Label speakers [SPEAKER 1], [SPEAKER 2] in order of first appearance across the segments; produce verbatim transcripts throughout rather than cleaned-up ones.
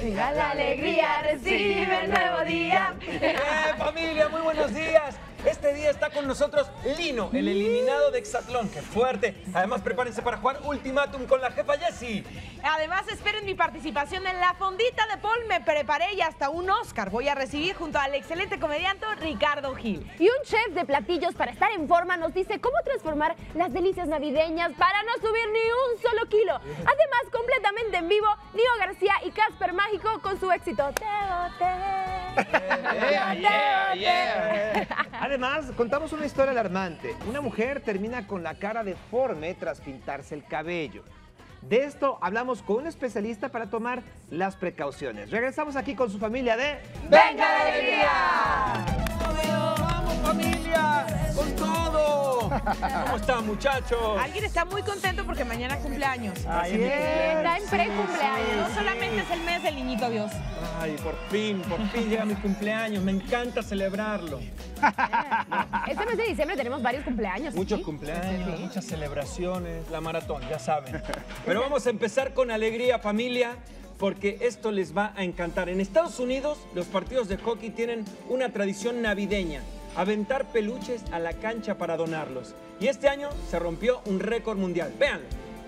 [SPEAKER 1] Venga la alegría, recibe el nuevo día.
[SPEAKER 2] ¡Eh, familia! Muy buenos días. Este día está con nosotros Lino, el eliminado de Hexatlón. ¡Qué fuerte! Además, prepárense para jugar Ultimátum con la jefa Jessie.
[SPEAKER 1] Además, esperen mi participación en La Fondita de Paul. Me preparé y hasta un Oscar voy a recibir junto al excelente comediante Ricardo Gil.
[SPEAKER 3] Y un chef de platillos para estar en forma nos dice cómo transformar las delicias navideñas para no subir ni un solo kilo. Además, completamente en vivo, Nio García y Casper Mágico con su éxito Teo, Teo.
[SPEAKER 4] Yeah, yeah, yeah. Además, contamos una historia alarmante. Una mujer termina con la cara deforme tras pintarse el cabello. De esto hablamos con un especialista para tomar las precauciones. Regresamos aquí con su familia de...
[SPEAKER 1] ¡Venga la alegría!
[SPEAKER 2] ¡Vamos, familia! ¡Con todo! ¿Cómo están, muchachos?
[SPEAKER 1] Alguien está muy contento porque mañana cumpleaños.
[SPEAKER 2] Ay,
[SPEAKER 4] Así
[SPEAKER 2] mi
[SPEAKER 4] es.
[SPEAKER 2] cumpleaños.
[SPEAKER 3] Está en pre-cumpleaños.
[SPEAKER 1] No solamente es el mes del niñito Dios.
[SPEAKER 2] Ay, por fin, por fin llega mi cumpleaños. Me encanta celebrarlo.
[SPEAKER 3] Este mes de diciembre tenemos varios cumpleaños.
[SPEAKER 2] Muchos
[SPEAKER 3] ¿sí?
[SPEAKER 2] cumpleaños,
[SPEAKER 3] Sí.
[SPEAKER 2] muchas celebraciones, la maratón, ya saben. Pero vamos a empezar con alegría, familia, porque esto les va a encantar. En Estados Unidos, los partidos de hockey tienen una tradición navideña: aventar peluches a la cancha para donarlos. Y este año se rompió un récord mundial. Vean.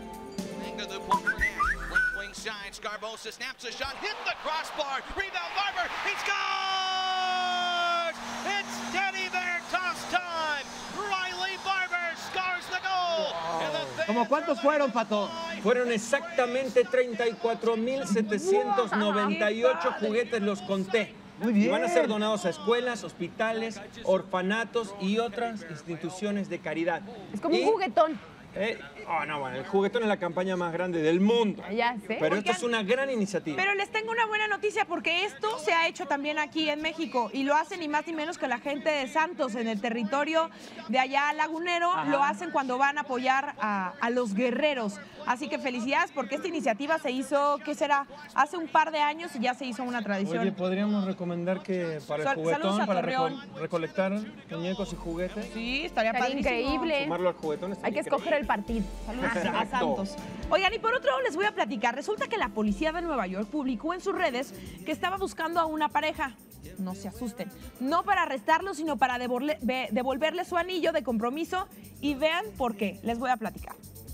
[SPEAKER 5] Shine, Scarbosa snaps a shot, hit the crossbar, rebound Barber, he scores! It's Teddy Bear toss time! Riley Barber scores the goal!
[SPEAKER 4] Wow. ¿Cómo cuántos fueron, Pato?
[SPEAKER 2] Fueron exactamente treinta y cuatro mil setecientos noventa y ocho juguetes, los conté.
[SPEAKER 4] Muy bien.
[SPEAKER 2] Y van a ser donados a escuelas, hospitales, orfanatos y otras instituciones de caridad.
[SPEAKER 3] Es como
[SPEAKER 2] Y,
[SPEAKER 3] un juguetón.
[SPEAKER 2] Eh, oh, no, bueno, el juguetón es la campaña más grande del mundo.
[SPEAKER 3] Ya sé.
[SPEAKER 2] Pero esto
[SPEAKER 1] Oigan,
[SPEAKER 2] es una gran iniciativa.
[SPEAKER 1] Pero les tengo una buena noticia porque esto se ha hecho también aquí en México y lo hacen ni más ni menos que la gente de Santos en el territorio de allá lagunero.
[SPEAKER 4] Ajá.
[SPEAKER 1] Lo hacen cuando van a apoyar a, a los guerreros. Así que felicidades porque esta iniciativa se hizo, ¿qué será? Hace un par de años y ya se hizo una tradición.
[SPEAKER 2] Oye, ¿podríamos recomendar que para
[SPEAKER 1] Sal-
[SPEAKER 2] el juguetón,
[SPEAKER 1] saludos a
[SPEAKER 2] para
[SPEAKER 1] Torreón.
[SPEAKER 2] reco- recolectar muñecos y juguetes?
[SPEAKER 1] Sí, estaría
[SPEAKER 3] Estaría
[SPEAKER 1] padrísimo.
[SPEAKER 3] increíble.
[SPEAKER 2] Sumarlo al juguetón. está
[SPEAKER 3] Hay que
[SPEAKER 2] increíble.
[SPEAKER 3] escoger el partido.
[SPEAKER 1] Saludos a
[SPEAKER 2] Exacto.
[SPEAKER 1] Santos. Oigan, y por otro lado les voy a platicar. Resulta que la policía de Nueva York publicó en sus redes que estaba buscando a una pareja. No se asusten. No para arrestarlo, sino para devolverle, ve- devolverle su anillo de compromiso. Y vean por qué. Les voy a platicar.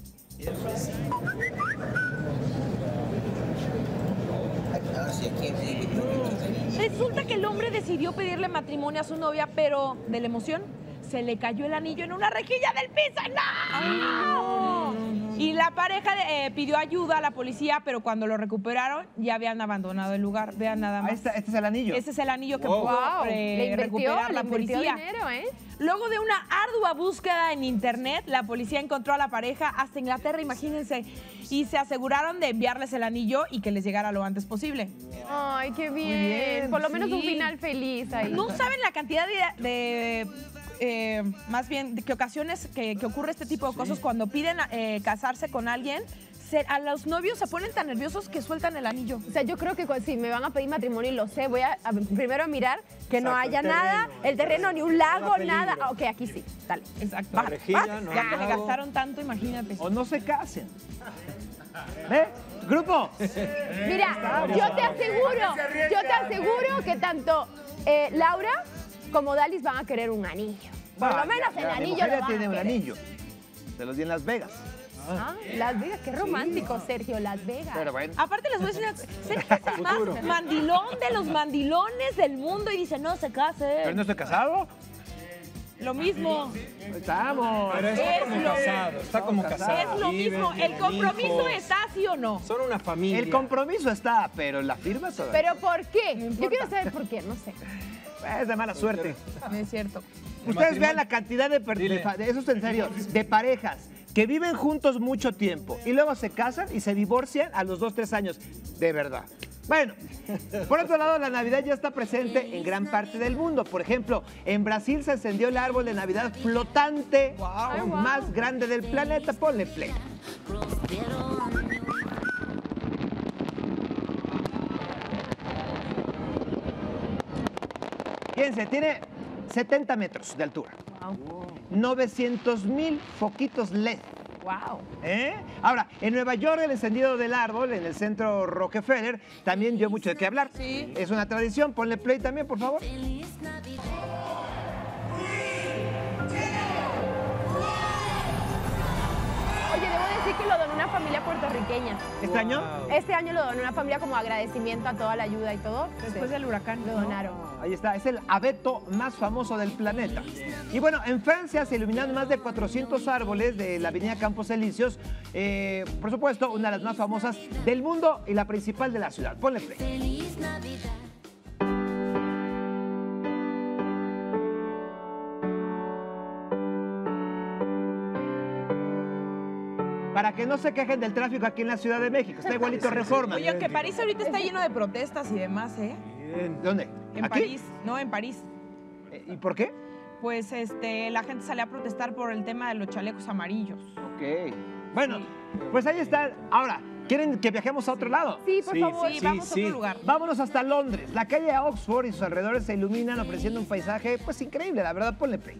[SPEAKER 1] Resulta que el hombre decidió pedirle matrimonio a su novia, pero de la emoción se le cayó el anillo en una rejilla del piso. ¡No! Y la pareja eh, pidió ayuda a la policía, pero cuando lo recuperaron ya habían abandonado el lugar. Vean nada
[SPEAKER 4] Ah,
[SPEAKER 1] más.
[SPEAKER 4] este, este es el anillo.
[SPEAKER 1] Ese es el anillo que
[SPEAKER 2] Wow.
[SPEAKER 1] pudo
[SPEAKER 3] Wow.
[SPEAKER 1] eh,
[SPEAKER 3] Le invirtió,
[SPEAKER 1] recuperar
[SPEAKER 3] le
[SPEAKER 1] la
[SPEAKER 3] invirtió
[SPEAKER 1] policía.
[SPEAKER 3] dinero, ¿eh?
[SPEAKER 1] Luego de una ardua búsqueda en internet, la policía encontró a la pareja hasta Inglaterra, imagínense, y se aseguraron de enviarles el anillo y que les llegara lo antes posible.
[SPEAKER 3] Ay, qué bien.
[SPEAKER 4] bien,
[SPEAKER 3] Por lo menos un
[SPEAKER 1] sí.
[SPEAKER 3] final feliz ahí.
[SPEAKER 1] No saben la cantidad de, de, eh, más bien, de que ocasiones que, que ocurre este tipo de cosas cuando piden eh, casarse con alguien. Se, a los novios se ponen tan nerviosos que sueltan el anillo.
[SPEAKER 3] O sea, yo creo que cu- si me van a pedir matrimonio y lo sé, voy a, a- primero a mirar que no
[SPEAKER 2] Exacto,
[SPEAKER 3] haya
[SPEAKER 2] el
[SPEAKER 3] nada,
[SPEAKER 2] terreno,
[SPEAKER 3] el terreno, ni un lago,
[SPEAKER 2] peligro.
[SPEAKER 3] nada. Ah, ok, aquí sí, dale.
[SPEAKER 1] Exacto.
[SPEAKER 2] La rejilla, no
[SPEAKER 1] ya
[SPEAKER 2] hay
[SPEAKER 1] que le
[SPEAKER 2] lago.
[SPEAKER 1] gastaron tanto, imagínate.
[SPEAKER 4] O no se casen. ¿Ve? Grupo.
[SPEAKER 3] Mira, yo te aseguro, yo te aseguro que tanto eh, Laura como Dalis van a querer un anillo. Por lo
[SPEAKER 4] Ah,
[SPEAKER 3] menos
[SPEAKER 4] ya,
[SPEAKER 3] el
[SPEAKER 4] ya, mi
[SPEAKER 3] anillo
[SPEAKER 4] mujer
[SPEAKER 3] lo
[SPEAKER 4] ya
[SPEAKER 3] van
[SPEAKER 4] tiene
[SPEAKER 3] a
[SPEAKER 4] un
[SPEAKER 3] querer.
[SPEAKER 4] anillo. Se los di en Las Vegas.
[SPEAKER 3] Ah, Las Vegas, qué romántico, Sergio, Las Vegas.
[SPEAKER 4] Pero bueno.
[SPEAKER 1] Aparte les voy a decir, una cosa, Sergio es el más mandilón de los mandilones del mundo y dice, no se case.
[SPEAKER 4] ¿Pero no estoy casado?
[SPEAKER 1] Lo mismo,
[SPEAKER 4] Estamos.
[SPEAKER 2] Pero está
[SPEAKER 1] Es
[SPEAKER 2] como
[SPEAKER 1] lo-
[SPEAKER 2] casado, está como
[SPEAKER 4] Estamos
[SPEAKER 2] casado.
[SPEAKER 1] es lo
[SPEAKER 2] Viven,
[SPEAKER 1] mismo. El
[SPEAKER 2] tienen
[SPEAKER 1] compromiso
[SPEAKER 2] hijos.
[SPEAKER 1] está, ¿sí o no?
[SPEAKER 2] Son una familia.
[SPEAKER 4] El compromiso está, pero la firma todavía.
[SPEAKER 3] ¿Pero por qué? Yo quiero saber por qué, no sé.
[SPEAKER 4] Es de mala suerte.
[SPEAKER 1] No es cierto.
[SPEAKER 4] Ustedes
[SPEAKER 2] matrimonio-
[SPEAKER 4] vean la cantidad de, per-
[SPEAKER 2] Dile.
[SPEAKER 4] de, fa- de- eso es en serio, de parejas que viven juntos mucho tiempo y luego se casan y se divorcian a los dos, tres años. De verdad. Bueno, por otro lado, la Navidad ya está presente en gran parte del mundo. Por ejemplo, en Brasil se encendió el árbol de Navidad flotante
[SPEAKER 3] Ay, wow.
[SPEAKER 4] más grande del planeta. Ponle play. Fíjense, tiene setenta metros de altura.
[SPEAKER 3] Wow.
[SPEAKER 4] novecientos mil foquitos L E D
[SPEAKER 3] Wow.
[SPEAKER 4] ¿Eh? Ahora, en Nueva York el encendido del árbol en el centro Rockefeller también dio mucho de qué hablar.
[SPEAKER 1] Sí.
[SPEAKER 4] Es una tradición. Ponle play también, por favor.
[SPEAKER 3] Oye, debo decir que lo donó una familia puertorriqueña.
[SPEAKER 4] ¿Este año?
[SPEAKER 3] Este año lo donó una familia como agradecimiento a toda la ayuda y todo.
[SPEAKER 1] Después
[SPEAKER 3] Sí.
[SPEAKER 1] del huracán.
[SPEAKER 3] Lo donaron.
[SPEAKER 4] Ahí está, es el abeto más famoso del planeta. Y bueno, en Francia se iluminaron más de cuatrocientos árboles de la avenida Campos Elíseos. Eh, por supuesto, una de las más famosas del mundo y la principal de la ciudad. Ponle play. Para que no se quejen del tráfico aquí en la Ciudad de México. Está igualito Reforma.
[SPEAKER 1] Oye, que París ahorita está lleno de protestas y demás, ¿eh?
[SPEAKER 2] Bien.
[SPEAKER 4] ¿Dónde?
[SPEAKER 1] En
[SPEAKER 4] ¿Aquí?
[SPEAKER 1] París, no, en París.
[SPEAKER 4] Eh, ¿Y por qué?
[SPEAKER 1] Pues este, la gente sale a protestar por el tema de los chalecos amarillos.
[SPEAKER 4] Ok. Bueno,
[SPEAKER 1] Sí.
[SPEAKER 4] pues ahí está. Ahora, ¿quieren que viajemos a otro lado?
[SPEAKER 3] Sí, por
[SPEAKER 2] Sí,
[SPEAKER 3] favor.
[SPEAKER 1] Sí,
[SPEAKER 2] Sí,
[SPEAKER 1] vamos a
[SPEAKER 2] sí.
[SPEAKER 1] otro lugar.
[SPEAKER 4] Vámonos hasta Londres. La calle Oxford y sus alrededores se iluminan ofreciendo un paisaje pues increíble, la verdad, ponle play.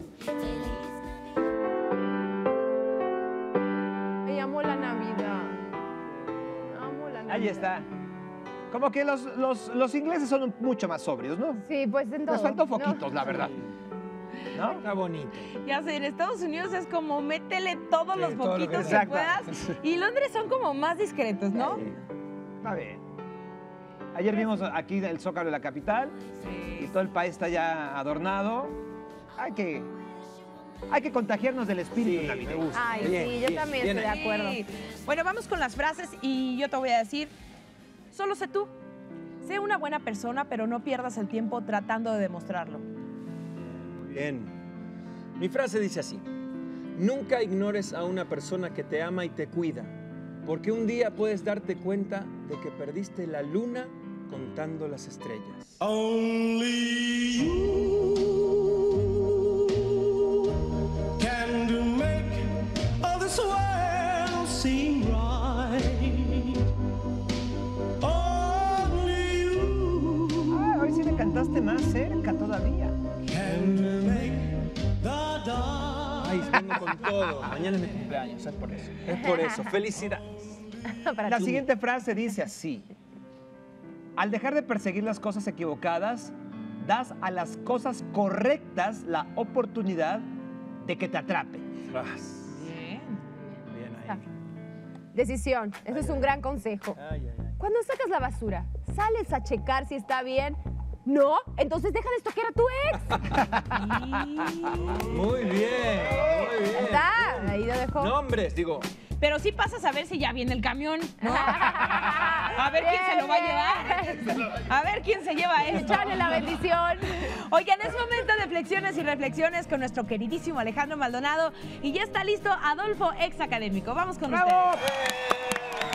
[SPEAKER 3] Ay, amo la Navidad. Amo la Navidad.
[SPEAKER 4] Ahí está. Como que los, los, los ingleses son mucho más sobrios, ¿no?
[SPEAKER 3] Sí, pues en todo.
[SPEAKER 4] Les faltó
[SPEAKER 3] ¿no?
[SPEAKER 4] foquitos, la verdad. ¿No?
[SPEAKER 2] Está bonito.
[SPEAKER 1] Ya sé, en Estados Unidos es como métele todos
[SPEAKER 2] Sí,
[SPEAKER 1] los
[SPEAKER 2] todo lo que
[SPEAKER 1] poquitos que,
[SPEAKER 4] sea.
[SPEAKER 1] puedas. Y Londres son como más discretos, ¿no?
[SPEAKER 4] Sí. Está bien. Ayer vimos aquí el Zócalo de la capital y
[SPEAKER 1] Sí.
[SPEAKER 4] todo el país está ya adornado. Hay que, hay que contagiarnos del espíritu
[SPEAKER 2] Sí,
[SPEAKER 4] navideño.
[SPEAKER 2] me gusta.
[SPEAKER 3] Ay,
[SPEAKER 2] Bien,
[SPEAKER 3] sí, yo
[SPEAKER 2] bien,
[SPEAKER 3] también
[SPEAKER 2] bien
[SPEAKER 3] estoy
[SPEAKER 2] ahí.
[SPEAKER 3] de acuerdo.
[SPEAKER 1] Sí. Bueno, vamos con las frases y yo te voy a decir, solo sé tú. Sé una buena persona, pero no pierdas el tiempo tratando de demostrarlo.
[SPEAKER 2] Bien. Mi frase dice así. Nunca ignores a una persona que te ama y te cuida, porque un día puedes darte cuenta de que perdiste la luna contando las estrellas.
[SPEAKER 6] Only you can do make all this world seem right. Only you
[SPEAKER 4] Ah, hoy sí le cantaste más cerca todavía.
[SPEAKER 6] can make the dark.
[SPEAKER 2] Ay, vengo con todo. Mañana es mi cumpleaños, es por eso. Es por eso. Felicidades.
[SPEAKER 3] Para
[SPEAKER 4] La
[SPEAKER 3] ti.
[SPEAKER 4] siguiente frase dice así. Al dejar de perseguir las cosas equivocadas, das a las cosas correctas la oportunidad de que te atrapen.
[SPEAKER 2] Tras.
[SPEAKER 1] Bien.
[SPEAKER 2] Bien ahí.
[SPEAKER 3] Decisión. Eso es un gran consejo.
[SPEAKER 2] Ay, ay, ay.
[SPEAKER 3] Cuando sacas la basura, ¿sales a checar si está bien? ¿No? Entonces deja de estoquear a tu ex.
[SPEAKER 2] Muy bien, muy bien.
[SPEAKER 3] Está, ahí lo dejó.
[SPEAKER 2] Nombres, digo.
[SPEAKER 1] Pero sí pasas a ver si ya viene el camión, ¿no? A ver quién se lo va a llevar. A ver quién se lleva esto.
[SPEAKER 3] Echarle la bendición.
[SPEAKER 1] Oigan, es momento de flexiones y reflexiones con nuestro queridísimo Alejandro Maldonado. Y ya está listo Adolfo, ex académico. Vamos con
[SPEAKER 4] ¡Bravo!
[SPEAKER 1] ustedes.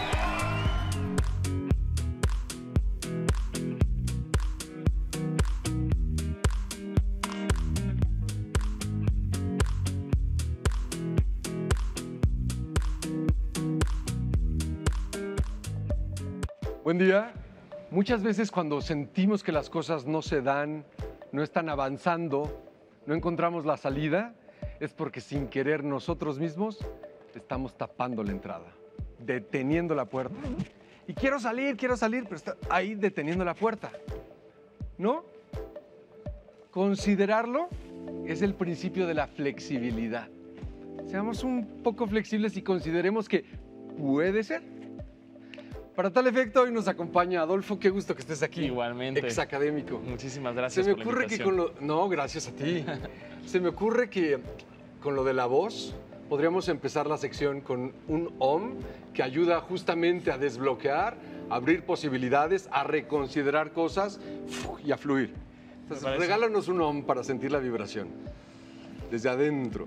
[SPEAKER 7] Buen día. Muchas veces cuando sentimos que las cosas no se dan, no están avanzando, no encontramos la salida, es porque sin querer nosotros mismos estamos tapando la entrada, deteniendo la puerta. Y quiero salir, quiero salir, pero está ahí deteniendo la puerta. ¿No? Considerarlo es el principio de la flexibilidad. Seamos un poco flexibles y consideremos que puede ser. Para tal efecto, hoy nos acompaña Adolfo. Qué gusto que estés aquí.
[SPEAKER 8] Igualmente.
[SPEAKER 7] Ex académico.
[SPEAKER 8] Muchísimas
[SPEAKER 7] Se
[SPEAKER 8] gracias
[SPEAKER 7] me
[SPEAKER 8] por
[SPEAKER 7] ocurre
[SPEAKER 8] la
[SPEAKER 7] que
[SPEAKER 8] invitación.
[SPEAKER 7] con lo... No, gracias a ti. Se me ocurre que con lo de la voz podríamos empezar la sección con un om que ayuda justamente a desbloquear, a abrir posibilidades, a reconsiderar cosas y a fluir. Entonces,
[SPEAKER 8] parece.
[SPEAKER 7] regálanos un om para sentir la vibración. Desde adentro.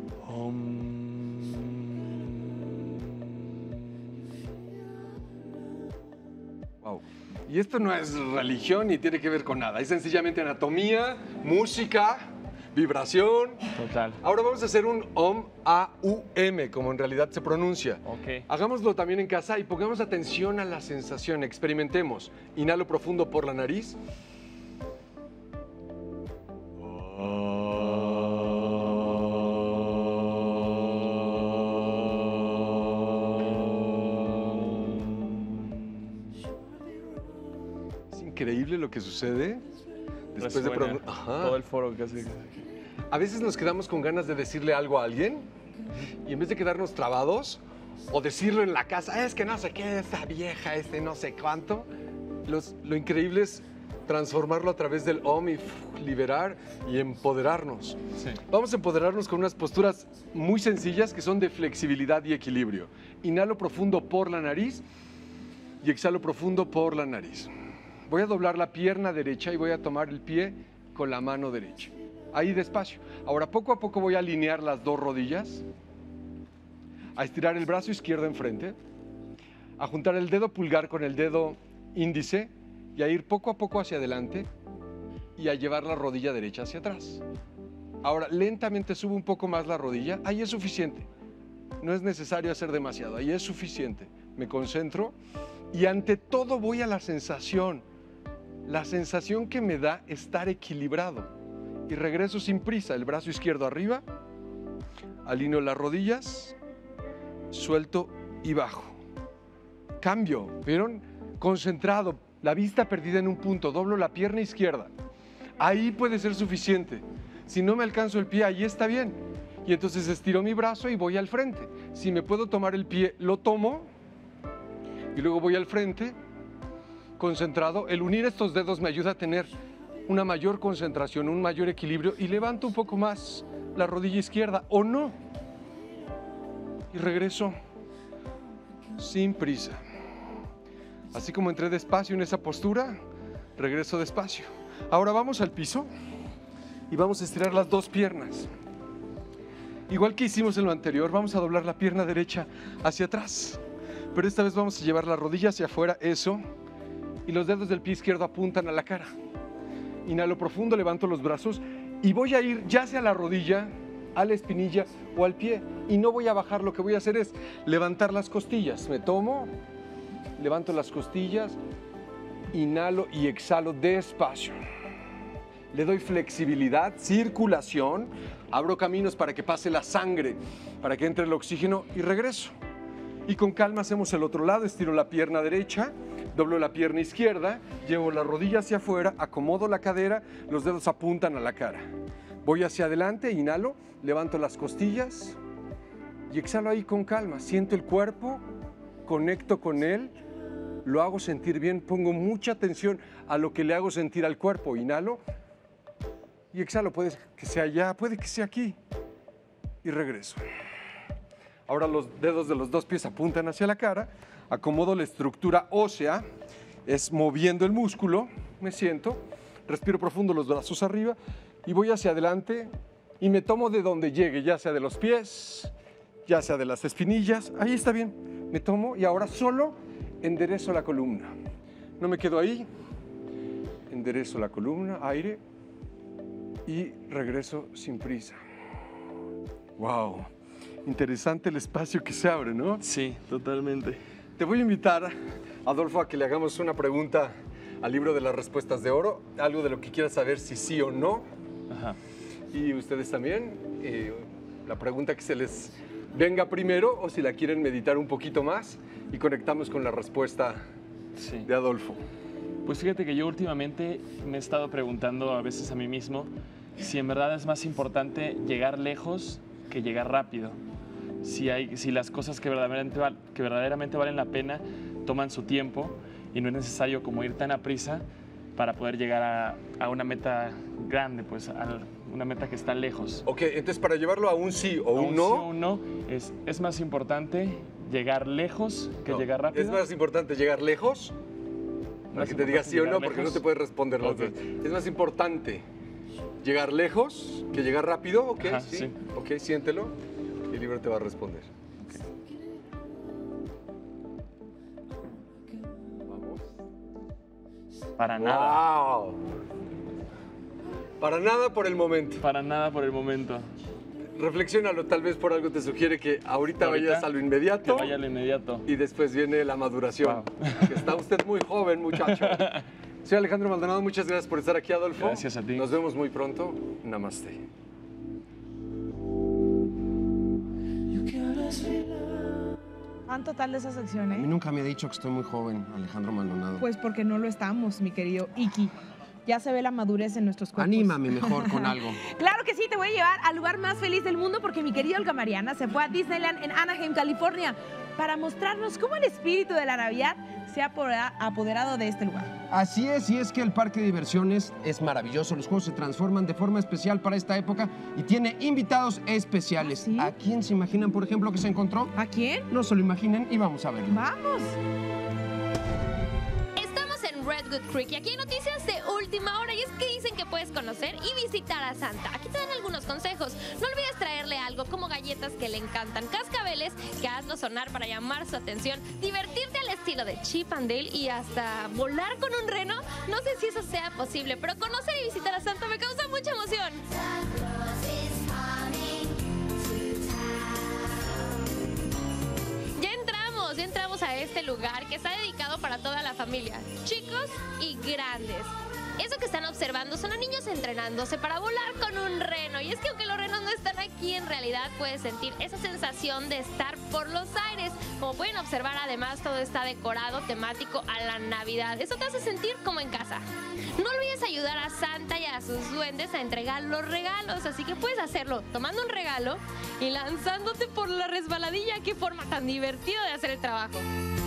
[SPEAKER 7] Wow. Y esto no es religión ni tiene que ver con nada. Es sencillamente anatomía, música, vibración.
[SPEAKER 8] Total.
[SPEAKER 7] Ahora vamos a hacer un om a u m, como en realidad se pronuncia.
[SPEAKER 8] Ok.
[SPEAKER 7] Hagámoslo también en casa y pongamos atención a la sensación. Experimentemos. Inhalo profundo por la nariz. increíble lo que sucede después de
[SPEAKER 8] Resuena
[SPEAKER 7] pronun- Ajá.
[SPEAKER 8] todo el foro casi.
[SPEAKER 7] A veces nos quedamos con ganas de decirle algo a alguien y en vez de quedarnos trabados o decirlo en la casa, es que no sé qué, esta vieja, este no sé cuánto, los- lo increíble es transformarlo a través del O M y uf, liberar y empoderarnos.
[SPEAKER 8] Sí.
[SPEAKER 7] Vamos a empoderarnos con unas posturas muy sencillas que son de flexibilidad y equilibrio. Inhalo profundo por la nariz y exhalo profundo por la nariz. Voy a doblar la pierna derecha y voy a tomar el pie con la mano derecha. Ahí despacio. Ahora poco a poco voy a alinear las dos rodillas, a estirar el brazo izquierdo enfrente, a juntar el dedo pulgar con el dedo índice y a ir poco a poco hacia adelante y a llevar la rodilla derecha hacia atrás. Ahora lentamente subo un poco más la rodilla, ahí es suficiente. No es necesario hacer demasiado, ahí es suficiente. Me concentro y ante todo voy a la sensación, la sensación que me da estar equilibrado. Y regreso sin prisa, el brazo izquierdo arriba, alineo las rodillas, suelto y bajo. Cambio, ¿vieron? Concentrado, la vista perdida en un punto, doblo la pierna izquierda. Ahí puede ser suficiente. Si no me alcanzo el pie, ahí está bien. Y entonces estiro mi brazo y voy al frente. Si me puedo tomar el pie, lo tomo y luego voy al frente, concentrado. El unir estos dedos me ayuda a tener una mayor concentración, un mayor equilibrio y levanto un poco más la rodilla izquierda o no. Y regreso sin prisa. Así como entré despacio en esa postura, regreso despacio. Ahora vamos al piso y vamos a estirar las dos piernas. Igual que hicimos en lo anterior, vamos a doblar la pierna derecha hacia atrás. Pero esta vez vamos a llevar la rodilla hacia afuera, eso. Y los dedos del pie izquierdo apuntan a la cara. Inhalo profundo, levanto los brazos y voy a ir ya sea a la rodilla, a la espinilla o al pie. Y no voy a bajar, lo que voy a hacer es levantar las costillas. Me tomo, levanto las costillas, inhalo y exhalo despacio. Le doy flexibilidad, circulación, abro caminos para que pase la sangre, para que entre el oxígeno y regreso. Y con calma hacemos el otro lado, estiro la pierna derecha, doblo la pierna izquierda, llevo la rodilla hacia afuera, acomodo la cadera, los dedos apuntan a la cara. Voy hacia adelante, inhalo, levanto las costillas y exhalo ahí con calma. Siento el cuerpo, conecto con él, lo hago sentir bien, pongo mucha atención a lo que le hago sentir al cuerpo. Inhalo y exhalo, puede que sea allá, puede que sea aquí y regreso. Ahora los dedos de los dos pies apuntan hacia la cara, acomodo la estructura ósea, es moviendo el músculo, me siento, respiro profundo, los brazos arriba y voy hacia adelante y me tomo de donde llegue, ya sea de los pies, ya sea de las espinillas, ahí está bien, me tomo y ahora solo enderezo la columna. No me quedo ahí, enderezo la columna, aire y regreso sin prisa. ¡Wow! Interesante el espacio que se abre, ¿no?
[SPEAKER 8] Sí, totalmente.
[SPEAKER 7] Te voy a invitar, Adolfo, a que le hagamos una pregunta al libro de las respuestas de oro, algo de lo que quieras saber si sí o no.
[SPEAKER 8] Ajá.
[SPEAKER 7] Y ustedes también, eh, la pregunta que se les venga primero o si la quieren meditar un poquito más y conectamos con la respuesta
[SPEAKER 8] Sí.
[SPEAKER 7] de Adolfo.
[SPEAKER 8] Pues fíjate que yo últimamente me he estado preguntando a veces a mí mismo si en verdad es más importante llegar lejos que llegar rápido. Si, hay, si las cosas que verdaderamente, val, que verdaderamente valen la pena toman su tiempo y no es necesario como ir tan a prisa para poder llegar a, a una meta grande, pues a una meta que está lejos.
[SPEAKER 7] Ok, entonces para llevarlo a un sí o
[SPEAKER 8] A
[SPEAKER 7] un
[SPEAKER 8] un
[SPEAKER 7] no,
[SPEAKER 8] sí o un no, es, es más importante llegar lejos que
[SPEAKER 7] no,
[SPEAKER 8] llegar rápido.
[SPEAKER 7] es más importante llegar lejos, para
[SPEAKER 8] Más
[SPEAKER 7] que te diga
[SPEAKER 8] importante
[SPEAKER 7] sí o
[SPEAKER 8] llegar
[SPEAKER 7] no, porque no
[SPEAKER 8] lejos.
[SPEAKER 7] te puedes responder las
[SPEAKER 8] Ok.
[SPEAKER 7] dos. Es más importante llegar lejos que llegar rápido, ok,
[SPEAKER 8] Ajá,
[SPEAKER 7] sí,
[SPEAKER 8] sí.
[SPEAKER 7] ok, siéntelo y el libro te va a responder. Vamos.
[SPEAKER 8] Para nada.
[SPEAKER 7] ¡Wow! Para nada por el momento.
[SPEAKER 8] Para nada por el momento.
[SPEAKER 7] Reflexiónalo, tal vez por algo te sugiere que ahorita,
[SPEAKER 8] Ahorita,
[SPEAKER 7] vayas a lo
[SPEAKER 8] Que
[SPEAKER 7] inmediato
[SPEAKER 8] vaya al inmediato.
[SPEAKER 7] y después viene la maduración.
[SPEAKER 8] Wow.
[SPEAKER 7] Que está usted muy joven, muchacho. Soy Alejandro Maldonado, muchas gracias por estar aquí, Adolfo.
[SPEAKER 8] Gracias a ti.
[SPEAKER 7] Nos vemos muy pronto. Namaste.
[SPEAKER 6] You carelessly love
[SPEAKER 1] fan total de esa sección,
[SPEAKER 9] A mí
[SPEAKER 1] ¿eh?
[SPEAKER 9] nunca me ha dicho que estoy muy joven, Alejandro Maldonado.
[SPEAKER 1] Pues porque no lo estamos, mi querido Iki. Ya se ve la madurez en nuestros cuerpos.
[SPEAKER 9] Anímame mejor con algo.
[SPEAKER 1] Claro que sí, te voy a llevar al lugar más feliz del mundo porque mi querida Olga Mariana se fue a Disneyland en Anaheim, California, para mostrarnos cómo el espíritu de la Navidad se ha apodera- apoderado de este lugar.
[SPEAKER 9] Así es, y es que el parque de diversiones es maravilloso. Los juegos se transforman de forma especial para esta época y tiene invitados especiales.
[SPEAKER 1] ¿Ah, sí?
[SPEAKER 9] ¿A quién se imaginan, por ejemplo, que se encontró?
[SPEAKER 1] ¿A quién?
[SPEAKER 9] No se lo imaginen y vamos a verlo.
[SPEAKER 1] ¡Vamos!
[SPEAKER 10] Estamos en Redwood Creek y aquí hay noticias de última hora y es que dicen que puedes conocer y visitar a Santa. Aquí te dan algunos consejos. No olvides traerle algo como galletas que le encantan, cascabeles que hazlo sonar para llamar su atención, divertirte al estilo de Chip and Dale y hasta volar con un reno. No sé si eso sea posible, pero conocer y visitar a Santa me causa mucha emoción. Ya entramos, ya entramos a este lugar que está dedicado para toda la familia, chicos y grandes. Eso que están observando son a niños entrenándose para volar con un reno. Y es que aunque los renos no están aquí, en realidad puedes sentir esa sensación de estar por los aires. Como pueden observar, además, todo está decorado temático a la Navidad. Eso te hace sentir como en casa. No olvides ayudar a Santa y a sus duendes a entregar los regalos. Así que puedes hacerlo tomando un regalo y lanzándote por la resbaladilla. ¡Qué forma tan divertida de hacer el trabajo!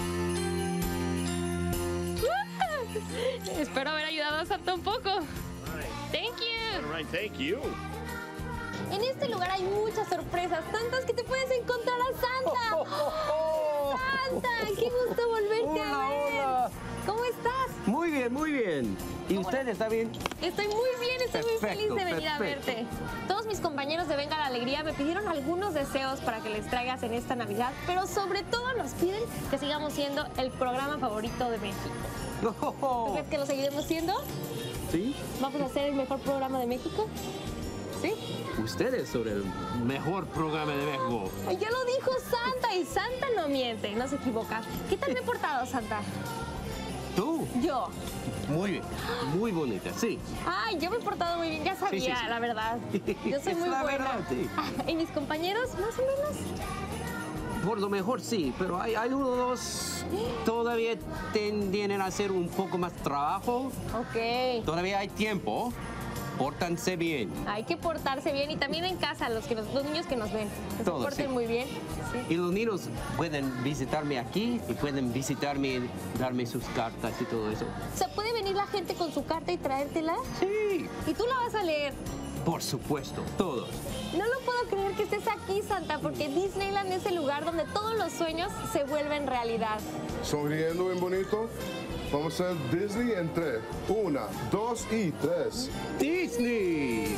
[SPEAKER 10] Espero haber ayudado a Santa un poco. Thank you.
[SPEAKER 5] All right, thank you.
[SPEAKER 10] En este lugar hay muchas sorpresas, tantas que te puedes encontrar a Santa. ¡Oh, Santa! ¡Qué gusto volverte a ver!
[SPEAKER 11] Hola.
[SPEAKER 10] ¿Cómo estás?
[SPEAKER 11] Muy bien, muy bien. ¿Y usted está bien?
[SPEAKER 10] Estoy muy bien, estoy muy
[SPEAKER 11] Perfecto,
[SPEAKER 10] feliz de venir a
[SPEAKER 11] perfecto.
[SPEAKER 10] verte. Todos mis compañeros de Venga la Alegría me pidieron algunos deseos para que les traigas en esta Navidad, pero sobre todo nos piden que sigamos siendo el programa favorito de México. ¿Tú crees que lo seguiremos siendo?
[SPEAKER 11] ¿Sí?
[SPEAKER 10] ¿Vamos a ser el mejor programa de México? ¿Sí?
[SPEAKER 11] Ustedes son el mejor programa de México.
[SPEAKER 10] Ay, ya lo dijo Santa y Santa no miente, no se equivoca. ¿Qué tal me he portado, Santa?
[SPEAKER 11] ¿Tú?
[SPEAKER 10] Yo.
[SPEAKER 11] Muy bien, muy bonita, sí.
[SPEAKER 10] Ay, yo me he portado muy bien, ya sabía,
[SPEAKER 11] Sí, sí, sí.
[SPEAKER 10] la verdad. Yo soy
[SPEAKER 11] Es
[SPEAKER 10] muy
[SPEAKER 11] la
[SPEAKER 10] buena.
[SPEAKER 11] verdad, sí.
[SPEAKER 10] ¿Y mis compañeros, más o menos?
[SPEAKER 11] Por lo mejor sí, pero hay, hay unos todavía ten- tienen a hacer un poco más trabajo.
[SPEAKER 10] Ok.
[SPEAKER 11] Todavía hay tiempo. Pórtanse bien.
[SPEAKER 10] Hay que portarse bien y también en casa, los, que nos- los niños que nos ven. Que se
[SPEAKER 11] Todos,
[SPEAKER 10] porten
[SPEAKER 11] sí.
[SPEAKER 10] muy bien. Sí.
[SPEAKER 11] Y los niños pueden visitarme aquí y pueden visitarme, darme sus cartas y todo eso.
[SPEAKER 10] O sea, ¿puede venir la gente con su carta y traértela?
[SPEAKER 11] Sí.
[SPEAKER 10] ¿Y tú la vas a leer?
[SPEAKER 11] Por supuesto, todos.
[SPEAKER 10] No lo puedo creer que estés aquí, Santa, porque Disneyland es el lugar donde todos los sueños se vuelven realidad.
[SPEAKER 12] Sonriendo bien bonito. Vamos a hacer Disney en tres. Una, dos y tres.
[SPEAKER 11] Disney.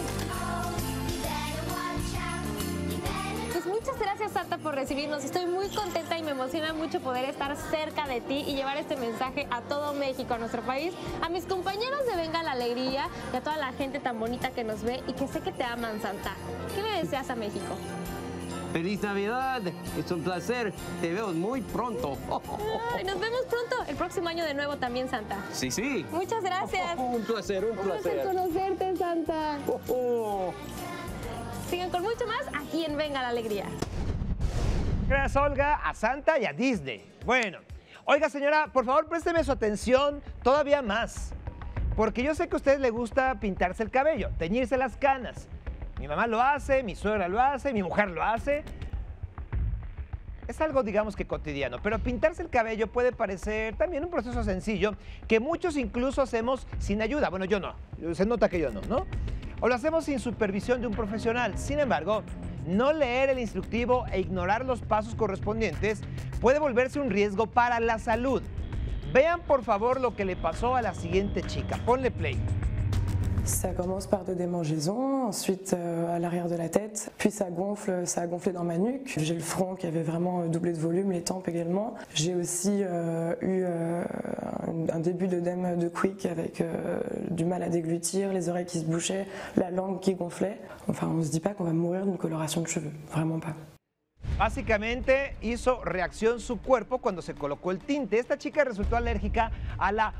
[SPEAKER 10] Pues muchas gracias, Santa, por recibirnos. Estoy muy contenta y me emociona mucho poder estar cerca de ti y llevar este mensaje a todo México, a nuestro país, a mis compañeros de Venga la Alegría y a toda la gente tan bonita que nos ve y que sé que te aman, Santa. ¿Qué le deseas a México?
[SPEAKER 11] Feliz Navidad. Es un placer. Te veo muy pronto.
[SPEAKER 10] Ay, nos vemos pronto, el próximo año de nuevo también, Santa.
[SPEAKER 11] Sí, sí.
[SPEAKER 10] Muchas gracias.
[SPEAKER 11] Un placer, un
[SPEAKER 10] Un placer
[SPEAKER 11] placer.
[SPEAKER 10] conocerte, Santa. Sigan con mucho más aquí en Venga la Alegría.
[SPEAKER 4] Gracias, Olga, a Santa y a Disney. Bueno, oiga, señora, por favor, présteme su atención todavía más. Porque yo sé que a usted le gusta pintarse el cabello, teñirse las canas. Mi mamá lo hace, mi suegra lo hace, mi mujer lo hace. Es algo, digamos que cotidiano, pero pintarse el cabello puede parecer también un proceso sencillo que muchos incluso hacemos sin ayuda. Bueno, yo no, se nota que yo no, ¿no? O lo hacemos sin supervisión de un profesional. Sin embargo, no leer el instructivo e ignorar los pasos correspondientes puede volverse un riesgo para la salud. Vean por favor lo que le pasó a la siguiente chica. Ponle play.
[SPEAKER 13] Ça commence par de démangeaisons, ensuite euh, à l'arrière de la tête, puis ça gonfle, ça a gonflé dans ma nuque. J'ai le front qui avait vraiment doublé de volume, les tempes également. J'ai aussi euh, eu euh, un, un début d'œdème de Quick avec euh, du mal à déglutir, les oreilles qui se bouchaient, la langue qui gonflait. Enfin, on se dit pas qu'on va mourir d'une coloration de cheveux, vraiment pas.
[SPEAKER 4] Básicamente hizo reacción su cuerpo cuando se colocó el tinte. Esta chica resultó alérgica a la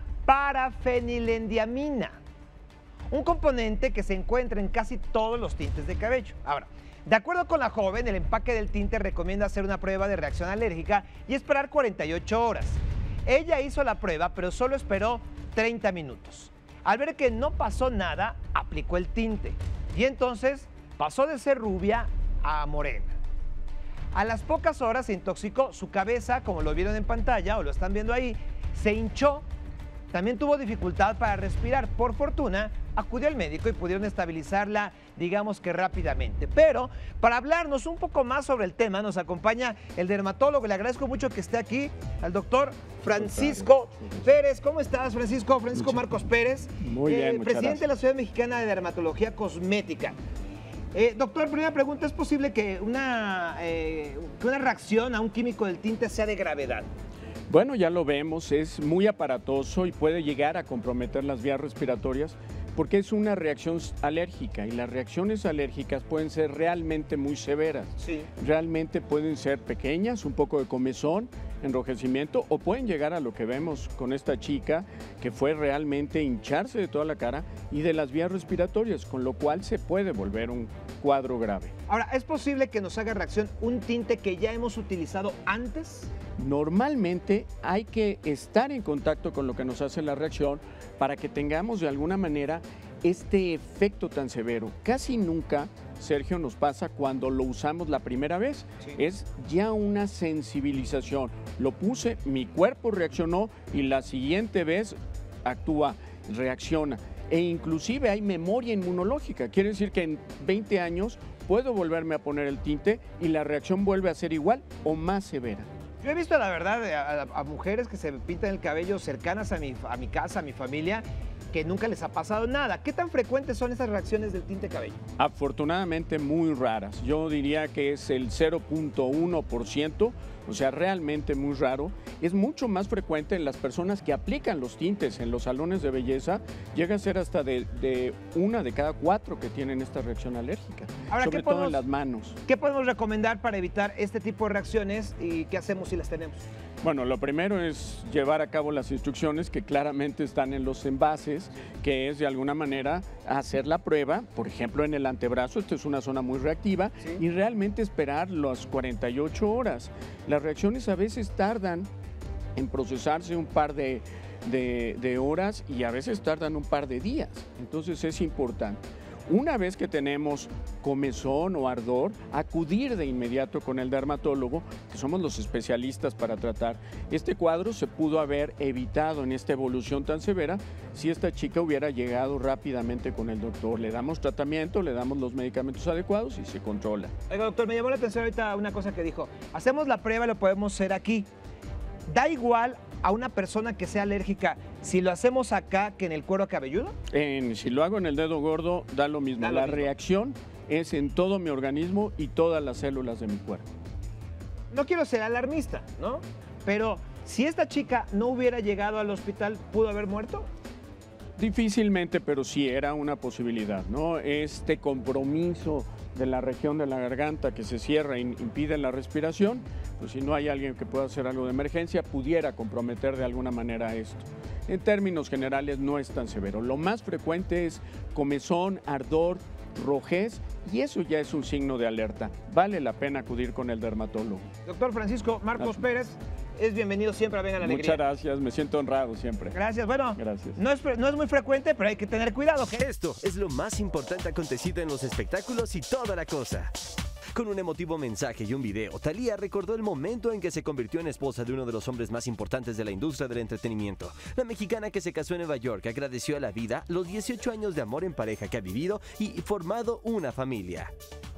[SPEAKER 4] parafenilendiamina, un componente que se encuentra en casi todos los tintes de cabello. Ahora, De acuerdo con la joven, el empaque del tinte recomienda hacer una prueba de reacción alérgica y esperar cuarenta y ocho horas. Ella hizo la prueba, pero solo esperó treinta minutos. Al ver que no pasó nada, aplicó el tinte y entonces pasó de ser rubia a morena. A las pocas horas se intoxicó, su cabeza, como lo vieron en pantalla o lo están viendo ahí, se hinchó. También tuvo dificultad para respirar. Por fortuna, acudió al médico y pudieron estabilizarla, digamos que rápidamente. Pero para hablarnos un poco más sobre el tema, nos acompaña el dermatólogo. Le agradezco mucho que esté aquí, al doctor Francisco Pérez. ¿Cómo estás, Francisco? Francisco
[SPEAKER 14] Mucho.
[SPEAKER 4] Marcos Pérez,
[SPEAKER 14] Muy bien,
[SPEAKER 4] eh,
[SPEAKER 14] muchas
[SPEAKER 4] presidente
[SPEAKER 14] gracias.
[SPEAKER 4] de la Sociedad Mexicana de Dermatología Cosmética. Eh, doctor, primera pregunta, ¿es posible que una, eh, que una reacción a un químico del tinte sea de gravedad?
[SPEAKER 14] Bueno, ya lo vemos, es muy aparatoso y puede llegar a comprometer las vías respiratorias porque es una reacción alérgica y las reacciones alérgicas pueden ser realmente muy severas.
[SPEAKER 4] Sí.
[SPEAKER 14] Realmente pueden ser pequeñas, un poco de comezón, enrojecimiento o pueden llegar a lo que vemos con esta chica que fue realmente hincharse de toda la cara y de las vías respiratorias, con lo cual se puede volver un cuadro grave.
[SPEAKER 4] Ahora, ¿es posible que nos haga reacción un tinte que ya hemos utilizado antes?
[SPEAKER 14] Normalmente hay que estar en contacto con lo que nos hace la reacción para que tengamos de alguna manera este efecto tan severo. Casi nunca, Sergio, nos pasa cuando lo usamos la primera vez.
[SPEAKER 4] Sí.
[SPEAKER 14] Es ya una sensibilización. Lo puse, mi cuerpo reaccionó y la siguiente vez actúa, reacciona. E inclusive hay memoria inmunológica. Quiere decir que en veinte años puedo volverme a poner el tinte y la reacción vuelve a ser igual o más severa.
[SPEAKER 4] Yo he visto, la verdad, a, a- a mujeres que se pintan el cabello cercanas a mi, a mi casa, a mi familia, que nunca les ha pasado nada. ¿Qué tan frecuentes son esas reacciones del tinte de cabello?
[SPEAKER 14] Afortunadamente muy raras. Yo diría que es el cero punto uno por ciento, o sea, realmente muy raro. Es mucho más frecuente en las personas que aplican los tintes en los salones de belleza. Llega a ser hasta de, de una de cada cuatro que tienen esta reacción alérgica,
[SPEAKER 4] Ahora,
[SPEAKER 14] sobre
[SPEAKER 4] ¿qué
[SPEAKER 14] todo
[SPEAKER 4] podemos-
[SPEAKER 14] en las manos.
[SPEAKER 4] ¿Qué podemos recomendar para evitar este tipo de reacciones y qué hacemos si las tenemos?
[SPEAKER 14] Bueno, lo primero es llevar a cabo las instrucciones que claramente están en los envases, que es de alguna manera hacer la prueba, por ejemplo en el antebrazo, esta es una zona muy reactiva,
[SPEAKER 4] Sí.
[SPEAKER 14] y realmente esperar las cuarenta y ocho horas. Las reacciones a veces tardan en procesarse un par de, de- de horas y a veces tardan un par de días, entonces es importante. Una vez que tenemos comezón o ardor, acudir de inmediato con el dermatólogo, que somos los especialistas para tratar. Este cuadro se pudo haber evitado en esta evolución tan severa si esta chica hubiera llegado rápidamente con el doctor. Le damos tratamiento, le damos los medicamentos adecuados y se controla.
[SPEAKER 4] Oiga, doctor, me llamó la atención ahorita una cosa que dijo. Hacemos la prueba y lo podemos hacer aquí. ¿Da igual a una persona que sea alérgica si lo hacemos acá que en el cuero cabelludo?
[SPEAKER 14] En- si lo hago en el dedo gordo, da lo mismo.
[SPEAKER 4] Da lo
[SPEAKER 14] La
[SPEAKER 4] mismo.
[SPEAKER 14] reacción es en todo mi organismo y todas las células de mi cuerpo.
[SPEAKER 4] No quiero ser alarmista, ¿no? Pero si esta chica no hubiera llegado al hospital, ¿pudo haber muerto?
[SPEAKER 14] Difícilmente, pero sí era una posibilidad, ¿no? Este compromiso de la región de la garganta que se cierra e impide la respiración, pues si no hay alguien que pueda hacer algo de emergencia, pudiera comprometer de alguna manera esto. En términos generales no es tan severo. Lo más frecuente es comezón, ardor, rojez, y eso ya es un signo de alerta. Vale la pena acudir con el dermatólogo.
[SPEAKER 4] Doctor Francisco Marcos Pérez, es bienvenido siempre a Venga la Alegría.
[SPEAKER 14] Muchas gracias, me siento honrado siempre.
[SPEAKER 4] Gracias, bueno,
[SPEAKER 14] Gracias.
[SPEAKER 4] no es, fre- no es muy frecuente, pero hay que tener cuidado. ¿ok?
[SPEAKER 15] Esto es lo más importante acontecido en los espectáculos y toda la cosa. Con un emotivo mensaje y un video, Thalía recordó el momento en que se convirtió en esposa de uno de los hombres más importantes de la industria del entretenimiento. La mexicana que se casó en Nueva York agradeció a la vida los dieciocho años de amor en pareja que ha vivido y formado una familia.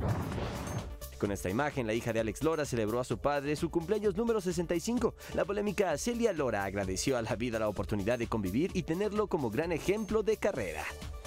[SPEAKER 15] Con esta imagen, la hija de Alex Lora celebró a su padre su cumpleaños número sesenta y cinco. La polémica Celia Lora agradeció a la vida la oportunidad de convivir y tenerlo como gran ejemplo de carrera.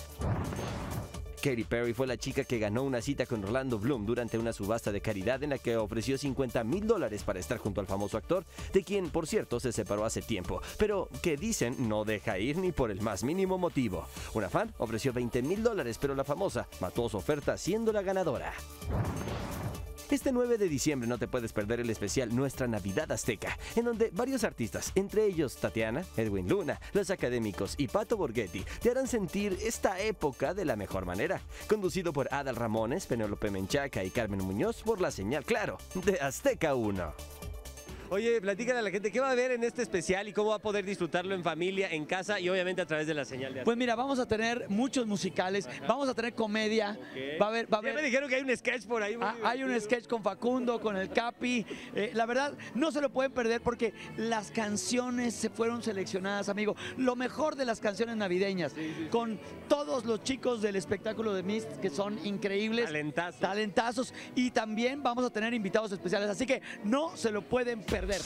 [SPEAKER 15] Katy Perry fue la chica que ganó una cita con Orlando Bloom durante una subasta de caridad en la que ofreció cincuenta mil dólares para estar junto al famoso actor, de quien, por cierto, se separó hace tiempo, pero que dicen no deja ir ni por el más mínimo motivo. Una fan ofreció veinte mil dólares, pero la famosa mató su oferta siendo la ganadora. Este nueve de diciembre no te puedes perder el especial Nuestra Navidad Azteca, en donde varios artistas, entre ellos Tatiana, Edwin Luna, Los Académicos y Pato Borghetti, te harán sentir esta época de la mejor manera. Conducido por Adal Ramones, Penélope Menchaca y Carmen Muñoz por la señal Claro de Azteca uno.
[SPEAKER 16] Oye, platícale a la gente qué va a ver en este especial y cómo va a poder disfrutarlo en familia, en casa y obviamente a través de la señal de Azteca.
[SPEAKER 17] Pues mira, vamos a tener muchos musicales,
[SPEAKER 16] Ajá.
[SPEAKER 17] vamos a tener comedia,
[SPEAKER 16] Okay.
[SPEAKER 17] va a haber... Va a haber
[SPEAKER 16] Ya me dijeron que hay un sketch por ahí.
[SPEAKER 17] Ah, hay un sketch con Facundo, con el Capi. Eh, la verdad, no se lo pueden perder porque las canciones se fueron seleccionadas, amigo. Lo mejor de las canciones navideñas, sí, sí. Con todos los chicos del espectáculo de Mist, que son increíbles.
[SPEAKER 16] Talentazos.
[SPEAKER 17] Talentazos. Y también vamos a tener invitados especiales, así que no se lo pueden perder.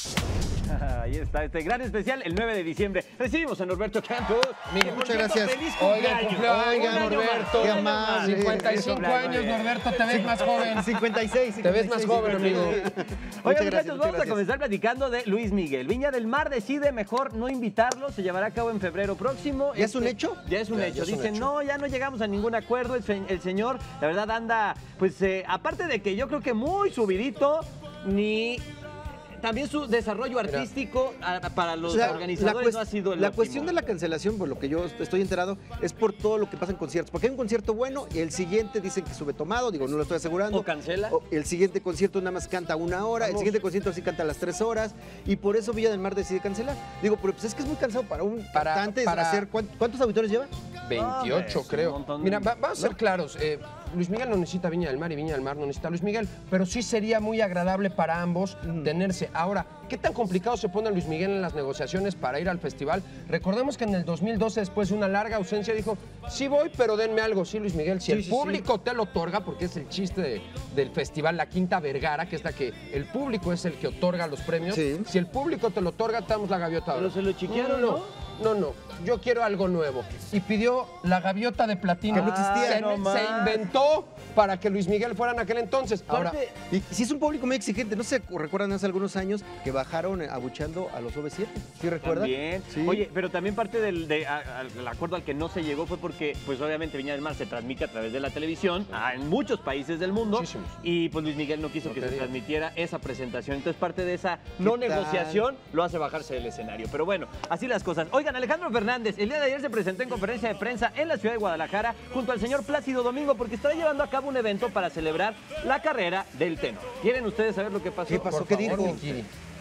[SPEAKER 16] Ahí está, este gran especial, el nueve de diciembre. Recibimos a Norberto Campos.
[SPEAKER 9] Amigo,
[SPEAKER 16] Que, por
[SPEAKER 9] muchas
[SPEAKER 16] cierto,
[SPEAKER 9] gracias.
[SPEAKER 16] Feliz
[SPEAKER 9] Oiga,
[SPEAKER 16] cumpleaños.
[SPEAKER 9] cumpleaños. Oiga,
[SPEAKER 16] Un año
[SPEAKER 9] Norberto.
[SPEAKER 16] más,
[SPEAKER 9] Qué
[SPEAKER 16] un año más.
[SPEAKER 9] amable. cincuenta y cinco años, Norberto, te ves más joven.
[SPEAKER 4] cincuenta y seis.
[SPEAKER 9] Te ves más joven, amigo.
[SPEAKER 16] Oiga, muchachos, vamos a comenzar platicando de Luis Miguel. Viña del Mar decide mejor no invitarlo, se llevará a cabo en febrero próximo.
[SPEAKER 4] ¿Ya es un hecho?
[SPEAKER 16] Ya es un
[SPEAKER 9] Ya,
[SPEAKER 16] hecho.
[SPEAKER 9] ya es un
[SPEAKER 16] Dicen,
[SPEAKER 9] hecho.
[SPEAKER 16] no, ya no llegamos a ningún acuerdo. El, se- el señor, la verdad, anda, pues, eh, aparte de que yo creo que muy subidito, ni... También su desarrollo artístico a- para los
[SPEAKER 18] O sea,
[SPEAKER 16] organizadores
[SPEAKER 18] la
[SPEAKER 16] no ha sido el
[SPEAKER 18] La
[SPEAKER 16] óptimo.
[SPEAKER 18] cuestión de la cancelación, por lo que yo estoy enterado, es por todo lo que pasa en conciertos. Porque hay un concierto bueno y el siguiente dicen que sube tomado, digo, no lo estoy asegurando.
[SPEAKER 16] O cancela.
[SPEAKER 18] O el siguiente concierto nada más canta una hora, el
[SPEAKER 16] Vamos.
[SPEAKER 18] siguiente concierto sí canta las tres horas y por eso Villa del Mar decide cancelar. Digo, pero pues es que es muy cansado para un
[SPEAKER 9] Para-
[SPEAKER 18] cantante
[SPEAKER 9] para-
[SPEAKER 18] hacer... ¿cuán- ¿Cuántos auditores lleva?
[SPEAKER 9] veintiocho,
[SPEAKER 16] un
[SPEAKER 9] creo.
[SPEAKER 16] montón.
[SPEAKER 9] Mira, va- vamos a ser claros. eh, Luis Miguel no necesita Viña del Mar y Viña del Mar no necesita Luis Miguel, pero sí sería muy agradable para ambos tenerse. Ahora, ¿qué tan complicado se pone Luis Miguel en las negociaciones para ir al festival? Recordemos que en el dos mil doce, después de una larga ausencia, dijo, sí voy, pero denme algo. Sí, Luis Miguel, si
[SPEAKER 18] Sí,
[SPEAKER 9] el
[SPEAKER 18] sí,
[SPEAKER 9] público te lo otorga, porque es el chiste de- del festival La Quinta Vergara, que es la que el público es el que otorga los premios.
[SPEAKER 18] Sí.
[SPEAKER 9] Si el público te lo otorga, te damos la gaviota.
[SPEAKER 16] Pero se lo chiquearon,
[SPEAKER 9] no, no. No, no, yo quiero algo nuevo. Y pidió la gaviota de platino.
[SPEAKER 18] Que no existía.
[SPEAKER 9] Se,
[SPEAKER 16] no
[SPEAKER 9] se
[SPEAKER 16] más.
[SPEAKER 9] inventó para que Luis Miguel fuera en aquel entonces. Ahora,
[SPEAKER 18] Aparte, y si es un público muy exigente, ¿no se recuerdan hace algunos años que bajaron eh, abuchando a los O V siete? ¿Sí recuerdan?
[SPEAKER 16] También.
[SPEAKER 18] Sí.
[SPEAKER 16] Oye, pero también parte del de, a- al al acuerdo al que no se llegó fue porque, pues obviamente Viña del Mar se transmite a través de la televisión ah, en muchos países del mundo.
[SPEAKER 9] Muchísimos.
[SPEAKER 16] Y pues Luis Miguel no quiso
[SPEAKER 9] No
[SPEAKER 16] que
[SPEAKER 9] te
[SPEAKER 16] se
[SPEAKER 9] digo.
[SPEAKER 16] transmitiera esa presentación. Entonces parte de esa no
[SPEAKER 18] tal?
[SPEAKER 16] negociación lo hace bajarse del escenario. Pero bueno, así las cosas. Oigan, Alejandro Fernández, el día de ayer se presentó en conferencia de prensa en la ciudad de Guadalajara junto al señor Plácido Domingo porque estará llevando a cabo un evento para celebrar la carrera del tenor. ¿Quieren ustedes saber lo que pasó?
[SPEAKER 18] ¿Qué pasó?
[SPEAKER 9] por
[SPEAKER 18] ¿Qué
[SPEAKER 9] favor,
[SPEAKER 18] dijo?
[SPEAKER 9] mi Kiri.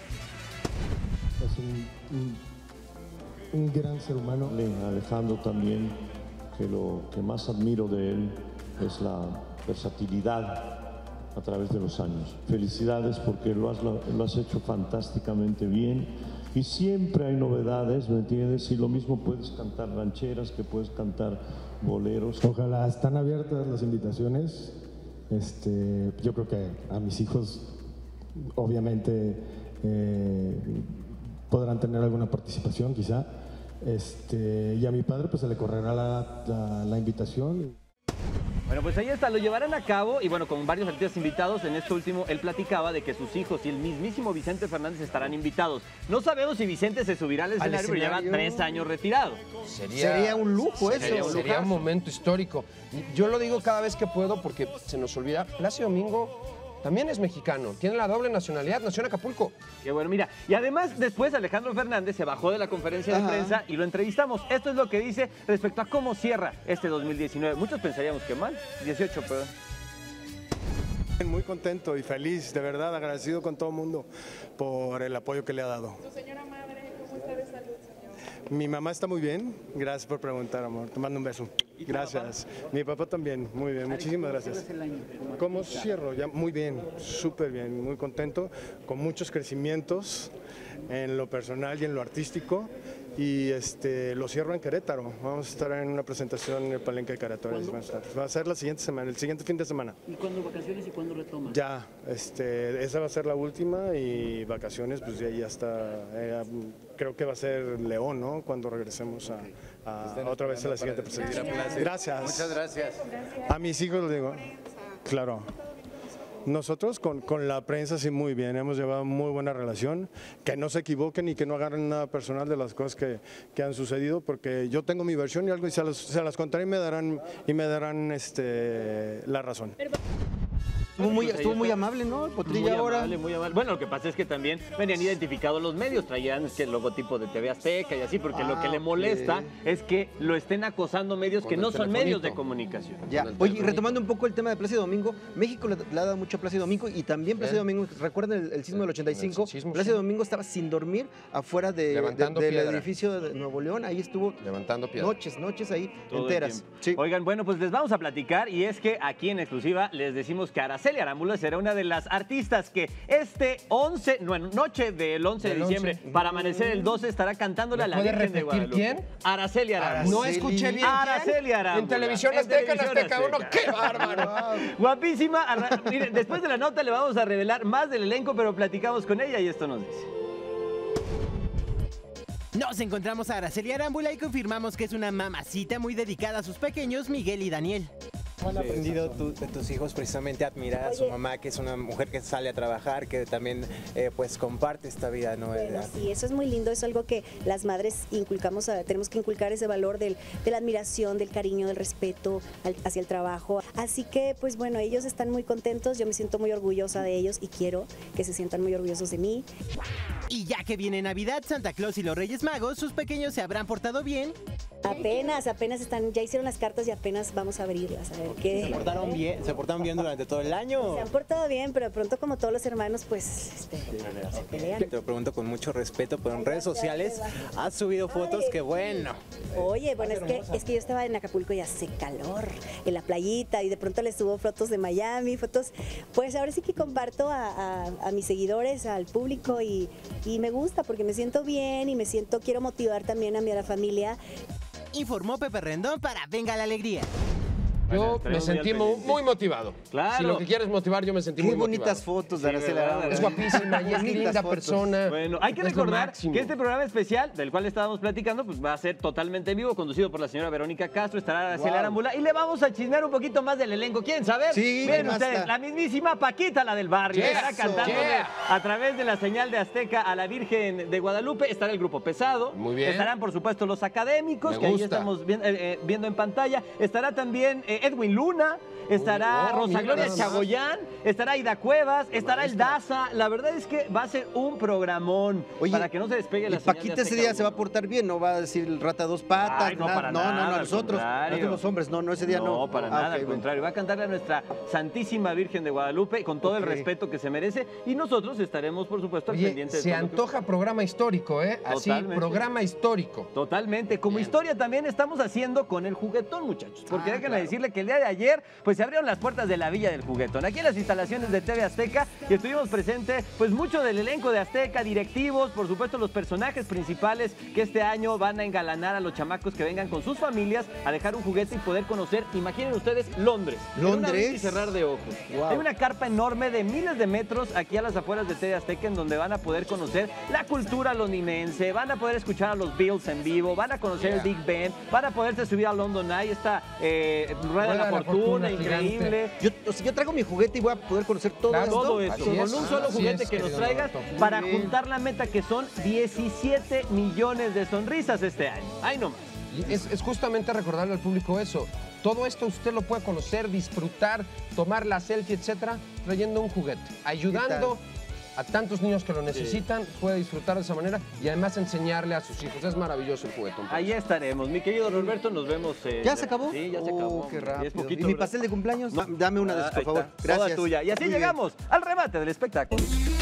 [SPEAKER 19] Es un, un- un gran ser humano. Alejandro también, que lo que más admiro de él es la versatilidad a través de los años. Felicidades porque lo has, lo has hecho fantásticamente bien y siempre hay novedades, ¿me entiendes? Y lo mismo puedes cantar rancheras, que puedes cantar boleros. Ojalá están abiertas las invitaciones. Este, yo creo que a mis hijos, obviamente, eh, podrán tener alguna participación, quizá. Este, y a mi padre, pues se le correrá la, la, la invitación.
[SPEAKER 16] Bueno, pues ahí está, lo llevarán a cabo y bueno, con varios artistas invitados. En esto último, él platicaba de que sus hijos y el mismísimo Vicente Fernández estarán invitados. No sabemos si Vicente se subirá al escenario, pero lleva
[SPEAKER 18] escenario.
[SPEAKER 16] tres años retirado.
[SPEAKER 18] Sería un lujo eso.
[SPEAKER 9] Sería, sería un momento histórico. Y yo lo digo cada vez que puedo porque se nos olvida. Plácido Domingo también es mexicano, tiene la doble nacionalidad, nació en Acapulco.
[SPEAKER 16] Qué bueno, mira. Y además, después Alejandro Fernández se bajó de la conferencia de
[SPEAKER 18] Ajá.
[SPEAKER 16] prensa y lo entrevistamos. Esto es lo que dice respecto a cómo cierra este dos mil diecinueve. Muchos pensaríamos que mal. dieciocho, perdón.
[SPEAKER 20] Muy contento y feliz, de verdad, agradecido con todo el mundo por el apoyo que le ha dado.
[SPEAKER 21] ¿Tu señora madre cómo está de salud, señor?
[SPEAKER 20] Mi mamá está muy bien, gracias por preguntar, amor. Te mando un beso. Gracias. Mi papá también, muy bien, muchísimas gracias. ¿Cómo cierro? Ya muy bien, súper bien, muy contento, con muchos crecimientos en lo personal y en lo artístico. Y este, lo cierro en Querétaro. Vamos a estar en una presentación en el Palenque de Querétaro. Va a ser la siguiente semana, el siguiente fin de semana.
[SPEAKER 22] ¿Y cuándo vacaciones y cuándo retomas?
[SPEAKER 20] Ya, este, esa va a ser la última y vacaciones, pues ya, ya está. eh, creo que va a ser León, ¿no? Cuando regresemos a, a otra vez a la siguiente presentación. Gracias.
[SPEAKER 23] Muchas gracias.
[SPEAKER 20] A mis hijos les digo, claro. Nosotros con, con la prensa sí muy bien, hemos llevado muy buena relación, que no se equivoquen y que no agarren nada personal de las cosas que, que han sucedido, porque yo tengo mi versión y algo y se las, se las contaré y me darán, y me darán este, la razón.
[SPEAKER 18] Estuvo muy,
[SPEAKER 16] Pues ahí
[SPEAKER 18] estuvo muy
[SPEAKER 16] está.
[SPEAKER 18] amable, ¿no? El Potrillo
[SPEAKER 16] Muy
[SPEAKER 18] ahora.
[SPEAKER 16] amable, muy amable. Bueno, lo que pasa es que también venían identificados los medios, traían que el logotipo de T V Azteca y así, porque lo que le molesta
[SPEAKER 18] ok.
[SPEAKER 16] es que lo estén acosando medios
[SPEAKER 18] Con
[SPEAKER 16] que
[SPEAKER 18] el
[SPEAKER 16] no son medios de
[SPEAKER 18] telefonito.
[SPEAKER 16] comunicación.
[SPEAKER 18] Ya. Oye, y retomando un poco el tema de Plácido Domingo, México le, le ha dado mucho a Plácido Domingo y también Plácido Domingo, ¿recuerdan el, el sismo del ochenta y cinco? Plácido Domingo estaba sin dormir afuera de,
[SPEAKER 9] Levantando
[SPEAKER 18] de- del
[SPEAKER 9] piedra.
[SPEAKER 18] edificio de Nuevo León, ahí estuvo
[SPEAKER 9] levantando piedra.
[SPEAKER 18] noches, noches ahí
[SPEAKER 16] Todo el
[SPEAKER 18] enteras.
[SPEAKER 16] tiempo. Oigan, bueno, pues les vamos a platicar y es que aquí en exclusiva les decimos que Araceli Arámbula será una de las artistas que este once, no, noche del once de
[SPEAKER 9] Del
[SPEAKER 16] diciembre,
[SPEAKER 9] once.
[SPEAKER 16] para amanecer el doce, estará cantándole a la
[SPEAKER 9] ¿Me puede
[SPEAKER 16] Virgen de
[SPEAKER 9] repetir
[SPEAKER 16] Guadalupe.
[SPEAKER 9] quién?
[SPEAKER 16] Araceli Arámbula.
[SPEAKER 9] No escuché bien.
[SPEAKER 16] Araceli
[SPEAKER 9] ¿quién?
[SPEAKER 16] Arámbula.
[SPEAKER 9] En Televisión
[SPEAKER 16] En
[SPEAKER 9] Azteca, en
[SPEAKER 16] Televisión
[SPEAKER 9] Azteca uno.
[SPEAKER 16] Azteca.
[SPEAKER 9] ¡Qué bárbaro!
[SPEAKER 16] Guapísima. Arra- Miren, después de la nota le vamos a revelar más del elenco, pero platicamos con ella y esto nos dice.
[SPEAKER 2] Nos encontramos a Araceli Arámbula y confirmamos que es una mamacita muy dedicada a sus pequeños Miguel y Daniel.
[SPEAKER 3] ¿Cuándo han aprendido tu- de tus hijos precisamente a admirar a su mamá, que es una mujer que sale a trabajar, que también eh, pues comparte esta vida, ¿no?
[SPEAKER 23] Bueno, sí, eso es muy lindo, es algo que las madres inculcamos, a- tenemos que inculcar ese valor del, de la admiración, del cariño, del respeto al- hacia el trabajo. Así que, pues bueno, ellos están muy contentos, yo me siento muy orgullosa de ellos y quiero que se sientan muy orgullosos de mí.
[SPEAKER 2] Y ya que viene Navidad, Santa Claus y los Reyes Magos, sus pequeños se habrán portado bien.
[SPEAKER 23] Apenas, apenas están, ya hicieron las cartas y apenas vamos a abrirlas, a ver qué.
[SPEAKER 3] ¿Se portaron bien, se portaron bien durante todo el año?
[SPEAKER 23] Se han portado bien, pero de pronto como todos los hermanos, pues, este, se pelean.
[SPEAKER 3] Te lo pregunto con mucho respeto, pero en redes sociales has subido fotos que bueno.
[SPEAKER 23] Oye, bueno, es que, es que yo estaba en Acapulco y hace calor, en la playita, y de pronto les subo fotos de Miami, fotos, pues ahora sí que comparto a, a- a mis seguidores, al público, y, y me gusta porque me siento bien y me siento, quiero motivar también a mi a la familia.
[SPEAKER 2] Informó Pepe Rendón para Venga la Alegría.
[SPEAKER 9] Yo me sentí mu- muy motivado.
[SPEAKER 16] Claro.
[SPEAKER 9] Si lo que quieres motivar, yo me sentí
[SPEAKER 18] Qué
[SPEAKER 9] muy
[SPEAKER 18] bonitas
[SPEAKER 9] motivado.
[SPEAKER 18] fotos de Araceli Arámbula.
[SPEAKER 9] Es guapísima y es
[SPEAKER 18] Bonitas
[SPEAKER 9] linda
[SPEAKER 18] fotos.
[SPEAKER 9] persona.
[SPEAKER 16] Bueno, hay que
[SPEAKER 9] Es lo
[SPEAKER 16] recordar
[SPEAKER 9] máximo.
[SPEAKER 16] que este programa especial, del cual estábamos platicando, pues va a ser totalmente en vivo, conducido por la señora Verónica Castro, estará Araceli
[SPEAKER 9] Wow.
[SPEAKER 16] Arámbula, y le vamos a chismear un poquito más del elenco. ¿Quieren saber?
[SPEAKER 18] Sí,
[SPEAKER 16] Miren
[SPEAKER 18] basta.
[SPEAKER 16] ustedes, la mismísima Paquita, la del barrio,
[SPEAKER 9] Yes,
[SPEAKER 16] estará cantando
[SPEAKER 9] yeah.
[SPEAKER 16] a través de la señal de Azteca a la Virgen de Guadalupe. Estará el grupo Pesado.
[SPEAKER 9] Muy bien.
[SPEAKER 16] Estarán, por supuesto, los académicos,
[SPEAKER 9] Me
[SPEAKER 16] que ahí
[SPEAKER 9] gusta.
[SPEAKER 16] estamos vi- eh, eh, viendo en pantalla. Estará también eh, Edwin Luna. Estará
[SPEAKER 9] Oh,
[SPEAKER 16] Rosa
[SPEAKER 9] mira
[SPEAKER 16] Gloria
[SPEAKER 9] nada más.
[SPEAKER 16] Chagoyán, estará Ida Cuevas, estará el Daza. La verdad es que va a ser un programón
[SPEAKER 18] Oye,
[SPEAKER 16] para que no se despegue
[SPEAKER 18] Y
[SPEAKER 16] la señal de
[SPEAKER 18] Paquita ese
[SPEAKER 16] Azteca
[SPEAKER 18] día se va a
[SPEAKER 16] uno.
[SPEAKER 18] portar bien, no va a decir el rata dos patas.
[SPEAKER 16] Ay, no,
[SPEAKER 18] nada.
[SPEAKER 16] para
[SPEAKER 18] no, no,
[SPEAKER 16] nada,
[SPEAKER 18] no,
[SPEAKER 16] al
[SPEAKER 18] nosotros,
[SPEAKER 16] contrario.
[SPEAKER 18] nosotros los hombres, no, no, ese día no.
[SPEAKER 16] No, para
[SPEAKER 18] Ah,
[SPEAKER 16] nada,
[SPEAKER 18] ok,
[SPEAKER 16] al
[SPEAKER 18] bueno.
[SPEAKER 16] contrario. Va a cantarle a nuestra Santísima Virgen de Guadalupe con todo
[SPEAKER 18] Ok.
[SPEAKER 16] el respeto que se merece y nosotros estaremos, por supuesto, al
[SPEAKER 9] Oye,
[SPEAKER 16] pendiente de
[SPEAKER 9] se
[SPEAKER 16] todo lo que-
[SPEAKER 9] antoja programa histórico, ¿eh? Así,
[SPEAKER 16] Totalmente.
[SPEAKER 9] programa histórico.
[SPEAKER 16] Totalmente. Como historia también estamos haciendo con el juguetón, muchachos. Porque
[SPEAKER 9] Ah,
[SPEAKER 16] déjenme
[SPEAKER 9] claro.
[SPEAKER 16] decirle que el día de ayer, pues se abrieron las puertas de la Villa del Juguetón. Aquí en las instalaciones de T V Azteca y estuvimos presentes, pues mucho del elenco de Azteca, directivos, por supuesto los personajes principales que este año van a engalanar a los chamacos que vengan con sus familias a dejar un juguete y poder conocer, imaginen ustedes, Londres. En un abrir y
[SPEAKER 18] ¿Londres?
[SPEAKER 16] cerrar de ojos.
[SPEAKER 18] Wow.
[SPEAKER 16] Hay una carpa enorme de miles de metros aquí a las afueras de T V Azteca en donde van a poder conocer la cultura londinense, van a poder escuchar a los Beatles en vivo, van a conocer el Big Ben, van a poderse subir a London Eye, esta eh, rueda de la fortuna, increíble.
[SPEAKER 18] Yo, o sea, yo traigo mi juguete y voy a poder conocer todo
[SPEAKER 16] Claro,
[SPEAKER 18] esto.
[SPEAKER 16] todo eso,
[SPEAKER 18] Así
[SPEAKER 16] con
[SPEAKER 18] es.
[SPEAKER 16] un solo
[SPEAKER 18] Así
[SPEAKER 16] juguete
[SPEAKER 18] es,
[SPEAKER 16] que nos
[SPEAKER 18] querido
[SPEAKER 16] traigas
[SPEAKER 18] Roberto. Muy
[SPEAKER 16] para
[SPEAKER 18] bien.
[SPEAKER 16] juntar la meta que son diecisiete millones de sonrisas este año. Ay, no más.
[SPEAKER 9] Y Es, es justamente recordarle al público eso. Todo esto usted lo puede conocer, disfrutar, tomar la selfie, etcétera, trayendo un juguete, ayudando a tantos niños que lo necesitan, puede disfrutar de esa manera y además enseñarle a sus hijos. Es maravilloso el juguetón.
[SPEAKER 16] Ahí estaremos. Mi querido Roberto, nos vemos. eh,
[SPEAKER 18] ¿Ya se acabó?
[SPEAKER 16] Sí, ya se
[SPEAKER 18] Oh,
[SPEAKER 16] acabó.
[SPEAKER 18] qué
[SPEAKER 16] Y es
[SPEAKER 18] rápido.
[SPEAKER 16] poquito,
[SPEAKER 18] ¿Y mi
[SPEAKER 16] ¿verdad?
[SPEAKER 18] pastel de cumpleaños? Da- Dame una de
[SPEAKER 16] Ah,
[SPEAKER 18] esas,
[SPEAKER 16] ahí
[SPEAKER 18] por favor.
[SPEAKER 16] está,
[SPEAKER 18] Gracias.
[SPEAKER 16] Toda tuya. Y así
[SPEAKER 18] Muy bien.
[SPEAKER 16] llegamos al remate del espectáculo.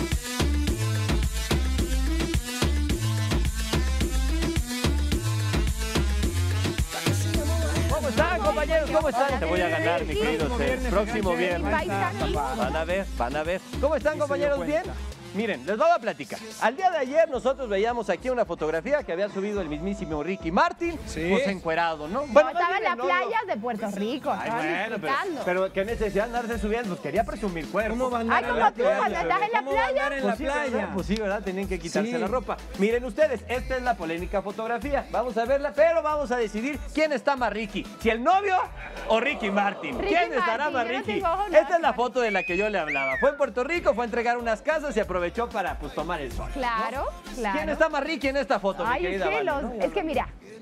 [SPEAKER 16] ¿Cómo están, compañeros? ¿Cómo están? Te voy a ganar, mi querido Ser. Próximo viernes. Van a ver, van a ver. ¿Cómo están, compañeros? ¿Bien? Miren, les voy a platicar. Al día de ayer nosotros veíamos aquí una fotografía que había subido el mismísimo Ricky Martin, pues encuerado, ¿no?
[SPEAKER 1] Bueno,
[SPEAKER 16] más
[SPEAKER 1] estaba en
[SPEAKER 16] bien
[SPEAKER 1] la
[SPEAKER 16] el
[SPEAKER 1] playa de Puerto Rico,
[SPEAKER 16] Ay,
[SPEAKER 1] estaban
[SPEAKER 16] bueno, pero,
[SPEAKER 1] disfrutando.
[SPEAKER 16] pero qué necesidad de andarse subiendo, pues quería presumir cuerpo.
[SPEAKER 1] ¿Cómo va a andar Ay, en como la tú, playa? cuando estás en la
[SPEAKER 16] ¿Cómo va a
[SPEAKER 1] playa?
[SPEAKER 16] andar en
[SPEAKER 1] Pues
[SPEAKER 16] la
[SPEAKER 1] sí,
[SPEAKER 16] playa?
[SPEAKER 1] ¿verdad?
[SPEAKER 16] Pues sí, ¿verdad? Tenían que quitarse
[SPEAKER 1] Sí.
[SPEAKER 16] la ropa. Miren ustedes, esta es la polémica fotografía. Vamos a verla, pero vamos a decidir quién está más Ricky. Si el novio o Ricky Martin.
[SPEAKER 1] Ricky
[SPEAKER 16] ¿Quién estará
[SPEAKER 1] Martin,
[SPEAKER 16] más
[SPEAKER 1] yo no
[SPEAKER 16] Ricky?
[SPEAKER 1] tengo ojos, nada.
[SPEAKER 16] Esta es la foto de la que yo le hablaba. Fue en Puerto Rico, fue a entregar unas casas y aprovechó para pues tomar el sol.
[SPEAKER 1] Claro, claro.
[SPEAKER 16] ¿Quién está más Ricky en esta foto, mi
[SPEAKER 1] Ay, es
[SPEAKER 16] querida
[SPEAKER 1] que
[SPEAKER 16] Vale,
[SPEAKER 1] los,
[SPEAKER 16] no?
[SPEAKER 1] es que mira,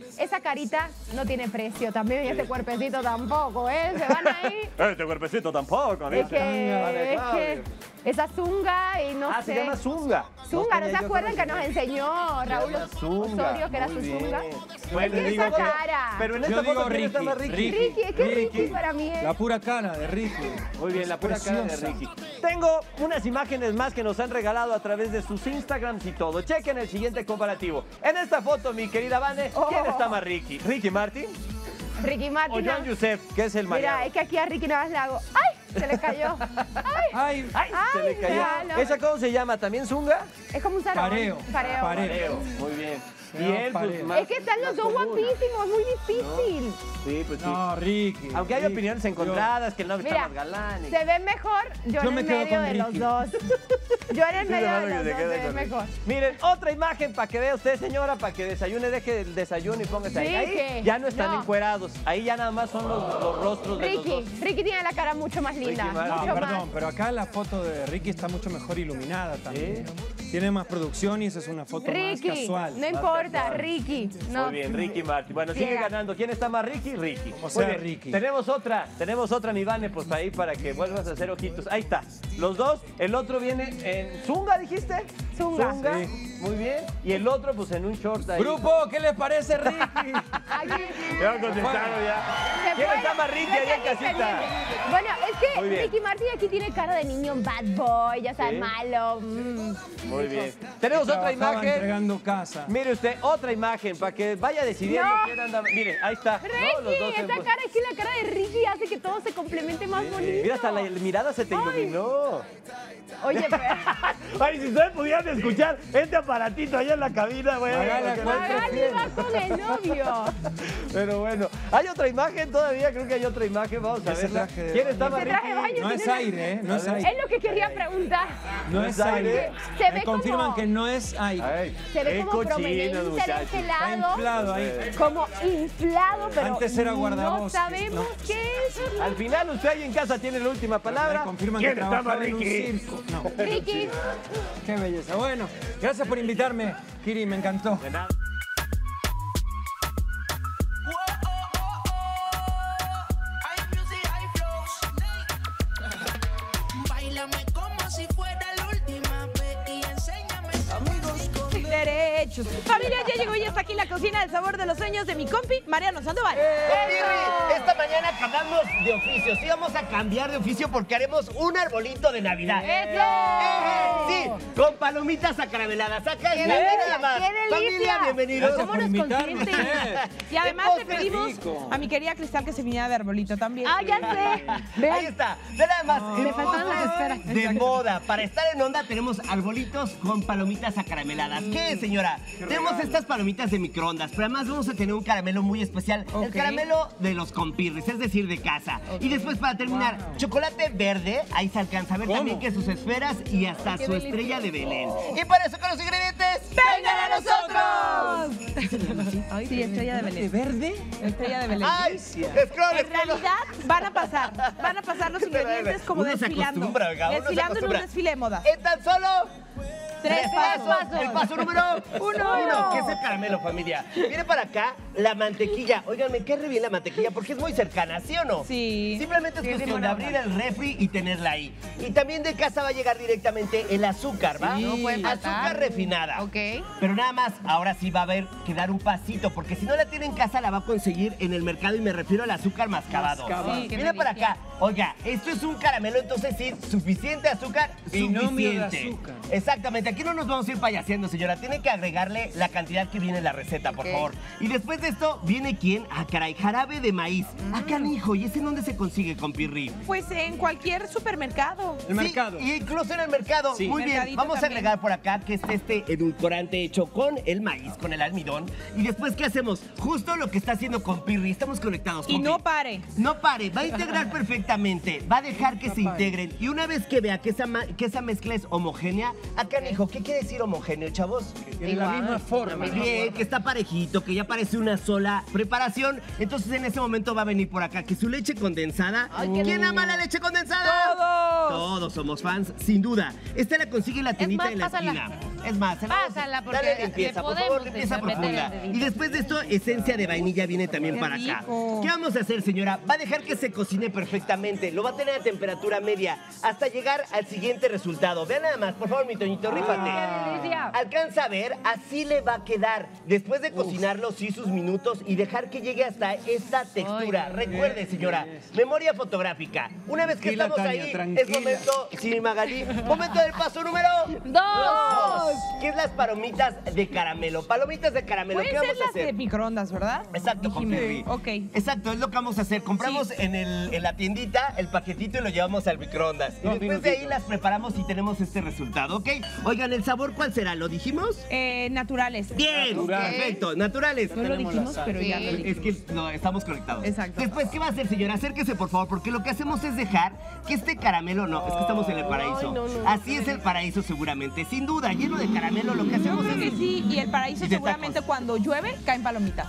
[SPEAKER 6] esa carita no tiene precio también, y este cuerpecito tampoco, ¿eh? Se van ahí.
[SPEAKER 16] Este cuerpecito tampoco,
[SPEAKER 6] Es que, es que esa zunga y no
[SPEAKER 16] Ah,
[SPEAKER 6] sé.
[SPEAKER 16] se llama zunga.
[SPEAKER 6] Zunga, ¿no se
[SPEAKER 16] tenía yo
[SPEAKER 6] acuerdan que
[SPEAKER 16] conocimiento.
[SPEAKER 6] nos enseñó Raúl
[SPEAKER 16] Zunga,
[SPEAKER 6] Osorio que era
[SPEAKER 16] muy
[SPEAKER 6] su
[SPEAKER 16] bien.
[SPEAKER 6] zunga?
[SPEAKER 16] Bueno,
[SPEAKER 6] Es que
[SPEAKER 16] digo
[SPEAKER 6] esa
[SPEAKER 16] que-
[SPEAKER 6] cara.
[SPEAKER 16] Pero en
[SPEAKER 7] Yo
[SPEAKER 16] esta
[SPEAKER 7] digo
[SPEAKER 16] foto, ¿quién está
[SPEAKER 7] Ricky,
[SPEAKER 16] más Ricky?
[SPEAKER 7] Ricky.
[SPEAKER 6] Ricky, es que Ricky para mí es.
[SPEAKER 7] La pura cara de Ricky.
[SPEAKER 16] Muy bien, la pura cara de
[SPEAKER 7] Preciosa.
[SPEAKER 16] Ricky. Tengo unas imágenes más que nos han regalado a través de sus Instagrams y todo. Chequen el siguiente comparativo. En esta foto, mi querida Vane, ¿quién
[SPEAKER 6] Oh.
[SPEAKER 16] está más Ricky? ¿Ricky Martin
[SPEAKER 6] Ricky
[SPEAKER 16] o
[SPEAKER 6] Martin.
[SPEAKER 16] John Yusef, que es el
[SPEAKER 6] Mira,
[SPEAKER 16] mayor?
[SPEAKER 6] es que aquí a Ricky nada más le hago. ¡Ay! Se le cayó. ¡Ay!
[SPEAKER 16] ¡Ay! Se le cayó.
[SPEAKER 6] ya, no.
[SPEAKER 16] ¿Esa cómo se llama? ¿También zunga?
[SPEAKER 6] Es como un sarón.
[SPEAKER 16] Pareo.
[SPEAKER 6] Pareo.
[SPEAKER 16] Pareo. Muy bien. Y
[SPEAKER 7] No,
[SPEAKER 16] él, pues,
[SPEAKER 7] pareo.
[SPEAKER 16] más-
[SPEAKER 6] Es que están los
[SPEAKER 16] más
[SPEAKER 6] dos
[SPEAKER 16] común.
[SPEAKER 6] guapísimos, muy difícil.
[SPEAKER 16] Sí, pues sí.
[SPEAKER 7] No, Ricky.
[SPEAKER 16] Aunque hay
[SPEAKER 7] Ricky.
[SPEAKER 16] opiniones encontradas, que el novio está
[SPEAKER 6] Mira,
[SPEAKER 16] más galán. y-
[SPEAKER 6] se ve mejor yo,
[SPEAKER 7] Yo
[SPEAKER 6] en
[SPEAKER 7] me
[SPEAKER 6] el
[SPEAKER 7] quedo
[SPEAKER 6] medio
[SPEAKER 7] con
[SPEAKER 6] de los
[SPEAKER 7] Ricky.
[SPEAKER 6] dos. Yo en el
[SPEAKER 16] Sí,
[SPEAKER 6] medio
[SPEAKER 16] de
[SPEAKER 6] de
[SPEAKER 16] verdad que
[SPEAKER 6] los
[SPEAKER 16] se
[SPEAKER 6] dos
[SPEAKER 16] quede
[SPEAKER 6] se ve
[SPEAKER 16] con Ricky.
[SPEAKER 6] mejor.
[SPEAKER 16] Miren, otra imagen para que vea usted, señora, para que desayune, deje el desayuno y póngase ahí. Ahí
[SPEAKER 6] Ricky,
[SPEAKER 16] ya no están
[SPEAKER 6] no.
[SPEAKER 16] encuerados. Ahí ya nada más son los, los rostros de los
[SPEAKER 6] Ricky,
[SPEAKER 16] dos.
[SPEAKER 6] Ricky tiene la cara mucho más linda.
[SPEAKER 16] Ricky Martin.
[SPEAKER 6] Mucho
[SPEAKER 7] No,
[SPEAKER 6] más.
[SPEAKER 7] perdón, pero acá la foto de Ricky está mucho mejor iluminada también. Tiene más producción y esa es una foto
[SPEAKER 6] Ricky,
[SPEAKER 7] más casual.
[SPEAKER 6] no importa, Ricky. No.
[SPEAKER 16] Muy bien, Ricky Martin. Bueno, sigue
[SPEAKER 6] Ciega.
[SPEAKER 16] ganando. ¿Quién está más, Ricky? Ricky.
[SPEAKER 7] Como
[SPEAKER 16] Muy
[SPEAKER 7] sea,
[SPEAKER 16] bien.
[SPEAKER 7] Ricky.
[SPEAKER 16] Tenemos otra, tenemos otra, mi Vane, pues ahí para que vuelvas a hacer ojitos. Ahí está. Los dos, el otro viene en zunga, ¿dijiste?
[SPEAKER 6] Zunga.
[SPEAKER 16] Sí. Muy bien. Y el otro, pues en un short ahí.
[SPEAKER 7] Grupo, ¿qué les parece, Ricky?
[SPEAKER 6] Aquí.
[SPEAKER 16] Ya contestaron ya.
[SPEAKER 6] Se
[SPEAKER 16] ¿Quién
[SPEAKER 6] fue.
[SPEAKER 16] está más Ricky allá en casita?
[SPEAKER 6] Bueno, es que
[SPEAKER 16] Muy bien.
[SPEAKER 6] Ricky Martin aquí tiene cara de niño bad boy, ya sabes,
[SPEAKER 16] Sí.
[SPEAKER 6] malo. mm.
[SPEAKER 16] Muy bien. Tenemos otra
[SPEAKER 7] Trabajaba
[SPEAKER 16] imagen.
[SPEAKER 7] entregando casa.
[SPEAKER 16] Mire usted, otra imagen para que vaya decidiendo
[SPEAKER 6] No.
[SPEAKER 16] quién anda. Mire, ahí está.
[SPEAKER 6] Ricky,
[SPEAKER 16] ¿no? Los dos en-
[SPEAKER 6] esa cara, es que la cara de Ricky hace que todo se complemente más bonito.
[SPEAKER 16] Mira, hasta la mirada se te iluminó.
[SPEAKER 6] Oye, pero...
[SPEAKER 16] Ay, si ustedes pudieran escuchar este aparatito allá en la cabina, güey.
[SPEAKER 7] Magala,
[SPEAKER 16] porque-
[SPEAKER 7] ¿cuál
[SPEAKER 6] Magali
[SPEAKER 7] prefieres?
[SPEAKER 6] va con el novio.
[SPEAKER 16] Pero bueno, hay otra imagen todavía, creo que hay otra imagen, vamos a
[SPEAKER 7] Ese
[SPEAKER 16] verla.
[SPEAKER 7] traje de
[SPEAKER 16] ¿Quién
[SPEAKER 7] baño.
[SPEAKER 16] está más
[SPEAKER 6] Ese traje de
[SPEAKER 16] Ricky?
[SPEAKER 6] baño
[SPEAKER 7] No es
[SPEAKER 6] tiene una-
[SPEAKER 7] aire, ¿eh? No es
[SPEAKER 16] A ver.
[SPEAKER 7] aire.
[SPEAKER 6] Es lo que quería preguntar.
[SPEAKER 7] No
[SPEAKER 16] ¿No
[SPEAKER 7] es
[SPEAKER 16] es aire?
[SPEAKER 7] aire.
[SPEAKER 6] Se
[SPEAKER 7] Me
[SPEAKER 6] ve
[SPEAKER 7] confirman
[SPEAKER 6] como-
[SPEAKER 7] que no es aire.
[SPEAKER 16] Ay,
[SPEAKER 6] Se ve
[SPEAKER 16] qué
[SPEAKER 6] como
[SPEAKER 16] cochinos,
[SPEAKER 6] prominencia de
[SPEAKER 16] muchachos.
[SPEAKER 6] este
[SPEAKER 7] Está
[SPEAKER 6] lado.
[SPEAKER 7] inflado ahí.
[SPEAKER 6] Como inflado, pero
[SPEAKER 7] Antes era
[SPEAKER 6] no
[SPEAKER 7] guardabosques,
[SPEAKER 6] sabemos
[SPEAKER 7] no.
[SPEAKER 6] qué es.
[SPEAKER 16] Al final, usted ahí en casa tiene la última palabra.
[SPEAKER 7] Me confirman
[SPEAKER 16] ¿Quién
[SPEAKER 7] que
[SPEAKER 16] está más
[SPEAKER 7] trabajaba en un
[SPEAKER 16] Ricky?
[SPEAKER 7] circo. No.
[SPEAKER 6] Ricky.
[SPEAKER 7] Qué belleza. Bueno, gracias por invitarme, Kiri, me encantó.
[SPEAKER 16] De nada.
[SPEAKER 8] Báilame como si fuera la última vez y enséñame. Amigos con
[SPEAKER 1] Derechos. Familia, ya llegó y está aquí la cocina del sabor de los sueños de mi compi, Mariano Sandoval.
[SPEAKER 24] Pirri, esta mañana cambiamos de oficio. Sí, vamos a cambiar de oficio porque haremos un arbolito de Navidad.
[SPEAKER 6] ¡Eso!
[SPEAKER 24] Sí, con palomitas acarameladas. Acá
[SPEAKER 6] ¡Qué
[SPEAKER 24] está,
[SPEAKER 6] delicia!
[SPEAKER 24] nada más.
[SPEAKER 6] ¡Qué delicia!
[SPEAKER 24] Familia, bienvenidos.
[SPEAKER 7] Gracias por invitarme.
[SPEAKER 1] consienten? Y además
[SPEAKER 24] El
[SPEAKER 1] le
[SPEAKER 24] postre
[SPEAKER 1] pedimos
[SPEAKER 7] rico.
[SPEAKER 1] a mi querida Cristal que se viniera de arbolito también.
[SPEAKER 6] Ah, ya sé.
[SPEAKER 24] Ahí
[SPEAKER 6] Vean.
[SPEAKER 24] está. Ve nada más.
[SPEAKER 6] Me
[SPEAKER 24] el
[SPEAKER 6] faltaban las
[SPEAKER 24] postre
[SPEAKER 6] esferas.
[SPEAKER 24] de moda. Para estar en onda tenemos arbolitos con palomitas acarameladas. ¿Qué es, señora? Tenemos estas palomitas de microondas, pero además vamos a tener un caramelo muy especial. El
[SPEAKER 1] Ok.
[SPEAKER 24] caramelo de los compirris, es decir, de casa. Y después, para terminar, chocolate verde. Ahí se alcanza a ver
[SPEAKER 7] ¿Cómo?
[SPEAKER 24] también que sus esferas y hasta
[SPEAKER 1] Qué
[SPEAKER 24] su
[SPEAKER 1] delicioso.
[SPEAKER 24] estrella de Belén. Y para eso, con los ingredientes,
[SPEAKER 1] ¡Vengan a nosotros! Sí, estrella de Belén.
[SPEAKER 7] ¿Verde?
[SPEAKER 1] Estrella de Belén.
[SPEAKER 24] ¡Ay! Scroll,
[SPEAKER 1] En realidad van a pasar, van a pasar los ingredientes como
[SPEAKER 24] Uno se
[SPEAKER 1] desfilando.
[SPEAKER 24] acostumbra, oiga, uno se
[SPEAKER 1] Desfilando en un
[SPEAKER 24] acostumbra.
[SPEAKER 1] desfile de moda.
[SPEAKER 24] En tan solo
[SPEAKER 1] Tres pasos.
[SPEAKER 24] El paso número
[SPEAKER 1] Uno.
[SPEAKER 24] uno. ¿Qué es el caramelo, familia? Viene para acá la mantequilla. Oigan, me cae re bien la mantequilla porque es muy cercana, ¿sí o no?
[SPEAKER 1] Sí.
[SPEAKER 24] Simplemente es
[SPEAKER 1] Sí, es
[SPEAKER 24] cuestión
[SPEAKER 1] bien
[SPEAKER 24] de
[SPEAKER 1] buena
[SPEAKER 24] abrir el refri y tenerla ahí. Y también de casa va a llegar directamente el azúcar, ¿va?
[SPEAKER 1] Sí. No puede faltar.
[SPEAKER 24] Azúcar refinada.
[SPEAKER 1] Ok.
[SPEAKER 24] Pero nada más, ahora sí va a haber que dar un pasito, porque si no la tiene en casa la va a conseguir en el mercado y me refiero al azúcar mascabado.
[SPEAKER 7] Mascabado.
[SPEAKER 1] Sí, qué
[SPEAKER 24] Viene para
[SPEAKER 1] delicia.
[SPEAKER 24] acá. Oiga, esto es un caramelo, entonces sí, suficiente azúcar,
[SPEAKER 7] Binomio de
[SPEAKER 24] suficiente.
[SPEAKER 7] azúcar.
[SPEAKER 24] Exactamente, aquí no nos vamos a ir payaseando, señora. Tiene que agregarle la cantidad que viene en la receta, por
[SPEAKER 1] Ok.
[SPEAKER 24] favor. Y después de esto, ¿viene quién? Ah, caray, jarabe de maíz. Ah, canijo, ¿y ese en dónde se consigue, compirri?
[SPEAKER 1] Pues en cualquier supermercado.
[SPEAKER 7] El mercado.
[SPEAKER 24] Y incluso en el mercado.
[SPEAKER 7] Sí.
[SPEAKER 24] Muy bien,
[SPEAKER 1] Mercadito
[SPEAKER 24] vamos a
[SPEAKER 1] también.
[SPEAKER 24] agregar por acá que es este edulcorante hecho con el maíz, con el almidón. Y después, ¿qué hacemos? Justo lo que está haciendo compirri. Estamos conectados,
[SPEAKER 1] Y
[SPEAKER 24] compi.
[SPEAKER 1] no pare.
[SPEAKER 24] No pare, va a integrar perfectamente, va a dejar que se integren. Y una vez que vea que esa, ma- que esa mezcla es homogénea, acá, dijo, ¿qué quiere decir homogéneo, chavos?
[SPEAKER 7] Tiene la misma forma.
[SPEAKER 24] Muy bien, que está parejito, que ya parece una sola preparación. Entonces en ese momento va a venir por acá que su leche condensada. ¿Quién ama la leche condensada?
[SPEAKER 1] ¡Todos!
[SPEAKER 24] Todos somos fans, sin duda. Esta la consigue en la tiendita
[SPEAKER 6] más,
[SPEAKER 24] de la
[SPEAKER 6] pásala.
[SPEAKER 24] esquina. Es más, se la vamos a-
[SPEAKER 6] Pásala, porque
[SPEAKER 24] dale
[SPEAKER 6] le
[SPEAKER 24] limpieza, por
[SPEAKER 6] podemos
[SPEAKER 24] favor, limpieza
[SPEAKER 6] meter el
[SPEAKER 24] profunda.
[SPEAKER 6] dedito.
[SPEAKER 24] Y después de esto, esencia de vainilla viene también
[SPEAKER 6] Qué
[SPEAKER 24] para acá.
[SPEAKER 6] rico.
[SPEAKER 24] ¿Qué vamos a hacer, señora? Va a dejar que se cocine perfectamente. Lo va a tener a temperatura media hasta llegar al siguiente resultado. Vean nada más, por favor, mi Toñito, rífate.
[SPEAKER 6] ¡Qué delicia!
[SPEAKER 24] Alcanza a ver, así le va a quedar. Después de cocinarlo, sí, sus minutos y dejar que llegue hasta esta textura.
[SPEAKER 6] Ay,
[SPEAKER 24] Recuerde, señora, memoria fotográfica. Una vez que
[SPEAKER 7] Tranquila,
[SPEAKER 24] estamos
[SPEAKER 7] Tania,
[SPEAKER 24] ahí,
[SPEAKER 7] tranquila.
[SPEAKER 24] es momento, sí, Magalí, momento del paso número
[SPEAKER 6] Dos.
[SPEAKER 24] ¿Qué es las palomitas de caramelo? Palomitas de caramelo,
[SPEAKER 1] Pueden
[SPEAKER 24] ¿qué
[SPEAKER 1] ser
[SPEAKER 24] vamos a
[SPEAKER 1] las de
[SPEAKER 24] hacer?
[SPEAKER 1] microondas, ¿verdad?
[SPEAKER 24] Exacto, con
[SPEAKER 1] Dijimos.
[SPEAKER 24] Kirby.
[SPEAKER 1] Ok.
[SPEAKER 24] Exacto, es lo que vamos a hacer. Compramos en, el, en la tiendita el paquetito y lo llevamos al microondas. Y
[SPEAKER 7] Dos
[SPEAKER 24] después de ahí
[SPEAKER 7] minutitos.
[SPEAKER 24] las preparamos y tenemos este resultado, ¿ok? Oigan, ¿el sabor cuál será? ¿Lo dijimos?
[SPEAKER 1] Eh, naturales.
[SPEAKER 24] Bien,
[SPEAKER 7] Natural.
[SPEAKER 24] perfecto, naturales.
[SPEAKER 1] No lo dijimos, pero ya lo
[SPEAKER 24] Es
[SPEAKER 1] dijimos.
[SPEAKER 24] que no, estamos conectados.
[SPEAKER 1] Exacto.
[SPEAKER 24] Después, ¿qué va a hacer, señora? Acérquese, por favor, porque lo que hacemos es dejar que este caramelo, no, es que estamos en el paraíso. Así es el paraíso seguramente, sin duda, lleno de caramelo, lo que
[SPEAKER 1] Yo
[SPEAKER 24] hacemos
[SPEAKER 1] creo que
[SPEAKER 24] es...
[SPEAKER 1] sí, y el paraíso
[SPEAKER 24] Y de
[SPEAKER 1] seguramente
[SPEAKER 24] tacos.
[SPEAKER 1] cuando llueve caen palomitas.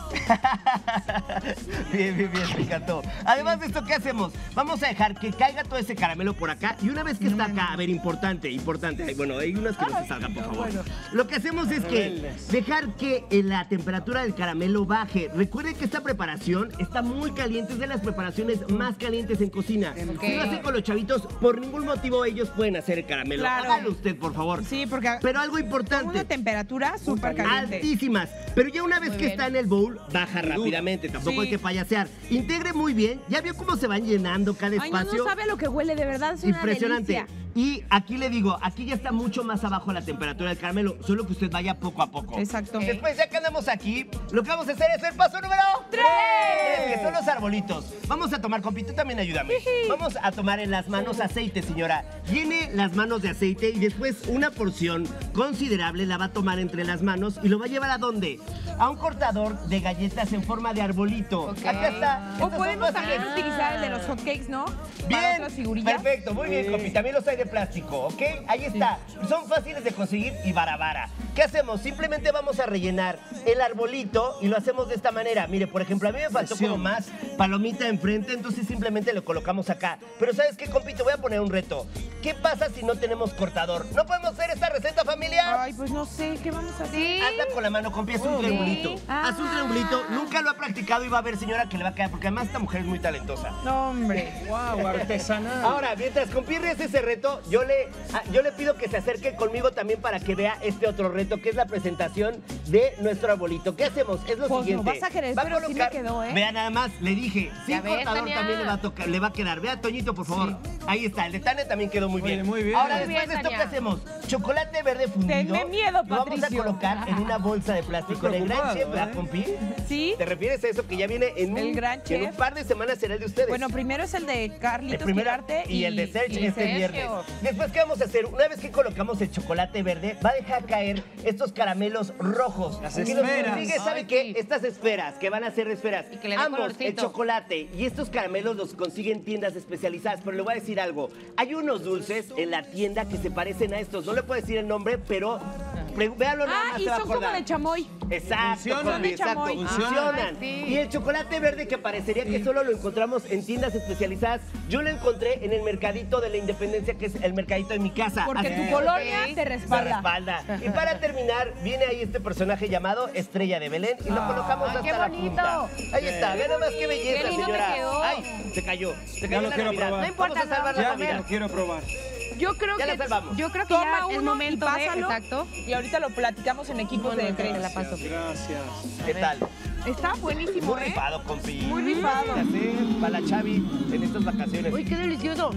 [SPEAKER 24] Bien, bien, bien, me encantó. Además de esto, ¿qué hacemos? Vamos a dejar que caiga todo ese caramelo por acá y una vez que está acá, a ver, importante, importante, ay, bueno, hay unas que no se salgan, por favor. Lo que hacemos es que
[SPEAKER 7] Rebeldes.
[SPEAKER 24] dejar que eh, la temperatura del caramelo baje. Recuerden que esta preparación está muy caliente, es de las preparaciones más calientes en cocina.
[SPEAKER 6] Ok.
[SPEAKER 24] Si lo hacen con los chavitos, por ningún motivo ellos pueden hacer el caramelo.
[SPEAKER 1] Claro.
[SPEAKER 24] Hágalo usted, por favor.
[SPEAKER 1] Sí, porque
[SPEAKER 24] Pero algo
[SPEAKER 1] con
[SPEAKER 24] importante.
[SPEAKER 1] una temperatura súper caliente.
[SPEAKER 24] Altísimas. Pero ya una vez
[SPEAKER 6] Muy
[SPEAKER 24] que
[SPEAKER 6] bien.
[SPEAKER 24] está en el bowl, baja rápidamente. Tampoco
[SPEAKER 1] Sí.
[SPEAKER 24] hay que payasear. Integre muy bien. ¿Ya vio cómo se van llenando cada
[SPEAKER 1] Ay, no,
[SPEAKER 24] espacio?
[SPEAKER 1] no sabe a lo que huele, de verdad, es una
[SPEAKER 24] Impresionante.
[SPEAKER 1] delicia.
[SPEAKER 24] Y aquí le digo, aquí ya está mucho más abajo la temperatura del caramelo, solo que usted vaya poco a poco.
[SPEAKER 1] Exacto.
[SPEAKER 24] Después, ya que andamos aquí, lo que vamos a hacer es el paso número tres, que son los arbolitos. Vamos a tomar, compi, tú también ayúdame. Vamos a tomar en las manos aceite, señora. Llene las manos de aceite y después una porción considerable la va a tomar entre las manos y lo va a llevar ¿a dónde? A un cortador de galletas en forma de arbolito.
[SPEAKER 6] Ok.
[SPEAKER 24] Acá está.
[SPEAKER 1] O
[SPEAKER 24] Estos son
[SPEAKER 1] podemos también
[SPEAKER 24] fáciles.
[SPEAKER 1] utilizar el de los hotcakes, ¿no? Para
[SPEAKER 24] Bien,
[SPEAKER 1] otras figurillas.
[SPEAKER 24] perfecto, muy bien, compi. También los hay de plástico, ¿ok? Ahí está. Son fáciles de conseguir y barabara. ¿Qué hacemos? Simplemente vamos a rellenar el arbolito y lo hacemos de esta manera. Mire, por ejemplo, a mí me faltó como más palomita enfrente, entonces simplemente lo colocamos acá. Pero ¿sabes qué, compi? Te voy a poner un reto. ¿Qué pasa si no tenemos cortador? ¿No podemos hacer esta receta, familia?
[SPEAKER 1] Ay, pues no sé, ¿qué vamos a hacer?
[SPEAKER 6] Sí.
[SPEAKER 24] Hazla con la mano, compi, haz un triangulito.
[SPEAKER 1] Ah.
[SPEAKER 24] Haz un triangulito. Nunca lo ha practicado y va a ver, señora, que le va a quedar, porque además esta mujer es muy talentosa.
[SPEAKER 1] No, hombre.
[SPEAKER 7] Wow, artesanal.
[SPEAKER 24] Ahora, mientras compi realiza ese reto, yo le, a- yo le pido que se acerque conmigo también para que vea este otro reto, que es la presentación de nuestro arbolito. ¿Qué hacemos? Es lo
[SPEAKER 1] Pues no
[SPEAKER 24] siguiente.
[SPEAKER 1] vas a querer,
[SPEAKER 24] Va
[SPEAKER 1] pero sí me quedó, ¿eh?
[SPEAKER 24] Vea nada más, le dije, sin
[SPEAKER 6] Ya ves,
[SPEAKER 24] cortador
[SPEAKER 6] Tania.
[SPEAKER 24] también le va, a tocar, le va a quedar. Vea, Toñito, por favor. Ahí está, el de Tania también quedó muy
[SPEAKER 7] Oye,
[SPEAKER 24] bien.
[SPEAKER 7] muy bien.
[SPEAKER 24] Ahora,
[SPEAKER 6] Muy
[SPEAKER 24] después
[SPEAKER 6] bien,
[SPEAKER 24] de esto, ¿qué
[SPEAKER 6] Tania.
[SPEAKER 24] hacemos? Chocolate verde fundido.
[SPEAKER 1] Tenme miedo,
[SPEAKER 24] Lo vamos a
[SPEAKER 1] Patricio.
[SPEAKER 24] colocar en una bolsa de plástico. En el Gran
[SPEAKER 7] preocupado,
[SPEAKER 24] Chef, ¿verdad,
[SPEAKER 7] ¿eh?
[SPEAKER 24] compi?
[SPEAKER 1] ¿Sí?
[SPEAKER 24] ¿Te refieres a eso que ya viene en,
[SPEAKER 1] El
[SPEAKER 24] un,
[SPEAKER 1] Gran
[SPEAKER 24] en un
[SPEAKER 1] Chef.
[SPEAKER 24] par de semanas será el de ustedes?
[SPEAKER 1] Bueno, primero es el de
[SPEAKER 24] El
[SPEAKER 1] Carlitos
[SPEAKER 24] primero
[SPEAKER 1] Quirarte
[SPEAKER 24] y, el de Serge
[SPEAKER 1] y
[SPEAKER 24] este
[SPEAKER 1] Sergio.
[SPEAKER 24] viernes. Después, ¿qué vamos a hacer? Una vez que colocamos el chocolate verde, va a dejar caer estos caramelos rojos.
[SPEAKER 7] Las
[SPEAKER 24] que los
[SPEAKER 7] esferas.
[SPEAKER 24] consigue, ¿sabe
[SPEAKER 6] Ay,
[SPEAKER 24] qué?
[SPEAKER 6] sí.
[SPEAKER 24] Estas esferas, que van a ser esferas.
[SPEAKER 6] Y que le dé
[SPEAKER 24] Ambos, el
[SPEAKER 6] colorcito.
[SPEAKER 24] chocolate y estos caramelos los consiguen en tiendas especializadas. Pero le voy a decir algo. Hay unos dulces en la tienda que se parecen a estos. No le puedo decir el nombre, pero pre- véanlo nada
[SPEAKER 1] Ah,
[SPEAKER 24] más,
[SPEAKER 1] y
[SPEAKER 24] se va a
[SPEAKER 1] son como
[SPEAKER 24] acordar.
[SPEAKER 1] de chamoy.
[SPEAKER 24] Exacto,
[SPEAKER 7] Funcionan.
[SPEAKER 24] compi,
[SPEAKER 1] De
[SPEAKER 24] exacto,
[SPEAKER 1] chamoy.
[SPEAKER 24] funcionan.
[SPEAKER 6] Ah, sí.
[SPEAKER 24] Y el chocolate verde que parecería que solo lo encontramos en tiendas especializadas, yo lo encontré en el mercadito de la Independencia, que es el mercadito de mi casa.
[SPEAKER 1] Porque
[SPEAKER 24] Así
[SPEAKER 1] tu
[SPEAKER 24] que-
[SPEAKER 1] colonia
[SPEAKER 6] Ok.
[SPEAKER 1] te
[SPEAKER 24] me
[SPEAKER 1] respalda.
[SPEAKER 24] respalda. Y para terminar, viene ahí este personaje llamado Estrella de Belén y lo colocamos
[SPEAKER 6] Ay,
[SPEAKER 24] hasta
[SPEAKER 6] qué
[SPEAKER 24] la
[SPEAKER 6] bonito.
[SPEAKER 24] punta. Ahí está, vean nada más qué belleza,
[SPEAKER 6] Qué lindo te
[SPEAKER 24] señora.
[SPEAKER 6] quedó.
[SPEAKER 24] Ay, se cayó. Se
[SPEAKER 7] Ya
[SPEAKER 24] cayó
[SPEAKER 7] lo
[SPEAKER 24] la
[SPEAKER 7] quiero
[SPEAKER 24] Navidad.
[SPEAKER 7] probar.
[SPEAKER 6] No importa,
[SPEAKER 24] Vamos a salvar
[SPEAKER 6] lo
[SPEAKER 24] la
[SPEAKER 6] vamos a
[SPEAKER 7] Ya
[SPEAKER 24] Navidad.
[SPEAKER 7] lo quiero probar.
[SPEAKER 1] Yo creo
[SPEAKER 24] Ya
[SPEAKER 1] que
[SPEAKER 24] la salvamos.
[SPEAKER 6] Yo creo que
[SPEAKER 1] toma
[SPEAKER 6] ya
[SPEAKER 1] uno
[SPEAKER 6] es momento
[SPEAKER 1] y
[SPEAKER 6] de...
[SPEAKER 1] pásalo.
[SPEAKER 6] Exacto.
[SPEAKER 1] Y ahorita lo platicamos en equipos de tres.
[SPEAKER 6] Te la paso.
[SPEAKER 7] Gracias.
[SPEAKER 24] ¿Qué tal?
[SPEAKER 1] Está buenísimo,
[SPEAKER 24] Muy
[SPEAKER 1] ¿eh?
[SPEAKER 24] rifado, compi.
[SPEAKER 1] Muy rifado.
[SPEAKER 24] Ya sé, para la Chavi en estas vacaciones.
[SPEAKER 6] Uy, qué delicioso.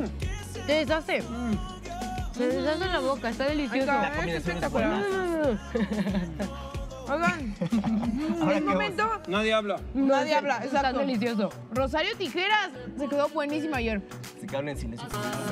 [SPEAKER 6] Te deshace. Se deshace en la boca, está delicioso.
[SPEAKER 24] La combinación es buena.
[SPEAKER 1] Oigan,
[SPEAKER 24] Ahora,
[SPEAKER 1] un
[SPEAKER 24] ¿qué
[SPEAKER 1] momento.
[SPEAKER 7] Nadie habla.
[SPEAKER 1] Nadie habla,
[SPEAKER 6] Está
[SPEAKER 1] exacto.
[SPEAKER 6] delicioso.
[SPEAKER 1] Rosario Tijeras se quedó buenísima ayer.
[SPEAKER 24] Se quedaron en silencio.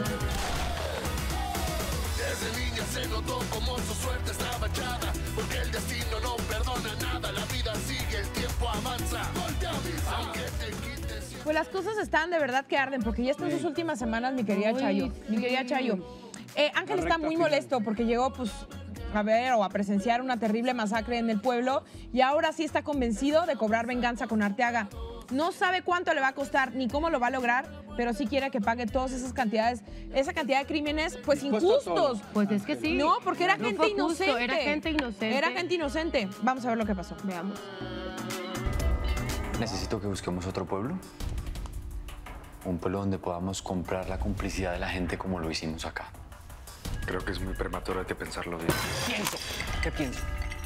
[SPEAKER 5] Desde niña se notó como su suerte estaba echada, porque el destino no perdona nada, la vida sigue, el tiempo avanza. Ponte a avisar, aunque te quites.
[SPEAKER 1] Pues las cosas están de verdad que arden, porque ya están sus últimas semanas, mi querida
[SPEAKER 6] Uy,
[SPEAKER 1] Chayo. Mi
[SPEAKER 6] sí.
[SPEAKER 1] querida Chayo. Eh, Ángel
[SPEAKER 7] La
[SPEAKER 1] está
[SPEAKER 7] recta
[SPEAKER 1] muy
[SPEAKER 7] final.
[SPEAKER 1] molesto porque llegó, pues, a ver o a presenciar una terrible masacre en el pueblo y ahora sí está convencido de cobrar venganza con Arteaga. No sabe cuánto le va a costar ni cómo lo va a lograr, pero sí quiere que pague todas esas cantidades, esa cantidad de crímenes, pues injustos.
[SPEAKER 6] Pues es que sí.
[SPEAKER 1] No, porque era
[SPEAKER 6] No
[SPEAKER 1] gente
[SPEAKER 6] fue justo,
[SPEAKER 1] inocente.
[SPEAKER 6] era gente inocente.
[SPEAKER 1] Era gente inocente. Vamos a ver lo que pasó.
[SPEAKER 6] Veamos.
[SPEAKER 10] Necesito que busquemos otro pueblo. Un pueblo donde podamos comprar la complicidad de la gente como lo hicimos acá.
[SPEAKER 11] Creo que es muy prematuro, hay que pensarlo bien.
[SPEAKER 10] Pienso. ¿Qué pienso?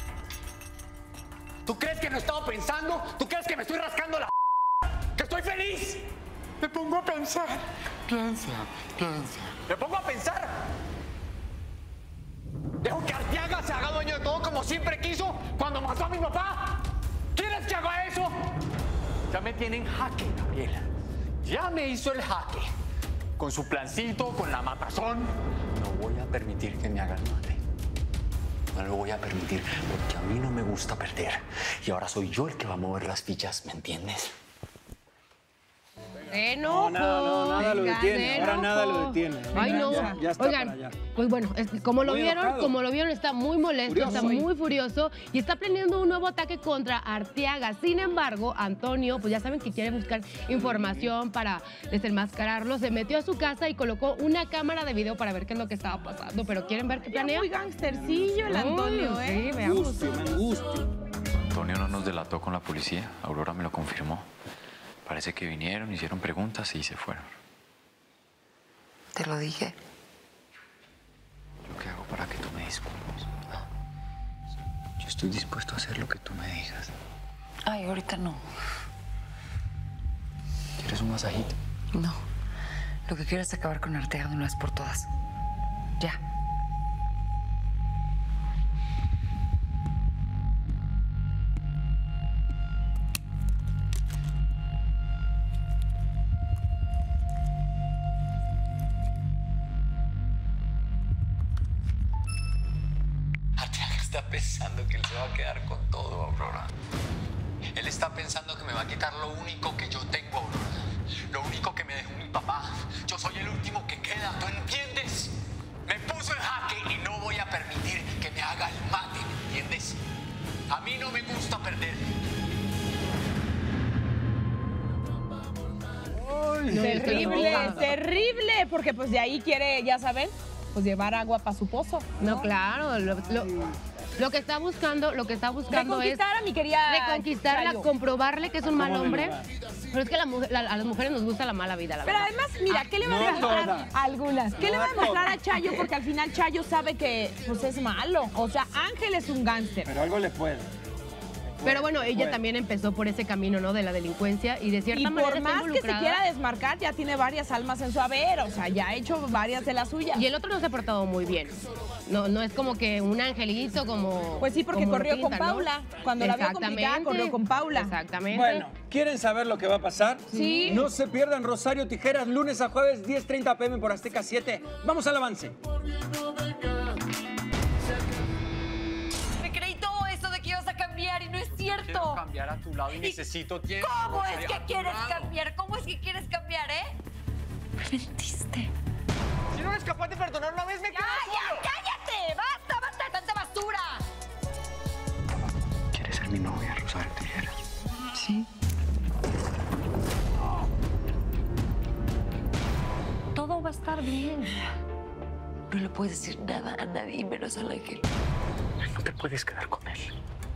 [SPEAKER 11] ¿Tú crees que no he estado pensando? ¿Tú crees que me estoy rascando la ¡que estoy feliz! Me pongo a pensar. Piensa, piensa. Me pongo a pensar. Dejo que Arteaga se haga dueño de todo como siempre quiso cuando mató a mi papá. ¿Quieres que haga eso? Ya me tienen jaque, Gabriela. Ya me hizo el jaque. Con su plancito, con la matazón.
[SPEAKER 10] No voy a permitir que me hagan mate. No lo voy a permitir porque a mí no me gusta perder. Y ahora soy yo el que va a mover las fichas, ¿me entiendes?
[SPEAKER 6] Enojo.
[SPEAKER 7] No, nada, no, nada lo detiene. Ahora nada lo detiene.
[SPEAKER 6] Ay, no.
[SPEAKER 7] Ya, ya está
[SPEAKER 6] Oigan,
[SPEAKER 7] para allá.
[SPEAKER 6] pues bueno, es- como lo
[SPEAKER 7] Muy
[SPEAKER 6] vieron,
[SPEAKER 7] enojado.
[SPEAKER 6] como lo vieron, está muy molesto,
[SPEAKER 7] Furioso.
[SPEAKER 6] está muy furioso y está planeando un nuevo ataque contra Arteaga. Sin embargo, Antonio, pues ya saben que quiere buscar información para desenmascararlo. Se metió a su casa y colocó una cámara de video para ver qué es lo que estaba pasando. Pero ¿quieren ver qué planea?
[SPEAKER 1] Muy gangstercillo el Antonio, ¿eh?
[SPEAKER 6] Sí, veamos.
[SPEAKER 10] Antonio no nos delató con la policía. Aurora me lo confirmó. Parece que vinieron, hicieron preguntas y se fueron.
[SPEAKER 12] Te lo dije.
[SPEAKER 10] ¿Yo qué hago para que tú me disculpes? ¿Ah? Yo estoy dispuesto a hacer lo que tú me digas.
[SPEAKER 12] Ay, ahorita no.
[SPEAKER 10] ¿Quieres un masajito?
[SPEAKER 12] No. Lo que quiero es acabar con Arteaga de una vez por todas. Ya.
[SPEAKER 10] Arteaga está pensando que él se va a quedar con todo, Aurora. Él está pensando que me va a quitar lo único que yo tengo, Aurora. Lo único que me dejó mi papá. Yo soy el último que queda, ¿tú entiendes? Me puso en jaque y no voy a permitir que me haga el mate, ¿me entiendes? A mí no me gusta perder.
[SPEAKER 1] Terrible, terrible, porque pues de ahí quiere, ya saben, pues llevar agua para su pozo.
[SPEAKER 6] No, claro. Lo, lo- lo que está buscando, lo que está buscando es
[SPEAKER 1] Reconquistar a mi querida
[SPEAKER 6] reconquistarla,
[SPEAKER 1] Chayo.
[SPEAKER 6] comprobarle que es un mal
[SPEAKER 1] ¿Cómo
[SPEAKER 6] hombre.
[SPEAKER 1] le va?
[SPEAKER 6] Pero es que la mujer- la- a las mujeres nos gusta la mala vida, la
[SPEAKER 1] Pero
[SPEAKER 6] verdad.
[SPEAKER 1] además, mira, ¿qué le va a
[SPEAKER 6] no
[SPEAKER 1] demostrar?
[SPEAKER 6] todas.
[SPEAKER 1] Algunas. ¿Qué
[SPEAKER 6] No
[SPEAKER 1] le va a demostrar
[SPEAKER 6] todas.
[SPEAKER 1] a Chayo? Porque al final Chayo sabe que pues es malo. O sea, Ángel es un gángster.
[SPEAKER 7] Pero algo le puede.
[SPEAKER 6] Pero bueno, ella
[SPEAKER 7] Bueno.
[SPEAKER 6] también empezó por ese camino, ¿no? De la delincuencia y de cierta
[SPEAKER 1] Y
[SPEAKER 6] manera
[SPEAKER 1] por
[SPEAKER 6] está
[SPEAKER 1] más que se
[SPEAKER 6] involucrada.
[SPEAKER 1] quiera desmarcar, ya tiene varias almas en su haber. O sea, ya ha hecho varias de las suyas.
[SPEAKER 6] Y el otro no se ha portado muy bien. No, no es como que un angelito como.
[SPEAKER 1] Pues sí, porque
[SPEAKER 6] como lo
[SPEAKER 1] corrió con
[SPEAKER 6] pintan, ¿no?
[SPEAKER 1] Paula. Cuando la vio complicada,
[SPEAKER 6] Exactamente.
[SPEAKER 1] corrió con Paula.
[SPEAKER 6] Exactamente.
[SPEAKER 7] Bueno, ¿quieren saber lo que va a pasar?
[SPEAKER 1] Sí.
[SPEAKER 7] No se pierdan Rosario Tijeras, lunes a jueves, diez treinta pm por Azteca siete. Vamos al avance.
[SPEAKER 12] Me creí todo eso de que ibas a cambiar y no es cierto.
[SPEAKER 10] Quiero cambiar a tu lado y necesito tiempo.
[SPEAKER 12] ¿Cómo es
[SPEAKER 10] Rosario,
[SPEAKER 12] que
[SPEAKER 10] a tu
[SPEAKER 12] quieres
[SPEAKER 10] lado.
[SPEAKER 12] cambiar? ¿Cómo es que quieres cambiar, eh? Me mentiste.
[SPEAKER 10] Si no eres capaz de perdonar una vez, me quedo
[SPEAKER 12] ¡Ya, ya, cállate! ¡Basta, basta de tanta basura!
[SPEAKER 10] ¿Quieres ser mi novia, Rosario Tijeras?
[SPEAKER 12] Sí. Todo va a estar bien. No le puedes decir nada a nadie, menos al ángel.
[SPEAKER 11] No te puedes quedar con él.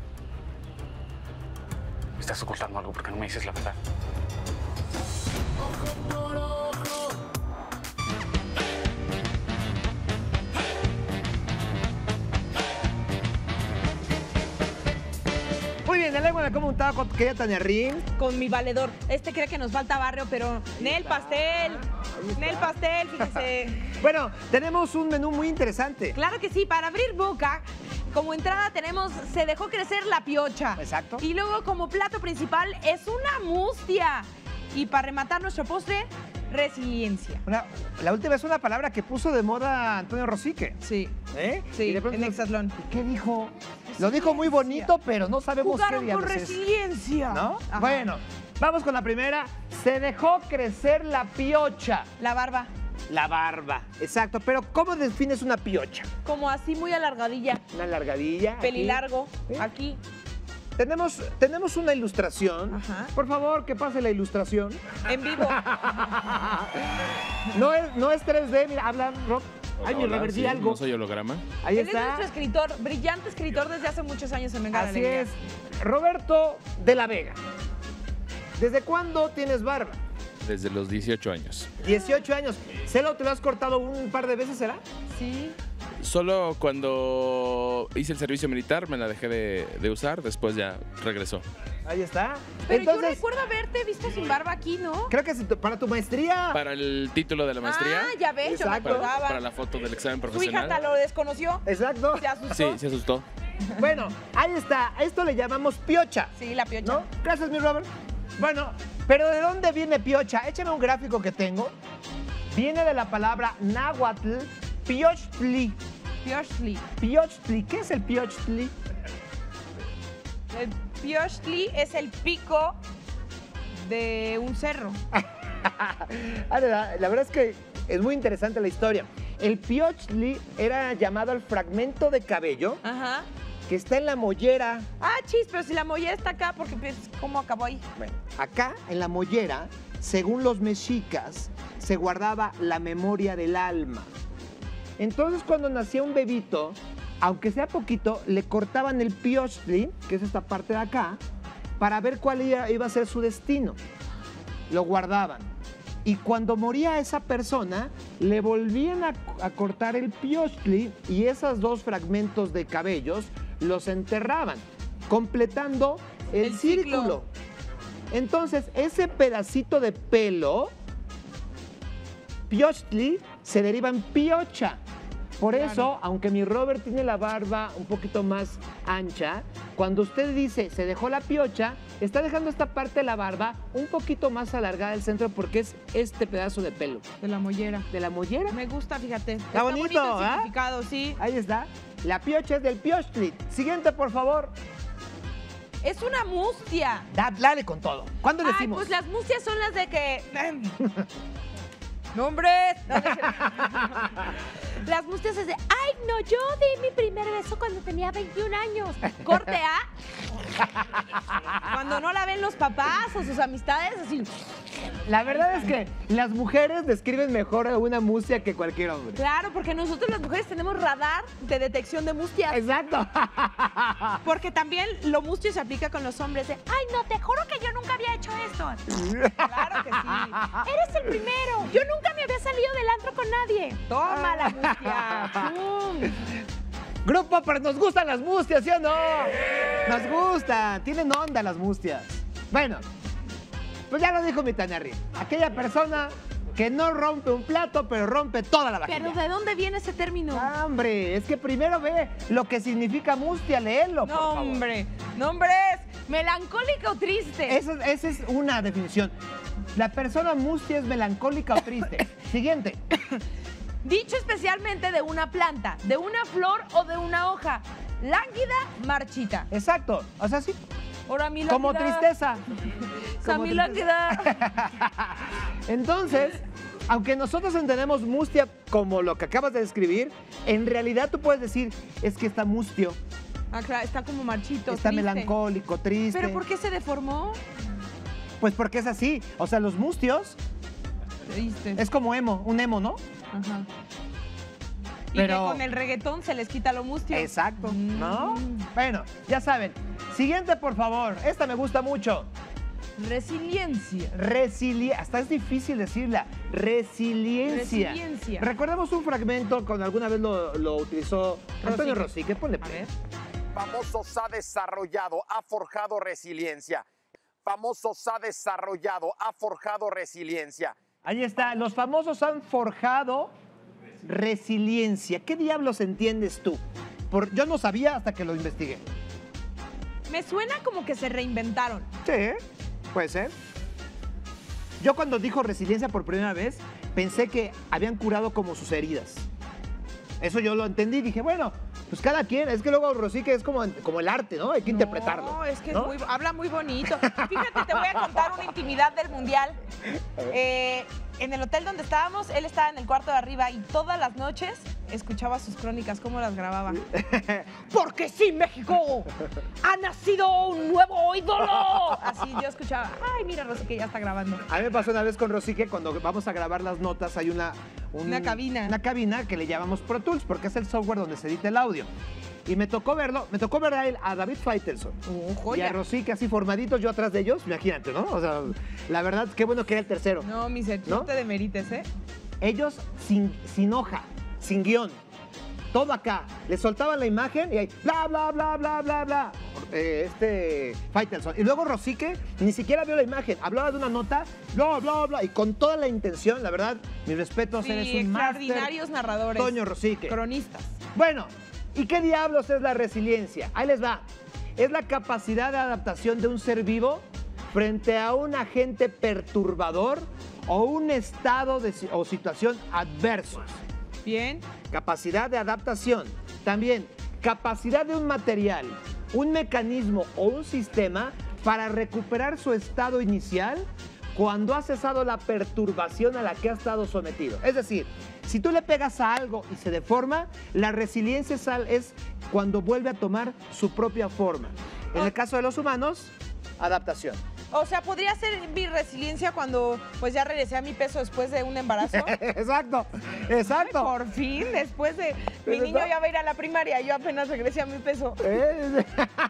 [SPEAKER 11] Estás ocultando algo porque no me dices la verdad.
[SPEAKER 4] Muy bien, el agua de cómo estaba con querida Tania Rin.
[SPEAKER 1] Con mi valedor. Este cree que nos falta barrio, pero Nel pastel. Nel pastel, fíjese.
[SPEAKER 4] Bueno, tenemos un menú muy interesante.
[SPEAKER 1] Claro que sí, para abrir boca, como entrada tenemos, se dejó crecer la piocha.
[SPEAKER 4] Exacto.
[SPEAKER 1] Y luego como plato principal es una mustia. Y para rematar nuestro postre, resiliencia.
[SPEAKER 4] Una- la última es una palabra que puso de moda Antonio Rosique.
[SPEAKER 1] Sí.
[SPEAKER 4] ¿Eh?
[SPEAKER 1] Sí,
[SPEAKER 4] Y de pronto-
[SPEAKER 1] en Hexatlón.
[SPEAKER 4] ¿Qué dijo? Lo dijo muy bonito, pero no sabemos
[SPEAKER 1] Jugaron
[SPEAKER 4] qué diablos
[SPEAKER 1] con
[SPEAKER 4] es.
[SPEAKER 1] resiliencia.
[SPEAKER 4] ¿No?
[SPEAKER 1] Ajá.
[SPEAKER 4] Bueno, vamos con la primera. Se dejó crecer la piocha.
[SPEAKER 1] La barba.
[SPEAKER 4] La barba, exacto. Pero ¿cómo defines una piocha?
[SPEAKER 1] Como así muy alargadilla.
[SPEAKER 4] Una largadilla. aquí.
[SPEAKER 1] Pelilargo.
[SPEAKER 4] ¿Sí?
[SPEAKER 1] Aquí.
[SPEAKER 4] tenemos, tenemos una ilustración.
[SPEAKER 1] Ajá.
[SPEAKER 4] Por favor, que pase la ilustración.
[SPEAKER 1] En vivo.
[SPEAKER 4] No es, no es tres D, mira, habla Rob. Ay, mi
[SPEAKER 13] Hola,
[SPEAKER 4] Robert, di
[SPEAKER 13] sí,
[SPEAKER 4] algo.
[SPEAKER 13] no soy holograma.
[SPEAKER 4] Ahí
[SPEAKER 1] Él es
[SPEAKER 4] está.
[SPEAKER 1] nuestro escritor, brillante escritor desde hace muchos años en Venga la
[SPEAKER 4] Así
[SPEAKER 1] Alegría.
[SPEAKER 4] es. Roberto de la Vega. ¿Desde cuándo tienes barba?
[SPEAKER 13] Desde los dieciocho años.
[SPEAKER 4] dieciocho años. ¿Celo te lo has cortado un par de veces, será?
[SPEAKER 1] Sí.
[SPEAKER 13] Solo cuando hice el servicio militar me la dejé de, de usar, después ya regresó.
[SPEAKER 4] Ahí está.
[SPEAKER 1] Pero
[SPEAKER 4] Entonces,
[SPEAKER 1] yo recuerdo haberte visto sin barba aquí, ¿no?
[SPEAKER 4] creo que es para tu maestría.
[SPEAKER 13] Para el título de la maestría.
[SPEAKER 1] Ah, ya ves, yo me
[SPEAKER 4] Exacto.
[SPEAKER 1] acordaba.
[SPEAKER 13] Para, para la foto del examen
[SPEAKER 1] Su hija
[SPEAKER 13] profesional.
[SPEAKER 1] hasta lo desconoció.
[SPEAKER 4] Exacto.
[SPEAKER 1] Se asustó.
[SPEAKER 13] Sí, se asustó.
[SPEAKER 4] Bueno, ahí está. A esto le llamamos piocha.
[SPEAKER 1] Sí, la piocha.
[SPEAKER 4] ¿No? Gracias, mi Robert. Bueno, pero ¿de dónde viene piocha? Échame un gráfico que tengo. Viene de la palabra náhuatl piochtli.
[SPEAKER 1] Piochtli.
[SPEAKER 4] Piochtli. ¿Qué es el piochtli?
[SPEAKER 1] El piochtli es el pico de un cerro.
[SPEAKER 4] Ah, la, la verdad es que es muy interesante la historia. El piochtli era llamado al fragmento de cabello
[SPEAKER 1] Ajá.
[SPEAKER 4] que está en la mollera.
[SPEAKER 1] Ah, chis, pero si la mollera está acá, porque pues, ¿cómo acabó ahí?
[SPEAKER 4] Bueno, acá en la mollera, según los mexicas, se guardaba la memoria del alma. Entonces, cuando nacía un bebito, aunque sea poquito, le cortaban el piochtli, que es esta parte de acá, para ver cuál iba, iba a ser su destino. Lo guardaban. Y cuando moría esa persona, le volvían a, a cortar el piochtli y esos dos fragmentos de cabellos los enterraban, completando el,
[SPEAKER 1] El
[SPEAKER 4] círculo.
[SPEAKER 1] ciclo.
[SPEAKER 4] Entonces, ese pedacito de pelo, piochtli, se deriva en piocha. Por
[SPEAKER 1] Claro.
[SPEAKER 4] eso, aunque mi Robert tiene la barba un poquito más ancha, cuando usted dice se dejó la piocha, está dejando esta parte de la barba un poquito más alargada del centro porque es este pedazo de pelo.
[SPEAKER 1] De la mollera.
[SPEAKER 4] ¿De la mollera?
[SPEAKER 1] Me gusta, fíjate.
[SPEAKER 4] Está bonito,
[SPEAKER 1] el
[SPEAKER 4] ¿ah?
[SPEAKER 1] significado, sí.
[SPEAKER 4] Ahí está. La piocha es del piochtli. Siguiente, por favor.
[SPEAKER 1] Es una mustia.
[SPEAKER 4] Da- Dale con todo. ¿Cuándo
[SPEAKER 1] Ay,
[SPEAKER 4] decimos?
[SPEAKER 1] pues las mustias son las de que... ¡Nombres! No, no es cierto. Las mustias es de, ay, no, yo di mi primer beso cuando tenía veintiún años. Corte A. Cuando no la ven los papás o sus amistades, así.
[SPEAKER 4] La verdad es que las mujeres describen mejor a una mustia que cualquier hombre.
[SPEAKER 1] Claro, porque nosotros las mujeres tenemos radar de detección de mustias.
[SPEAKER 4] Exacto.
[SPEAKER 1] Porque también lo mustio se aplica con los hombres de, ay, no, te juro que yo nunca había hecho esto. Claro que sí. Eres el primero. Yo nunca me había salido del antro con nadie. Toma la mustia. ¡Pum!
[SPEAKER 4] Grupo, pero nos gustan las mustias, ¿sí o no? Nos gustan, tienen onda las mustias. Bueno, pues ya lo dijo mi Tania Riel. Aquella persona que no rompe un plato, pero rompe toda la vajilla.
[SPEAKER 1] ¿Pero de dónde viene ese término?
[SPEAKER 4] Ah, hombre, es que primero ve lo que significa mustia, léelo, por
[SPEAKER 1] No,
[SPEAKER 4] favor.
[SPEAKER 1] hombre. No, hombre, es melancólica o triste.
[SPEAKER 4] Eso- esa es una definición. La persona mustia es melancólica o triste. Siguiente.
[SPEAKER 1] Dicho especialmente de una planta, de una flor o de una hoja. Lánguida, marchita.
[SPEAKER 4] Exacto. O sea, sí.
[SPEAKER 1] Ahora mi
[SPEAKER 4] Como
[SPEAKER 1] lánguida.
[SPEAKER 4] tristeza.
[SPEAKER 1] O sea,
[SPEAKER 4] Como
[SPEAKER 1] mi
[SPEAKER 4] tristeza.
[SPEAKER 1] lánguida.
[SPEAKER 4] Entonces, aunque nosotros entendemos mustia como lo que acabas de describir, en realidad tú puedes decir, es que está mustio,
[SPEAKER 1] Ah, claro, está como marchito,
[SPEAKER 4] está
[SPEAKER 1] triste.
[SPEAKER 4] melancólico, triste.
[SPEAKER 1] ¿Pero por qué se deformó?
[SPEAKER 4] Pues porque es así. O sea, los mustios
[SPEAKER 1] Triste.
[SPEAKER 4] es como emo, un emo, ¿no?
[SPEAKER 1] Ajá. Y
[SPEAKER 4] Pero-
[SPEAKER 1] que con el reggaetón se les quita lo mustio.
[SPEAKER 4] Exacto, ¿no?
[SPEAKER 1] Mm.
[SPEAKER 4] Bueno, ya saben. Siguiente, por favor. Esta me gusta mucho.
[SPEAKER 1] Resiliencia.
[SPEAKER 4] Resiliencia. Hasta es difícil decirla. Resiliencia.
[SPEAKER 1] Resiliencia.
[SPEAKER 4] Recordemos un fragmento cuando alguna vez lo, lo utilizó Antonio Rosique. Ponle play.
[SPEAKER 14] Famosos ha desarrollado, ha forjado resiliencia. Famosos ha desarrollado, ha forjado resiliencia.
[SPEAKER 4] Ahí está. Los famosos han forjado resiliencia. ¿Qué diablos entiendes tú? Por, yo no sabía hasta que lo investigué.
[SPEAKER 1] Me suena como que se reinventaron.
[SPEAKER 4] Sí, puede ser. Yo cuando dijo resiliencia por primera vez, pensé que habían curado como sus heridas. Eso yo lo entendí. Dije, bueno, pues cada quien. Es que luego Rosique es como, como el arte, ¿no? Hay que interpretarlo.
[SPEAKER 1] No, es que
[SPEAKER 4] ¿no?
[SPEAKER 1] es muy, habla muy bonito. Fíjate, te voy a contar una intimidad del mundial. Eh, en el hotel donde estábamos, él estaba en el cuarto de arriba y todas las noches escuchaba sus crónicas, cómo las grababa. Porque sí, México, ha nacido un nuevo ídolo. Así yo escuchaba, ay, mira, Rosique ya está grabando.
[SPEAKER 4] A mí me pasó una vez con Rosique, cuando vamos a grabar las notas, hay una... un-
[SPEAKER 1] Una cabina.
[SPEAKER 4] Una cabina que le llamamos Pro Tools, porque es el software donde se edita el audio. Y me tocó verlo, me tocó ver a él, a David Faitelson.
[SPEAKER 1] Oh,
[SPEAKER 4] y a Rosique así formaditos, yo atrás de ellos, imagínate, ¿no? O sea, la verdad, qué bueno que era el tercero.
[SPEAKER 1] No, mi ser, no te demerites, ¿eh?
[SPEAKER 4] Ellos sin, sin hoja, sin guión, todo acá. Le soltaban la imagen y ahí, bla, bla, bla, bla, bla, bla. Eh, este, Faitelson. Y luego Rosique ni siquiera vio la imagen, hablaba de una nota, bla, bla, bla, y con toda la intención, la verdad, mis respetos,
[SPEAKER 1] Sí,
[SPEAKER 4] eres un máster.
[SPEAKER 1] extraordinarios narradores.
[SPEAKER 4] Toño Rosique.
[SPEAKER 1] Cronistas.
[SPEAKER 4] Bueno, ¿y qué diablos es la resiliencia? Ahí les va. Es la capacidad de adaptación de un ser vivo frente a un agente perturbador o un estado de, si- o situación adversos.
[SPEAKER 1] Bien.
[SPEAKER 4] Capacidad de adaptación. También, capacidad de un material, un mecanismo o un sistema para recuperar su estado inicial cuando ha cesado la perturbación a la que ha estado sometido. Es decir, si tú le pegas a algo y se deforma, la resiliencia es, al- es cuando vuelve a tomar su propia forma. En el caso de los humanos, adaptación.
[SPEAKER 1] O sea, podría ser mi resiliencia cuando pues ya regresé a mi peso después de un embarazo.
[SPEAKER 4] Exacto, exacto.
[SPEAKER 1] Ay, por fin, después de mi
[SPEAKER 4] Pero
[SPEAKER 1] niño
[SPEAKER 4] no.
[SPEAKER 1] ya va a ir a la primaria, yo apenas regresé a mi peso.
[SPEAKER 4] Eh,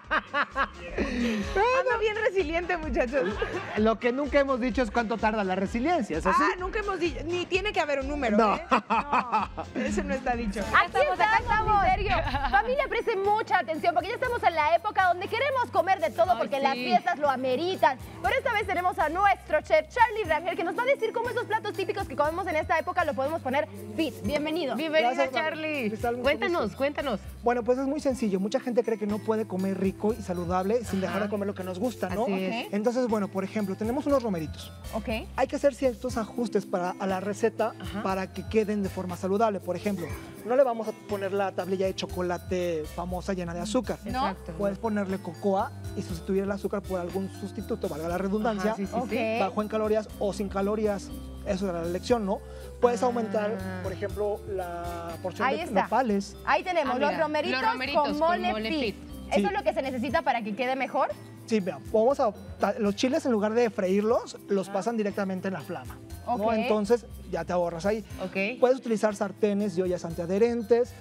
[SPEAKER 1] Ando bien resiliente, muchachos.
[SPEAKER 4] Lo que nunca hemos dicho es cuánto tarda la resiliencia, ¿es así?
[SPEAKER 1] Ah, nunca hemos dicho, ni tiene que haber un número,
[SPEAKER 4] No.
[SPEAKER 1] ¿eh? No, eso no está dicho.
[SPEAKER 15] Aquí estamos, acá estamos. Sergio. Familia, presten mucha atención porque ya estamos en la época donde queremos comer de todo porque
[SPEAKER 6] sí.
[SPEAKER 15] las fiestas lo ameritan. Pero esta vez tenemos a nuestro chef Charlie Rangel que nos va a decir cómo esos platos típicos que comemos en esta época lo podemos poner fit. Bienvenido.
[SPEAKER 6] Bienvenida,
[SPEAKER 17] Gracias,
[SPEAKER 6] Charlie.
[SPEAKER 17] Cristal, mucho
[SPEAKER 6] Cuéntanos,
[SPEAKER 17] gusto.
[SPEAKER 6] cuéntanos.
[SPEAKER 17] Bueno, pues es muy sencillo. Mucha gente cree que no puede comer rico y saludable sin dejar
[SPEAKER 6] Ajá.
[SPEAKER 17] de comer lo que nos gusta, ¿no?
[SPEAKER 6] Así es.
[SPEAKER 17] Ok. Entonces, bueno, por ejemplo, tenemos unos romeritos.
[SPEAKER 15] Ok.
[SPEAKER 17] Hay que hacer ciertos ajustes para, a la receta para que queden de forma saludable. Por ejemplo, no le vamos a poner la tablilla de chocolate famosa llena de azúcar.
[SPEAKER 15] No.
[SPEAKER 6] Exacto.
[SPEAKER 17] Puedes ponerle cocoa y sustituir el azúcar por algún sustituto, valga la redundancia,
[SPEAKER 6] Ajá, sí, sí,
[SPEAKER 15] Ok.
[SPEAKER 6] sí.
[SPEAKER 17] bajo en calorías o sin calorías. Eso era la elección, ¿no? Puedes
[SPEAKER 6] Ah.
[SPEAKER 17] aumentar, por ejemplo, la porción
[SPEAKER 15] Ahí
[SPEAKER 17] de
[SPEAKER 15] está.
[SPEAKER 17] nopales.
[SPEAKER 15] Ahí tenemos
[SPEAKER 6] Ah,
[SPEAKER 15] los,
[SPEAKER 6] mira,
[SPEAKER 15] romeritos
[SPEAKER 6] los romeritos
[SPEAKER 15] con
[SPEAKER 6] con
[SPEAKER 15] mole,
[SPEAKER 6] mole
[SPEAKER 15] fit.
[SPEAKER 6] fit.
[SPEAKER 15] ¿Eso
[SPEAKER 17] Sí.
[SPEAKER 15] es lo que se necesita para que quede mejor?
[SPEAKER 17] Sí, mira, vamos a ta- los chiles en lugar de freírlos, los pasan directamente en la flama. ¿no?
[SPEAKER 15] Ok.
[SPEAKER 17] Entonces ya te ahorras ahí.
[SPEAKER 6] Ok.
[SPEAKER 17] Puedes utilizar sartenes y ollas antiadherentes,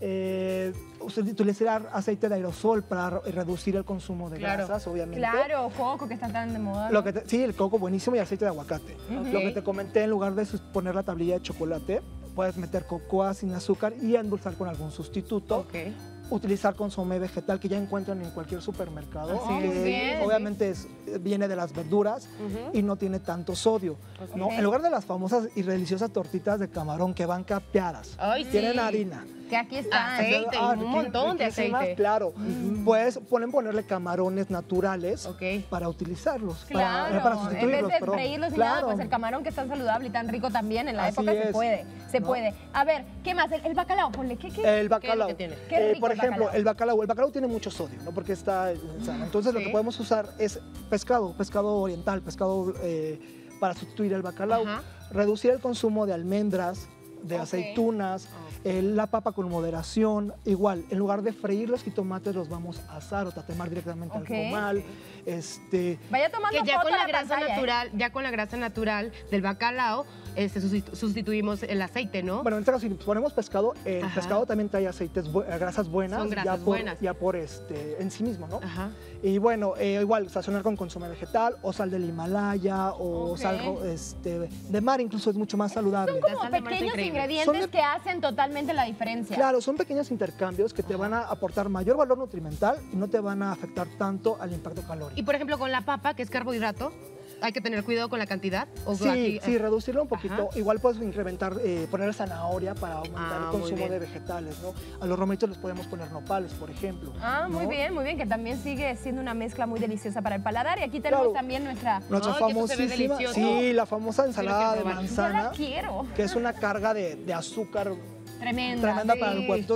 [SPEAKER 17] eh, utilizar aceite de aerosol para re- reducir el consumo de
[SPEAKER 6] Claro.
[SPEAKER 17] grasas, obviamente.
[SPEAKER 15] Claro, coco que está tan de moda.
[SPEAKER 17] Lo
[SPEAKER 15] ¿no?
[SPEAKER 17] que te- sí, el coco buenísimo y aceite de aguacate.
[SPEAKER 15] Ujú.
[SPEAKER 17] Lo que te comenté, en lugar de sus- poner la tablilla de chocolate, puedes meter cocoa sin azúcar y endulzar con algún sustituto.
[SPEAKER 6] Ok.
[SPEAKER 17] Utilizar consomé vegetal que ya encuentran en cualquier supermercado,
[SPEAKER 6] Así
[SPEAKER 17] que
[SPEAKER 6] es. Bien.
[SPEAKER 17] obviamente es- viene de las verduras y no tiene tanto sodio. ¿no?
[SPEAKER 15] Ok.
[SPEAKER 17] En lugar de las famosas y deliciosas tortitas de camarón que van capeadas,
[SPEAKER 6] Ay,
[SPEAKER 17] tienen
[SPEAKER 6] sí.
[SPEAKER 17] harina.
[SPEAKER 15] Que aquí está.
[SPEAKER 6] Aceite,
[SPEAKER 17] Ah,
[SPEAKER 6] un
[SPEAKER 17] riqui-
[SPEAKER 6] montón de
[SPEAKER 17] riquísimas,
[SPEAKER 6] aceite.
[SPEAKER 17] Claro. Pues pueden ponerle camarones naturales
[SPEAKER 6] Ok.
[SPEAKER 17] para utilizarlos.
[SPEAKER 15] Claro,
[SPEAKER 17] para, para
[SPEAKER 15] en vez
[SPEAKER 17] sustituirlos,
[SPEAKER 15] de
[SPEAKER 17] perdón.
[SPEAKER 15] freírlos ni
[SPEAKER 17] Claro.
[SPEAKER 15] nada, pues el camarón que es tan saludable y tan rico también en la
[SPEAKER 17] Así
[SPEAKER 15] época se
[SPEAKER 17] es.
[SPEAKER 15] puede, se
[SPEAKER 17] ¿No?
[SPEAKER 15] puede. A ver, ¿qué más? El, el bacalao, ponle, ¿qué, qué?
[SPEAKER 17] El bacalao.
[SPEAKER 6] que tiene?
[SPEAKER 15] Qué
[SPEAKER 17] Eh,
[SPEAKER 15] rico
[SPEAKER 17] por
[SPEAKER 15] el
[SPEAKER 17] ejemplo,
[SPEAKER 15] bacalao.
[SPEAKER 17] el bacalao. El bacalao tiene mucho sodio, ¿no? Porque está en sal. Entonces lo
[SPEAKER 6] Sí.
[SPEAKER 17] que podemos usar es pescado, pescado oriental, pescado eh, para sustituir el bacalao.
[SPEAKER 6] Ajá.
[SPEAKER 17] Reducir el consumo de almendras, de
[SPEAKER 15] Ok.
[SPEAKER 17] aceitunas, eh, la papa con moderación. Igual, en lugar de freír los jitomates, los vamos a asar o tatemar directamente
[SPEAKER 15] Ok.
[SPEAKER 17] al comal. Este,
[SPEAKER 15] Vaya tomando
[SPEAKER 6] Que ya
[SPEAKER 15] foto
[SPEAKER 6] con
[SPEAKER 15] a
[SPEAKER 6] la
[SPEAKER 15] la
[SPEAKER 6] grasa
[SPEAKER 15] pantalla, ¿eh?
[SPEAKER 6] natural, ya con la grasa natural del bacalao, este, sustitu- sustituimos el aceite, ¿no?
[SPEAKER 17] Bueno, en este caso, si ponemos pescado, el
[SPEAKER 6] Ajá.
[SPEAKER 17] pescado también trae aceites, bu- eh, grasas buenas,
[SPEAKER 6] Son grasas
[SPEAKER 17] ya por,
[SPEAKER 6] buenas.
[SPEAKER 17] ya por este, en sí mismo, ¿no?
[SPEAKER 6] Ajá.
[SPEAKER 17] Y bueno, eh, igual, sazonar con consomé vegetal o sal del Himalaya o
[SPEAKER 15] Ok.
[SPEAKER 17] sal ro- este, de mar, incluso es mucho más saludable.
[SPEAKER 15] Son
[SPEAKER 6] La
[SPEAKER 15] como
[SPEAKER 6] sal de mar está
[SPEAKER 15] pequeños
[SPEAKER 6] increíble.
[SPEAKER 15] ingredientes
[SPEAKER 17] Son de-
[SPEAKER 15] que hacen totalmente la diferencia.
[SPEAKER 17] Claro, son pequeños intercambios que te van a aportar mayor valor nutrimental y no te van a afectar tanto al impacto calórico.
[SPEAKER 6] Y por ejemplo, con la papa, que es carbohidrato, hay que tener cuidado con la cantidad. ¿O
[SPEAKER 17] Sí,
[SPEAKER 6] aquí-
[SPEAKER 17] sí, reducirlo un poquito.
[SPEAKER 6] Ajá.
[SPEAKER 17] Igual puedes incrementar, eh, poner zanahoria para aumentar
[SPEAKER 6] Ah,
[SPEAKER 17] el
[SPEAKER 6] muy
[SPEAKER 17] consumo
[SPEAKER 6] bien.
[SPEAKER 17] de vegetales, ¿no? A los romeritos les podemos poner nopales, por ejemplo.
[SPEAKER 15] Ah, muy
[SPEAKER 17] ¿no?
[SPEAKER 15] bien, muy bien, que también sigue siendo una mezcla muy deliciosa para el paladar. Y aquí tenemos
[SPEAKER 17] Claro.
[SPEAKER 15] también nuestra...
[SPEAKER 17] Nuestra
[SPEAKER 6] Ay, que eso se ve
[SPEAKER 17] famosísima,
[SPEAKER 6] delicioso.
[SPEAKER 17] sí, la famosa ensalada de
[SPEAKER 6] probar.
[SPEAKER 15] Yo
[SPEAKER 17] manzana,
[SPEAKER 15] la quiero.
[SPEAKER 17] que es una carga de, de azúcar
[SPEAKER 15] Tremenda.
[SPEAKER 17] tremenda
[SPEAKER 15] sí.
[SPEAKER 17] para el cuerpo. Entonces,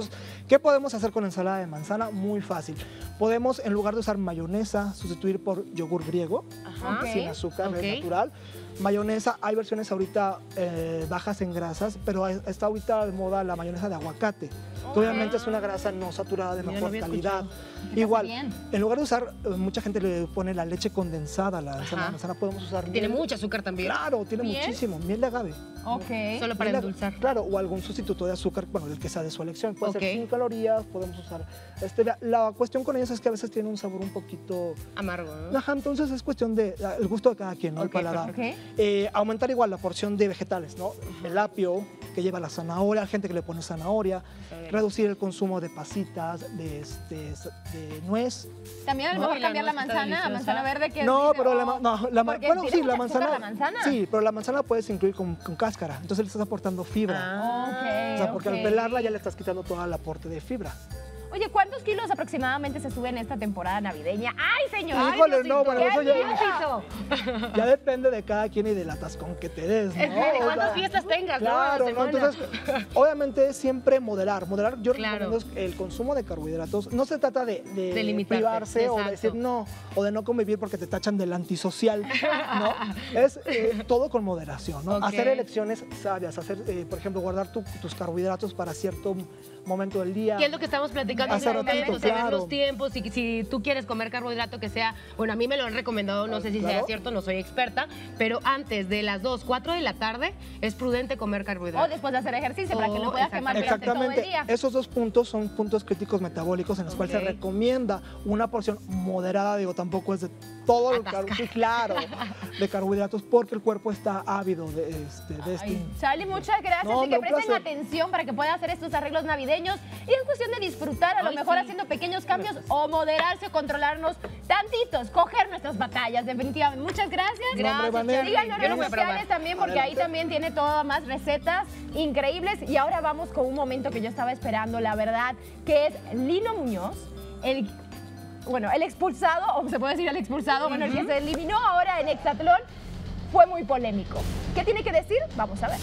[SPEAKER 17] ¿Qué podemos hacer con ensalada de manzana? Muy fácil. Podemos, en lugar de usar mayonesa, sustituir por yogur griego,
[SPEAKER 6] Ajá.
[SPEAKER 17] sin
[SPEAKER 6] Ok,
[SPEAKER 17] azúcar,
[SPEAKER 6] ok.
[SPEAKER 17] es natural. Mayonesa, hay versiones ahorita eh, bajas en grasas, pero está ahorita de moda la mayonesa de aguacate, que obviamente es una grasa no saturada de
[SPEAKER 6] Mira,
[SPEAKER 17] mejor
[SPEAKER 6] no había
[SPEAKER 17] calidad.
[SPEAKER 6] escuchado.
[SPEAKER 17] Igual,
[SPEAKER 6] bien.
[SPEAKER 17] en lugar de usar, eh, mucha gente le pone la leche condensada a la ensalada
[SPEAKER 6] Ajá.
[SPEAKER 17] de manzana, podemos usar
[SPEAKER 6] Tiene
[SPEAKER 17] miel.
[SPEAKER 6] mucho azúcar también.
[SPEAKER 17] Claro, tiene
[SPEAKER 6] ¿Miel?
[SPEAKER 17] muchísimo, miel de agave.
[SPEAKER 6] Ok. Solo para
[SPEAKER 17] Miel de-
[SPEAKER 6] endulzar.
[SPEAKER 17] Claro, o algún sustituto de azúcar, bueno, el que sea de su elección. Puede
[SPEAKER 6] Ok.
[SPEAKER 17] ser sin calorías, podemos usar stevia. La cuestión con ellos es que a veces tiene un sabor un poquito
[SPEAKER 6] amargo, ¿no?
[SPEAKER 17] Ajá, entonces es cuestión de ah, el gusto de cada quien, ¿no?
[SPEAKER 6] Ok,
[SPEAKER 17] El paladar.
[SPEAKER 6] perfecto.
[SPEAKER 17] Eh, aumentar igual la porción de vegetales, ¿no? El apio, que lleva la zanahoria, hay gente que le pone zanahoria. Reducir el consumo de pasitas, de, este, de nuez.
[SPEAKER 15] También a lo
[SPEAKER 17] ¿no?
[SPEAKER 15] mejor cambiar la manzana a manzana verde que
[SPEAKER 17] No,
[SPEAKER 15] dice,
[SPEAKER 17] pero la,
[SPEAKER 15] oh,
[SPEAKER 17] ma- no, la ma-
[SPEAKER 15] porque
[SPEAKER 17] bueno,
[SPEAKER 15] tiene
[SPEAKER 17] sí, la
[SPEAKER 15] mucha azúcar
[SPEAKER 17] manzana,
[SPEAKER 15] la manzana.
[SPEAKER 17] Sí, pero la manzana puedes incluir con, con cáscara. Entonces le estás aportando fibra.
[SPEAKER 15] Ah,
[SPEAKER 17] o sea, porque
[SPEAKER 15] ok.
[SPEAKER 17] al pelarla ya le estás quitando todo el aporte de fibra.
[SPEAKER 15] Oye, ¿cuántos kilos aproximadamente se suben en esta temporada navideña? ¡Ay, señor!
[SPEAKER 17] Híjole,
[SPEAKER 15] ¡Ay,
[SPEAKER 17] no,
[SPEAKER 15] Diosito!
[SPEAKER 17] bueno,
[SPEAKER 15] ¡Qué
[SPEAKER 17] eso ya-
[SPEAKER 15] Diosito!
[SPEAKER 17] Ya depende de cada quien y del atascón que te des, ¿no?
[SPEAKER 6] Es que de
[SPEAKER 17] O sea,
[SPEAKER 6] cuántas fiestas tengas, ¿no? A la
[SPEAKER 17] Claro, ¿no?
[SPEAKER 6] semana.
[SPEAKER 17] Entonces, obviamente es siempre moderar. Moderar, yo
[SPEAKER 6] Claro.
[SPEAKER 17] recomiendo el consumo de carbohidratos. No se trata de, de,
[SPEAKER 6] De limitarte,
[SPEAKER 17] privarse o de
[SPEAKER 6] exacto.
[SPEAKER 17] decir no, o de no convivir porque te tachan del antisocial, ¿no? Es eh, todo con moderación, ¿no?
[SPEAKER 6] Ok.
[SPEAKER 17] Hacer elecciones sabias, hacer, eh, por ejemplo, guardar tu- tus carbohidratos para cierto momento del día.
[SPEAKER 6] ¿Qué es lo que estamos platicando
[SPEAKER 17] Hace
[SPEAKER 6] hace un momento?
[SPEAKER 17] ratito,
[SPEAKER 6] Saber
[SPEAKER 17] claro.
[SPEAKER 6] los tiempos, si, si tú quieres comer carbohidrato que sea, bueno, a mí me lo han recomendado, no sé si sea
[SPEAKER 17] Claro.
[SPEAKER 6] cierto, no soy experta, pero antes de las dos, cuatro de la tarde es prudente comer carbohidrato.
[SPEAKER 15] O después de hacer ejercicio para que no
[SPEAKER 6] Oh,
[SPEAKER 15] puedas quemar durante todo el
[SPEAKER 17] Exactamente.
[SPEAKER 15] día.
[SPEAKER 17] Esos dos puntos son puntos críticos metabólicos en los cuales
[SPEAKER 15] Ok.
[SPEAKER 17] se recomienda una porción moderada, digo, tampoco es de todo el carbohidrato, sí, claro, de carbohidratos, porque el cuerpo está ávido de este, de este.
[SPEAKER 15] Charlie, muchas gracias
[SPEAKER 17] No,
[SPEAKER 15] y que
[SPEAKER 17] hombre, un
[SPEAKER 15] presten
[SPEAKER 17] placer.
[SPEAKER 15] atención para que puedan hacer estos arreglos navideños y es cuestión de disfrutar, a lo
[SPEAKER 6] Ay,
[SPEAKER 15] mejor
[SPEAKER 6] sí.
[SPEAKER 15] haciendo pequeños cambios o moderarse o controlarnos tantitos, coger nuestras batallas, definitivamente. Muchas gracias.
[SPEAKER 17] No, hombre, Vanessa.
[SPEAKER 15] Síganos en
[SPEAKER 6] Yo lo
[SPEAKER 15] redes
[SPEAKER 6] voy a probar.
[SPEAKER 15] sociales también porque ahí
[SPEAKER 17] Adelante.
[SPEAKER 15] también tiene todas más recetas increíbles y ahora vamos con un momento que yo estaba esperando, la verdad, que es Lino Muñoz, el bueno, el expulsado, o se puede decir el expulsado, bueno, el que se eliminó ahora en Hexatlón, fue muy polémico. ¿Qué tiene que decir? Vamos a ver.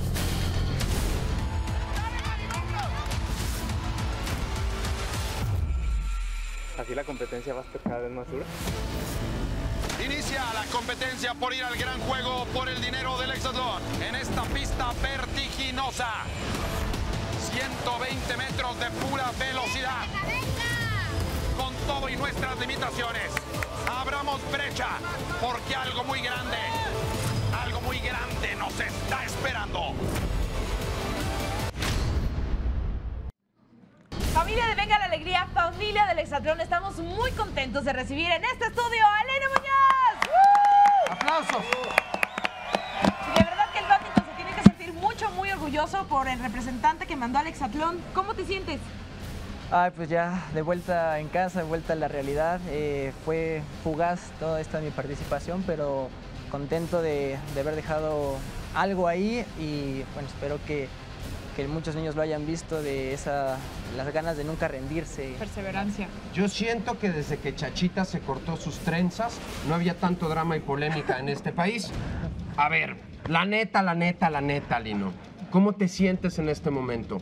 [SPEAKER 19] Así la competencia va a estar cada vez más dura.
[SPEAKER 14] Inicia la competencia por ir al gran juego por el dinero del Hexatlón en esta pista vertiginosa. ciento veinte metros de pura velocidad. Con todo y nuestras limitaciones, abramos brecha porque algo muy grande, algo muy grande nos está esperando.
[SPEAKER 1] Familia de Venga la Alegría, familia del Hexatlón, estamos muy contentos de recibir en este estudio a Elena Muñoz. ¡Woo!
[SPEAKER 9] ¡Aplausos!
[SPEAKER 1] Y de verdad que el Badminton se tiene que sentir mucho, muy orgulloso por el representante que mandó al Hexatlón. ¿Cómo te sientes?
[SPEAKER 20] Ay, pues ya de vuelta en casa, de vuelta a la realidad. Eh, fue fugaz toda esta mi participación, pero contento de, de haber dejado algo ahí y bueno, espero que, que muchos niños lo hayan visto, de esa, las ganas de nunca rendirse.
[SPEAKER 1] Perseverancia.
[SPEAKER 9] Yo siento que desde que Chachita se cortó sus trenzas, no había tanto drama y polémica en este país. A ver, la neta, la neta, la neta, Lino. ¿Cómo te sientes en este momento?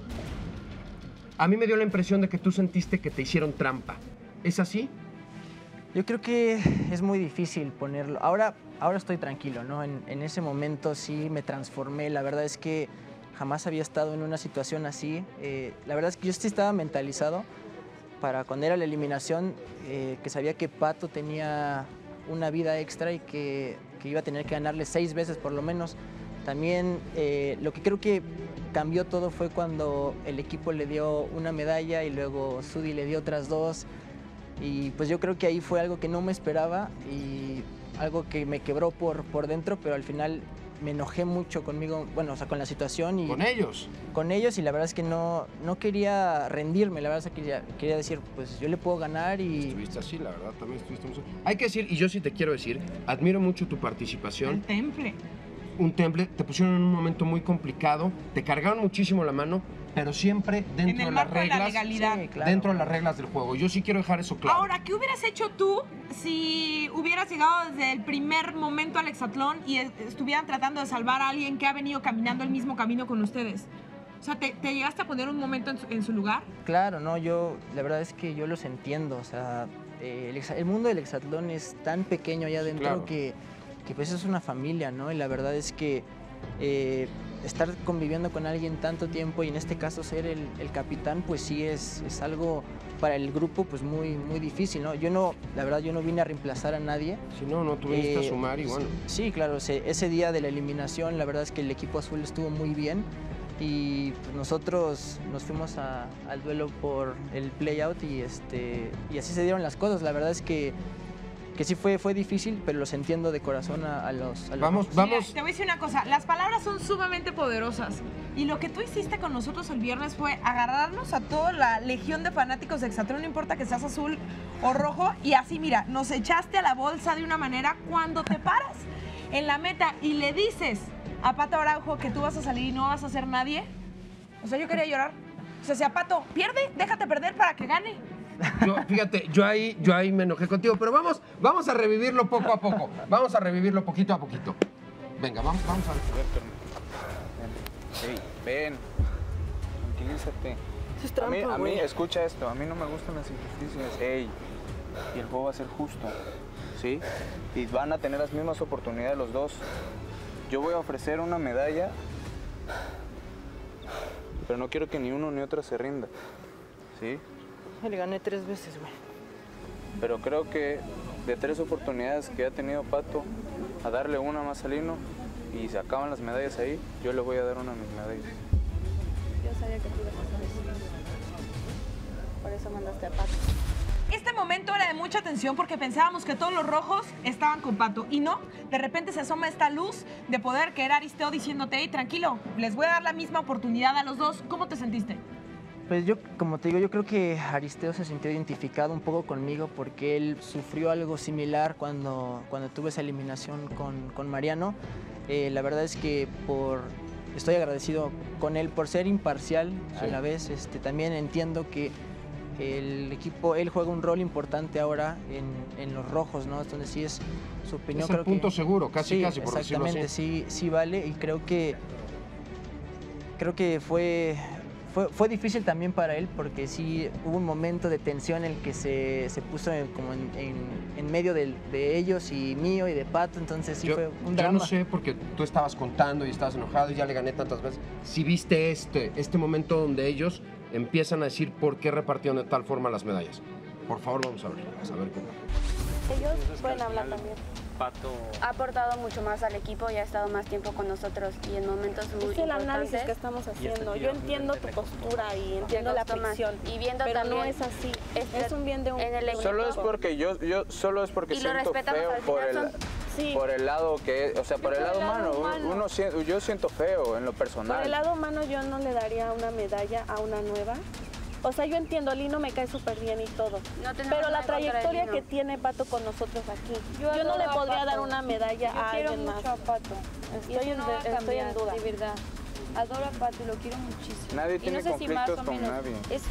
[SPEAKER 9] A mí me dio la impresión de que tú sentiste que te hicieron trampa. ¿Es así?
[SPEAKER 20] Yo creo que es muy difícil ponerlo. Ahora, ahora estoy tranquilo, ¿no? En, en ese momento sí me transformé. La verdad es que jamás había estado en una situación así. Eh, la verdad es que yo sí estaba mentalizado para cuando era la eliminación, eh, que sabía que Pato tenía una vida extra y que, que iba a tener que ganarle seis veces por lo menos. También eh, lo que creo que cambió todo fue cuando el equipo le dio una medalla y luego Sudi le dio otras dos. Y pues yo creo que ahí fue algo que no me esperaba y algo que me quebró por, por dentro, pero al final me enojé mucho conmigo, bueno, o sea, con la situación. Y,
[SPEAKER 9] ¿Con ellos?
[SPEAKER 20] Con ellos y la verdad es que no, no quería rendirme, la verdad es que quería, quería decir, pues yo le puedo ganar y...
[SPEAKER 9] Estuviste así, la verdad, también estuviste muy... Hay que decir, y yo sí te quiero decir, admiro mucho tu participación.
[SPEAKER 1] Temple.
[SPEAKER 9] Un temple, te pusieron en un momento muy complicado, te cargaron muchísimo la mano, pero siempre dentro
[SPEAKER 1] En el
[SPEAKER 9] de las
[SPEAKER 1] marco de la
[SPEAKER 9] reglas,
[SPEAKER 1] legalidad. Sí,
[SPEAKER 20] claro.
[SPEAKER 9] dentro de las reglas del juego. Yo sí quiero dejar eso claro.
[SPEAKER 1] Ahora, ¿qué hubieras hecho tú si hubieras llegado desde el primer momento al Hexatlón y es- estuvieran tratando de salvar a alguien que ha venido caminando el mismo camino con ustedes? O sea, ¿te, te llegaste a poner un momento en su, en su lugar?
[SPEAKER 20] Claro, no, yo, la verdad es que yo los entiendo, o sea, eh, el, exa- el mundo del hexatlón es tan pequeño allá adentro
[SPEAKER 9] Claro.
[SPEAKER 20] que, que pues es una familia, ¿no? Y la verdad es que eh, estar conviviendo con alguien tanto tiempo y en este caso ser el, el capitán, pues sí es, es algo para el grupo pues muy, muy difícil, ¿no? Yo no, la verdad yo no vine a reemplazar a nadie.
[SPEAKER 9] Si no, no, tú viniste a sumar y bueno.
[SPEAKER 20] Sí, claro, se- ese día de la eliminación la verdad es que el equipo azul estuvo muy bien y pues, nosotros nos fuimos a- al duelo por el playout y, este, y así se dieron las cosas. La verdad es que, que sí fue, fue difícil, pero los entiendo de corazón a, a los... a los
[SPEAKER 9] Vamos,
[SPEAKER 20] rojos.
[SPEAKER 1] Mira, te voy a decir una cosa, las palabras son sumamente poderosas y lo que tú hiciste con nosotros el viernes fue agarrarnos a toda la legión de fanáticos de Hexatlón, no importa que seas azul o rojo, y así mira, nos echaste a la bolsa de una manera cuando te paras en la meta y le dices a Pato Araujo que tú vas a salir y no vas a ser nadie. O sea, yo quería llorar. O sea, si a Pato pierde, déjate perder para que gane.
[SPEAKER 9] Yo, fíjate, yo ahí, yo ahí me enojé contigo, pero vamos, vamos a revivirlo poco a poco. Vamos a revivirlo poquito a poquito. Venga, vamos, vamos a ver.
[SPEAKER 19] Ey, ven. Tranquilízate.
[SPEAKER 12] Eso es
[SPEAKER 19] a mí,
[SPEAKER 12] trampa,
[SPEAKER 19] a mí,
[SPEAKER 12] güey.
[SPEAKER 19] escucha esto, a mí no me gustan las injusticias. Ey, y el juego va a ser justo, ¿sí? Y van a tener las mismas oportunidades los dos. Yo voy a ofrecer una medalla, pero no quiero que ni uno ni otro se rinda, ¿sí?
[SPEAKER 20] Le gané tres veces, güey.
[SPEAKER 19] Pero creo que de tres oportunidades que ha tenido Pato, a darle una más a Lino y se acaban las medallas ahí, yo le voy a dar una a mis medallas.
[SPEAKER 3] Yo sabía que tú ibas a hacer eso. Por eso mandaste a Pato.
[SPEAKER 1] Este momento era de mucha tensión porque pensábamos que todos los rojos estaban con Pato y no, de repente se asoma esta luz de poder que era Aristeo diciéndote, hey, tranquilo, les voy a dar la misma oportunidad a los dos. ¿Cómo te sentiste?
[SPEAKER 20] Pues yo, como te digo, yo creo que Aristeo se sintió identificado un poco conmigo porque él sufrió algo similar cuando, cuando tuve esa eliminación con, con Mariano. Eh, la verdad es que por, estoy agradecido con él por ser imparcial a
[SPEAKER 9] Sí.
[SPEAKER 20] la vez. Este, también entiendo que el equipo, él juega un rol importante ahora en, en los rojos, ¿no? Entonces sí es su opinión.
[SPEAKER 9] Es el
[SPEAKER 20] creo
[SPEAKER 9] punto
[SPEAKER 20] que,
[SPEAKER 9] seguro, casi,
[SPEAKER 20] sí,
[SPEAKER 9] casi, por decirlo
[SPEAKER 20] exactamente, sí, sí vale y creo que, creo que fue... Fue, fue difícil también para él porque sí hubo un momento de tensión en el que se, se puso en, como en, en, en medio del- de ellos y mío y de Pato, entonces sí
[SPEAKER 9] yo,
[SPEAKER 20] fue un
[SPEAKER 9] yo
[SPEAKER 20] drama.
[SPEAKER 9] no sé, porque tú estabas contando y estabas enojado y ya le gané tantas veces. Si viste este, este momento donde ellos empiezan a decir por qué repartieron de tal forma las medallas. Por favor, vamos a ver. Vamos a ver qué tal.
[SPEAKER 3] Ellos pueden hablar también.
[SPEAKER 19] Pato...
[SPEAKER 3] Ha aportado mucho más al equipo y ha estado más tiempo con nosotros y en momentos muy
[SPEAKER 21] Es el
[SPEAKER 3] importantes.
[SPEAKER 21] análisis que estamos haciendo. Yo entiendo tu postura y entiendo la
[SPEAKER 3] costó más.
[SPEAKER 21] presión.
[SPEAKER 3] Y viendo
[SPEAKER 21] pero
[SPEAKER 3] también
[SPEAKER 21] no es así.
[SPEAKER 3] este-
[SPEAKER 21] Es un bien de un
[SPEAKER 3] en el equipo.
[SPEAKER 19] Solo es porque yo, yo solo es porque
[SPEAKER 3] Y lo
[SPEAKER 19] siento
[SPEAKER 3] respetamos,
[SPEAKER 19] feo
[SPEAKER 3] al
[SPEAKER 19] por el,
[SPEAKER 3] final son-
[SPEAKER 21] Sí.
[SPEAKER 19] por el lado que, o sea, por
[SPEAKER 21] Yo
[SPEAKER 19] el
[SPEAKER 21] por
[SPEAKER 19] lado
[SPEAKER 21] el lado
[SPEAKER 19] humano.
[SPEAKER 21] humano.
[SPEAKER 19] Uno siento- yo siento feo en lo
[SPEAKER 21] Por
[SPEAKER 19] personal.
[SPEAKER 21] el lado humano yo no le daría una medalla a una nueva. O sea, yo entiendo, Lino me cae súper bien y todo.
[SPEAKER 3] No tenemos
[SPEAKER 21] pero
[SPEAKER 3] nada
[SPEAKER 21] la
[SPEAKER 3] en contra de
[SPEAKER 21] trayectoria
[SPEAKER 3] Lino.
[SPEAKER 21] que tiene Pato con nosotros aquí.
[SPEAKER 3] Yo
[SPEAKER 21] Yo, no le
[SPEAKER 3] adoro a
[SPEAKER 21] podría
[SPEAKER 3] Pato.
[SPEAKER 21] dar una medalla
[SPEAKER 3] Yo
[SPEAKER 21] a
[SPEAKER 3] quiero
[SPEAKER 21] alguien
[SPEAKER 3] mucho
[SPEAKER 21] más.
[SPEAKER 3] a Pato. Y
[SPEAKER 21] Estoy,
[SPEAKER 3] eso
[SPEAKER 21] en,
[SPEAKER 3] no va a
[SPEAKER 21] estoy en
[SPEAKER 3] cambiar,
[SPEAKER 21] duda.
[SPEAKER 3] de verdad. Adoro a Pato y lo quiero muchísimo.
[SPEAKER 19] Nadie
[SPEAKER 3] Y
[SPEAKER 19] tiene
[SPEAKER 3] no sé si más
[SPEAKER 19] conflictos
[SPEAKER 3] o
[SPEAKER 19] con
[SPEAKER 3] menos.
[SPEAKER 19] nadie.
[SPEAKER 3] Es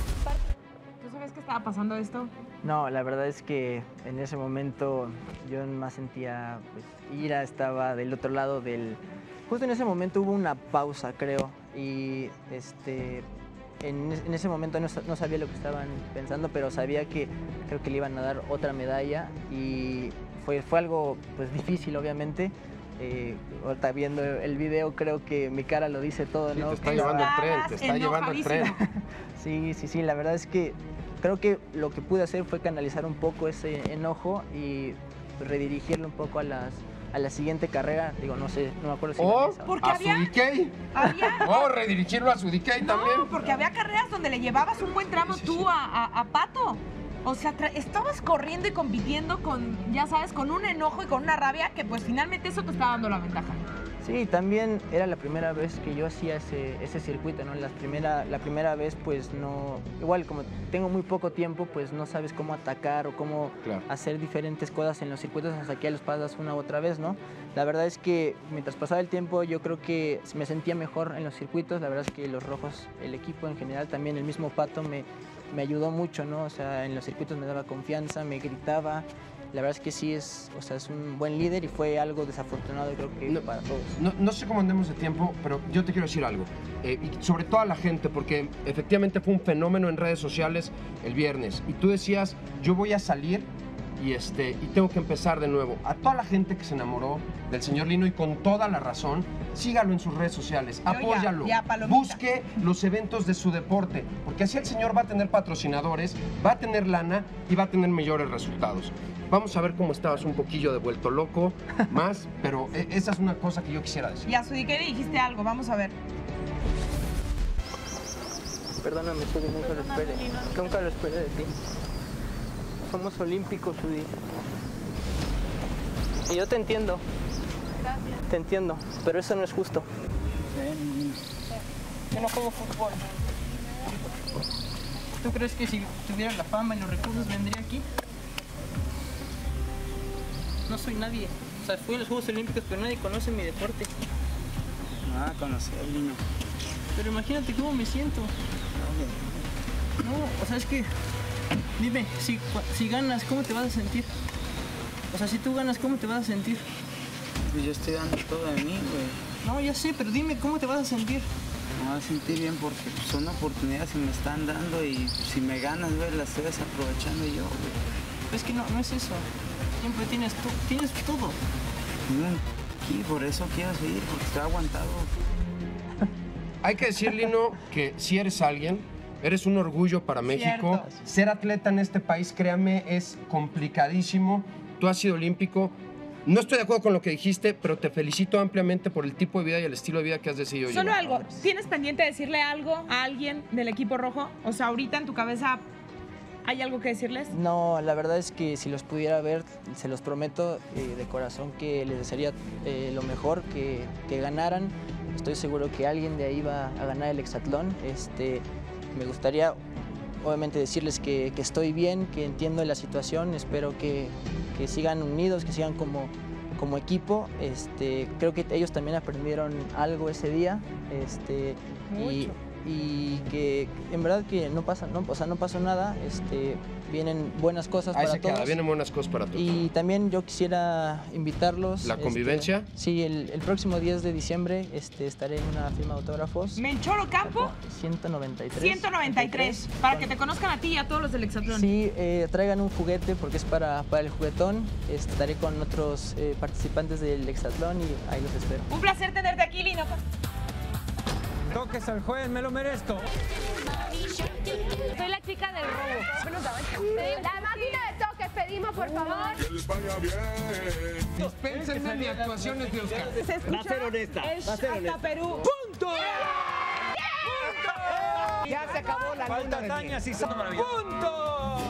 [SPEAKER 1] ¿Tú sabes que estaba pasando esto?
[SPEAKER 20] No, la verdad es que en ese momento yo más sentía pues, ira, estaba del otro lado del... Justo en ese momento hubo una pausa, creo, y este, en, en ese momento no, sa- no sabía lo que estaban pensando, pero sabía que creo que le iban a dar otra medalla y fue, fue algo pues, difícil, obviamente. Eh, ahorita viendo el video creo que mi cara lo dice todo,
[SPEAKER 9] Sí,
[SPEAKER 20] ¿no?
[SPEAKER 9] te está llevando el tren, te está llevando el tren.
[SPEAKER 20] Sí, sí, sí, la verdad es que creo que lo que pude hacer fue canalizar un poco ese enojo y redirigirlo un poco a las a la siguiente carrera. Digo, no sé, no me acuerdo si
[SPEAKER 9] O
[SPEAKER 20] gané esa.
[SPEAKER 1] Porque
[SPEAKER 9] a
[SPEAKER 1] había-
[SPEAKER 9] su D K.
[SPEAKER 1] Había...
[SPEAKER 9] O redirigirlo a su D K también.
[SPEAKER 1] No, porque había carreras donde le llevabas un buen tramo tú a, a- a Pato. O sea, tra- estabas corriendo y compitiendo con, ya sabes, con un enojo y con una rabia que pues finalmente eso te está dando la ventaja.
[SPEAKER 20] Sí, también era la primera vez que yo hacía ese, ese circuito, ¿no? La primera, la primera vez, pues no... Igual, como tengo muy poco tiempo, pues no sabes cómo atacar o cómo
[SPEAKER 9] Claro.
[SPEAKER 20] hacer diferentes cosas en los circuitos hasta que ya los pasas una u otra vez, ¿no? La verdad es que mientras pasaba el tiempo, yo creo que me sentía mejor en los circuitos. La verdad es que los rojos, el equipo en general, también el mismo Pato me, me ayudó mucho, ¿no? O sea, en los circuitos me daba confianza, me gritaba la verdad es que sí es, o sea, es un buen líder y fue algo desafortunado, creo que
[SPEAKER 9] no,
[SPEAKER 20] para todos.
[SPEAKER 9] No, no sé cómo andemos de tiempo, pero yo te quiero decir algo. Eh, y sobre todo a la gente, porque efectivamente fue un fenómeno en redes sociales el viernes. Y tú decías, yo voy a salir y, este, y tengo que empezar de nuevo. A toda la gente que se enamoró del señor Lino y con toda la razón, sígalo en sus redes sociales,
[SPEAKER 1] Yo ya,
[SPEAKER 9] apóyalo,
[SPEAKER 1] ya, palomita.
[SPEAKER 9] busque los eventos de su deporte, porque así el señor va a tener patrocinadores, va a tener lana y va a tener mejores resultados. Vamos a ver cómo estabas un poquillo de vuelto loco, más, pero e- esa es una cosa que yo quisiera decir.
[SPEAKER 1] Y a Sudi, ¿qué le dijiste algo? Vamos a ver.
[SPEAKER 20] Perdóname, Sudi, nunca lo esperé. Nunca lo esperé de ti. Somos olímpicos, Sudi. Y yo te entiendo. Gracias. Te entiendo, pero eso no es justo. Yo no juego fútbol. ¿Tú crees que si tuviera la fama y los recursos vendría aquí? No soy nadie. O sea, fui a los Juegos Olímpicos, pero nadie conoce mi deporte.
[SPEAKER 19] Ah, conocer, Lino.
[SPEAKER 20] Pero imagínate cómo me siento. No, o sea, es que... Dime, si, si ganas, ¿cómo te vas a sentir? O sea, si tú ganas, ¿cómo te vas a sentir?
[SPEAKER 19] Pues yo estoy dando todo de mí, güey.
[SPEAKER 20] No, ya sé, pero dime, ¿cómo te vas a sentir?
[SPEAKER 19] Me voy a sentir bien porque pues, son oportunidades que me están dando y si me ganas, güey, las estoy desaprovechando yo, güey.
[SPEAKER 20] Es que no, no es eso. Siempre tienes, tú, tienes todo.
[SPEAKER 19] Y por eso quiero seguir, porque estoy aguantado.
[SPEAKER 9] Hay que decir, Lino, que si eres alguien, eres un orgullo para México.
[SPEAKER 1] Cierto.
[SPEAKER 9] Ser atleta en este país, créame, es complicadísimo. Tú has sido olímpico. No estoy de acuerdo con lo que dijiste, pero te felicito ampliamente por el tipo de vida y el estilo de vida que has decidido
[SPEAKER 1] Solo
[SPEAKER 9] llevar.
[SPEAKER 1] algo, ¿tienes pendiente decirle algo a alguien del equipo rojo? O sea, ahorita en tu cabeza, ¿hay algo que decirles?
[SPEAKER 20] No, la verdad es que si los pudiera ver, se los prometo eh, de corazón que les desearía eh, lo mejor, que, que ganaran. Estoy seguro que alguien de ahí va a ganar el hexatlón. Este, me gustaría, obviamente, decirles que, que estoy bien, que entiendo la situación. Espero que, que sigan unidos, que sigan como, como equipo. Este, creo que ellos también aprendieron algo ese día. Este, y, y que en verdad que no pasa, no, o sea, no pasó nada. Este, vienen buenas cosas
[SPEAKER 9] Ahí
[SPEAKER 20] para
[SPEAKER 9] se queda,
[SPEAKER 20] todos.
[SPEAKER 9] vienen buenas cosas para todos.
[SPEAKER 20] Y también yo quisiera invitarlos.
[SPEAKER 9] ¿La convivencia?
[SPEAKER 20] Este, sí, el, el próximo diez de diciembre este, estaré en una firma de autógrafos.
[SPEAKER 1] Melchor Ocampo,
[SPEAKER 20] ciento noventa y tres.
[SPEAKER 1] ciento noventa y tres, para que te conozcan a ti y a todos los del hexatlón.
[SPEAKER 20] Sí, eh, traigan un juguete porque es para, para el juguetón. Estaré con otros eh, participantes del hexatlón y ahí los espero.
[SPEAKER 1] Un placer tenerte aquí, Lino.
[SPEAKER 7] Toques al juez, me lo merezco.
[SPEAKER 15] Soy la chica del robo. La máquina de toques pedimos, por favor.
[SPEAKER 9] Dispénsenme mi actuación de Oscar.
[SPEAKER 1] Se escucha
[SPEAKER 16] Va a ser honesta,
[SPEAKER 1] el
[SPEAKER 16] va a ser
[SPEAKER 1] hasta
[SPEAKER 16] honesta.
[SPEAKER 1] Perú.
[SPEAKER 7] ¡Punto!
[SPEAKER 4] Ya se acabó la
[SPEAKER 7] Falta
[SPEAKER 4] luna de
[SPEAKER 7] Tania,
[SPEAKER 4] miel.
[SPEAKER 7] si sa- ¡Punto!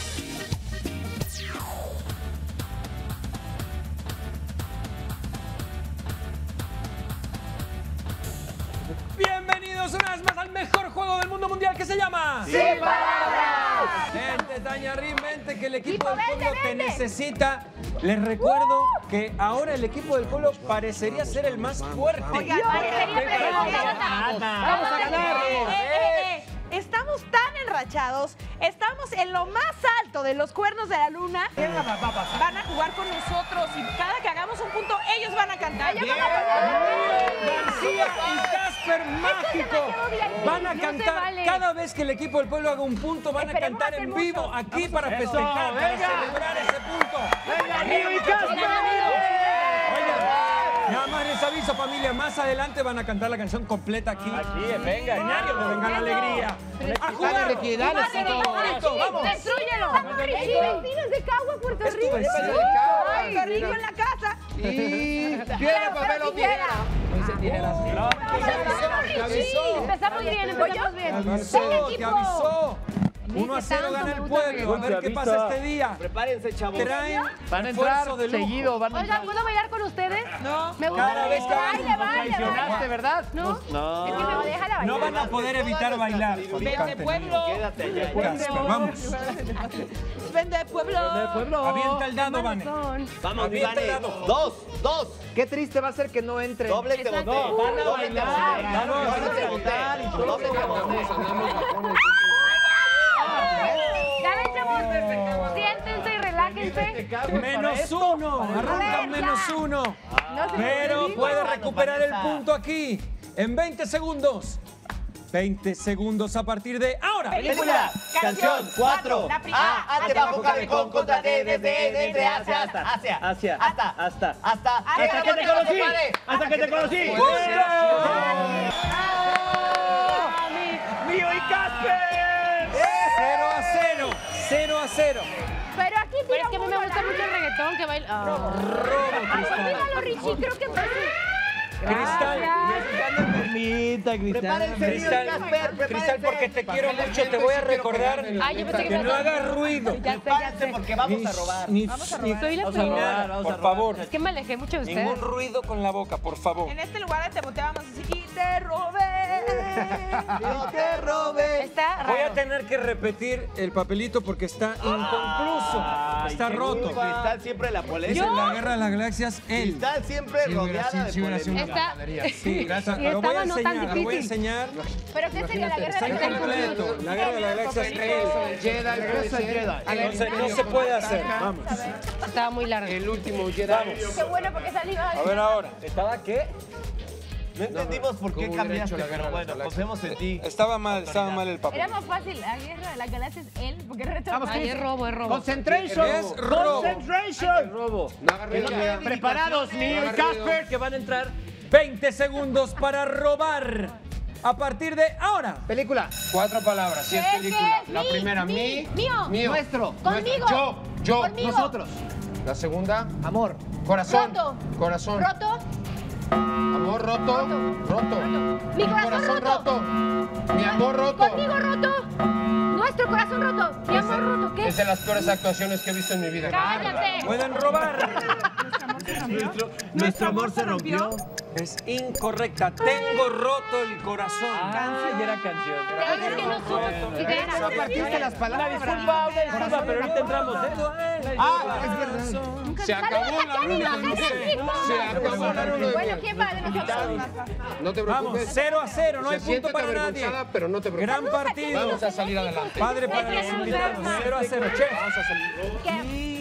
[SPEAKER 7] Bienvenidos una vez más al mejor juego del mundo mundial que se llama
[SPEAKER 8] ¡Sin palabras!
[SPEAKER 7] Vente, Tania Rim, vente que el equipo
[SPEAKER 15] Equipo,
[SPEAKER 7] del
[SPEAKER 15] vente,
[SPEAKER 7] pueblo te
[SPEAKER 15] vente.
[SPEAKER 7] necesita. Les recuerdo que ahora el equipo del pueblo parecería ser el más fuerte.
[SPEAKER 1] Oigan, parecería, pero no
[SPEAKER 7] Vamos
[SPEAKER 1] Vamos
[SPEAKER 7] a ganar.
[SPEAKER 1] Eh, eh, eh, eh. Estamos tan enrachados, estamos en lo más alto de los cuernos de la luna. Van a jugar con nosotros y cada que hagamos un punto, ellos van a cantar.
[SPEAKER 7] Bien. García y Casper Mágico van a
[SPEAKER 15] No se
[SPEAKER 7] cantar
[SPEAKER 15] vale.
[SPEAKER 7] cada vez que el equipo del pueblo haga un punto, van a
[SPEAKER 15] Esperemos
[SPEAKER 7] cantar
[SPEAKER 15] hacer
[SPEAKER 7] en
[SPEAKER 15] mucho.
[SPEAKER 7] vivo aquí
[SPEAKER 15] Vamos
[SPEAKER 7] para
[SPEAKER 15] a hacerlo.
[SPEAKER 7] festejar, para
[SPEAKER 15] Venga.
[SPEAKER 7] celebrar ese punto.
[SPEAKER 15] Venga,
[SPEAKER 7] Río y
[SPEAKER 15] muchachos,
[SPEAKER 7] Casper.
[SPEAKER 15] bienvenidos.
[SPEAKER 7] Oigan, nada más les aviso, familia, más adelante van a cantar la canción completa aquí. Aquí, venga, escenario, no venga la alegría. A jugar.
[SPEAKER 4] Ricky, dale,
[SPEAKER 7] Vamos,
[SPEAKER 4] Ricky.
[SPEAKER 7] bonito, vamos.
[SPEAKER 15] ¡Destrúyelo! ¡Estamos vecinos de Cagua, Puerto
[SPEAKER 7] Es tu
[SPEAKER 15] Rico!
[SPEAKER 7] vecino.
[SPEAKER 1] Ay, qué rico en la casa.
[SPEAKER 4] Y piedra, papel o tijera.
[SPEAKER 15] Sí, empezamos bien, empezamos bien.
[SPEAKER 7] Te avisó,
[SPEAKER 15] Venga,
[SPEAKER 7] te
[SPEAKER 15] equipo.
[SPEAKER 7] avisó. uno a
[SPEAKER 15] Dice
[SPEAKER 7] cero
[SPEAKER 15] tanto,
[SPEAKER 7] gana
[SPEAKER 15] me
[SPEAKER 7] el
[SPEAKER 15] gusta
[SPEAKER 7] pueblo. A
[SPEAKER 15] mucho.
[SPEAKER 7] ver qué pasa este día.
[SPEAKER 16] Prepárense, chavos.
[SPEAKER 7] Traen
[SPEAKER 4] Van a entrar
[SPEAKER 7] refuerzo de lujo.
[SPEAKER 4] seguido, van a
[SPEAKER 15] Oigan,
[SPEAKER 4] entrar.
[SPEAKER 15] ¿puedo bailar con ustedes?
[SPEAKER 1] No.
[SPEAKER 15] Me gusta.
[SPEAKER 7] Cada vez que hagan-
[SPEAKER 15] Baile, baile,
[SPEAKER 4] Traicionaste,
[SPEAKER 15] baile.
[SPEAKER 4] ¿verdad?
[SPEAKER 15] ¿No?
[SPEAKER 16] No.
[SPEAKER 15] Es que me deja la bailar.
[SPEAKER 7] No van a poder evitar bailar.
[SPEAKER 1] Vende pueblo.
[SPEAKER 16] Quédate allá.
[SPEAKER 7] Casper, vamos.
[SPEAKER 1] Vende pueblo.
[SPEAKER 4] Pueblo.
[SPEAKER 7] Avienta el dado, Vane.
[SPEAKER 16] Vamos,
[SPEAKER 7] Avienta
[SPEAKER 16] Vane.
[SPEAKER 7] el dado.
[SPEAKER 16] Dos, dos.
[SPEAKER 4] Qué triste va a ser que no entre.
[SPEAKER 16] Doblete
[SPEAKER 15] Exacto.
[SPEAKER 16] boté.
[SPEAKER 15] No, van a
[SPEAKER 16] Doblete
[SPEAKER 15] bailar.
[SPEAKER 16] boté.
[SPEAKER 7] Vamos,
[SPEAKER 16] Doblete boté. Doblete boté.
[SPEAKER 15] Ya ven, chavos. Siéntense y relájense. Pepe.
[SPEAKER 7] Menos uno. Arranca un menos uno.
[SPEAKER 15] No se
[SPEAKER 7] Pero
[SPEAKER 15] me
[SPEAKER 7] puede
[SPEAKER 15] olvide.
[SPEAKER 7] recuperar el punto aquí en veinte segundos. veinte segundos a partir de ahora.
[SPEAKER 24] Película, canción, cuatro.
[SPEAKER 1] La primera.
[SPEAKER 24] A, A, T, bajo, K, con, contra, D, desde, desde, hacia, hasta, hacia,
[SPEAKER 16] Hacia.
[SPEAKER 24] hasta,
[SPEAKER 16] Hasta.
[SPEAKER 24] hasta,
[SPEAKER 16] Hasta que te conocí. Hasta que te conocí.
[SPEAKER 24] ¡Mío y Casper!
[SPEAKER 7] cero a cero. cero a cero.
[SPEAKER 15] Pero aquí
[SPEAKER 6] Pero es que a mí me gusta mucho el reggaetón que baila. Ah.
[SPEAKER 15] Míralo, Richie, creo que fue
[SPEAKER 7] Cristal.
[SPEAKER 16] Permita, Cristal.
[SPEAKER 24] Prepárense, mío y
[SPEAKER 7] Cristal,
[SPEAKER 24] Casper,
[SPEAKER 7] Cristal, porque te quiero mucho, te voy a recordar
[SPEAKER 6] Ay, yo pensé que
[SPEAKER 7] que
[SPEAKER 6] me
[SPEAKER 7] no
[SPEAKER 6] ibas a-
[SPEAKER 7] hagas ruido.
[SPEAKER 6] Ya sé, ya sé.
[SPEAKER 24] porque vamos a robar.
[SPEAKER 7] Ni,
[SPEAKER 6] Vamos a
[SPEAKER 7] ni-
[SPEAKER 6] robar. Soy la
[SPEAKER 7] ni
[SPEAKER 6] peor.
[SPEAKER 7] nada,
[SPEAKER 16] Vamos a
[SPEAKER 7] por
[SPEAKER 16] robar.
[SPEAKER 7] favor.
[SPEAKER 6] Es que me alejé mucho de ustedes.
[SPEAKER 7] Ningún ruido con la boca, por favor.
[SPEAKER 1] En este lugar te boteábamos así y te robé.
[SPEAKER 24] Yo te robé.
[SPEAKER 6] Está
[SPEAKER 7] Voy a
[SPEAKER 6] raro.
[SPEAKER 7] tener que repetir el papelito porque está inconcluso. Está roto.
[SPEAKER 24] Cristal siempre la
[SPEAKER 7] Es
[SPEAKER 24] polémica.
[SPEAKER 7] en la Guerra de las Galaxias él.
[SPEAKER 24] Cristal siempre
[SPEAKER 7] Sí, hubiera
[SPEAKER 24] rodeada
[SPEAKER 7] sido-
[SPEAKER 24] de
[SPEAKER 7] sí hubiera sido una
[SPEAKER 24] polémica.
[SPEAKER 6] Está...
[SPEAKER 7] Sí, gracias.
[SPEAKER 6] Y
[SPEAKER 7] Lo voy a
[SPEAKER 6] estaba no tan
[SPEAKER 7] enseñar, lo voy a
[SPEAKER 6] difícil.
[SPEAKER 7] enseñar.
[SPEAKER 15] ¿Pero qué sería la guerra
[SPEAKER 7] Está
[SPEAKER 15] de las
[SPEAKER 7] incompleto. La Guerra de las Galaxias es él.
[SPEAKER 9] Jedi, puede ser.
[SPEAKER 7] Entonces no se puede hacer. Vamos.
[SPEAKER 6] Estaba muy largo.
[SPEAKER 9] El último Jedi.
[SPEAKER 15] Qué bueno porque salí.
[SPEAKER 7] A ver ahora.
[SPEAKER 16] ¿Estaba qué?
[SPEAKER 24] No entendimos por qué
[SPEAKER 9] ¿cómo hubiera
[SPEAKER 24] cambiaste,
[SPEAKER 9] hecho la guerra
[SPEAKER 24] pero
[SPEAKER 9] de
[SPEAKER 24] bueno,
[SPEAKER 9] las
[SPEAKER 24] confiemos en ti.
[SPEAKER 7] Estaba mal, estaba mal el papel.
[SPEAKER 15] Era más fácil, la guerra de las galaxias es él, porque el resto...
[SPEAKER 6] Ay, es robo, es robo.
[SPEAKER 4] Concentration.
[SPEAKER 7] Es robo.
[SPEAKER 4] Concentration.
[SPEAKER 16] Robo.
[SPEAKER 9] No hagas ruido.
[SPEAKER 16] Preparados, Mío y Casper, que van a entrar.
[SPEAKER 7] veinte segundos para robar. A partir de ahora.
[SPEAKER 4] Película.
[SPEAKER 9] Cuatro palabras, si es
[SPEAKER 15] ¿Qué,
[SPEAKER 9] película.
[SPEAKER 15] qué?
[SPEAKER 9] La
[SPEAKER 15] Mi,
[SPEAKER 9] primera,
[SPEAKER 15] mi,
[SPEAKER 9] mi.
[SPEAKER 15] mío.
[SPEAKER 9] Mío.
[SPEAKER 4] Nuestro.
[SPEAKER 15] Conmigo.
[SPEAKER 9] Yo. Yo.
[SPEAKER 15] Conmigo.
[SPEAKER 4] Nosotros.
[SPEAKER 9] La segunda,
[SPEAKER 4] Amor.
[SPEAKER 9] corazón.
[SPEAKER 15] Roto.
[SPEAKER 9] Corazón.
[SPEAKER 15] Roto.
[SPEAKER 9] Amor roto. Roto.
[SPEAKER 15] Mi corazón roto.
[SPEAKER 9] Mi amor roto.
[SPEAKER 15] Conmigo roto. Nuestro corazón roto. Mi amor roto. ¿Qué?
[SPEAKER 9] Es de las peores actuaciones que he visto en mi vida.
[SPEAKER 15] ¡Cállate!
[SPEAKER 7] Pueden robar.
[SPEAKER 24] Nuestro, nuestro amor se rompió.
[SPEAKER 7] Es incorrecta. Tengo roto el corazón.
[SPEAKER 16] Ah, ya era canción.
[SPEAKER 15] Es que no somos
[SPEAKER 4] Eso a partir de las palabras.
[SPEAKER 16] Una disculpa, una disculpa, pero ahorita entramos, ¿eh?
[SPEAKER 24] Ah, es verdad.
[SPEAKER 9] Se acabó la luna de miel. Se acabó la luna de
[SPEAKER 15] Bueno,
[SPEAKER 9] miel.
[SPEAKER 15] ¿quién va de nosotros?
[SPEAKER 9] No te
[SPEAKER 7] Vamos,
[SPEAKER 9] preocupes.
[SPEAKER 7] cero a cero. No hay
[SPEAKER 9] Se
[SPEAKER 7] punto
[SPEAKER 9] siente
[SPEAKER 7] para nadie.
[SPEAKER 9] avergonzada, pero no te preocupes.
[SPEAKER 7] Gran partido.
[SPEAKER 9] Vamos a salir adelante.
[SPEAKER 7] Padre para los invitados. cero a cero. Chef.
[SPEAKER 9] Vamos a salir.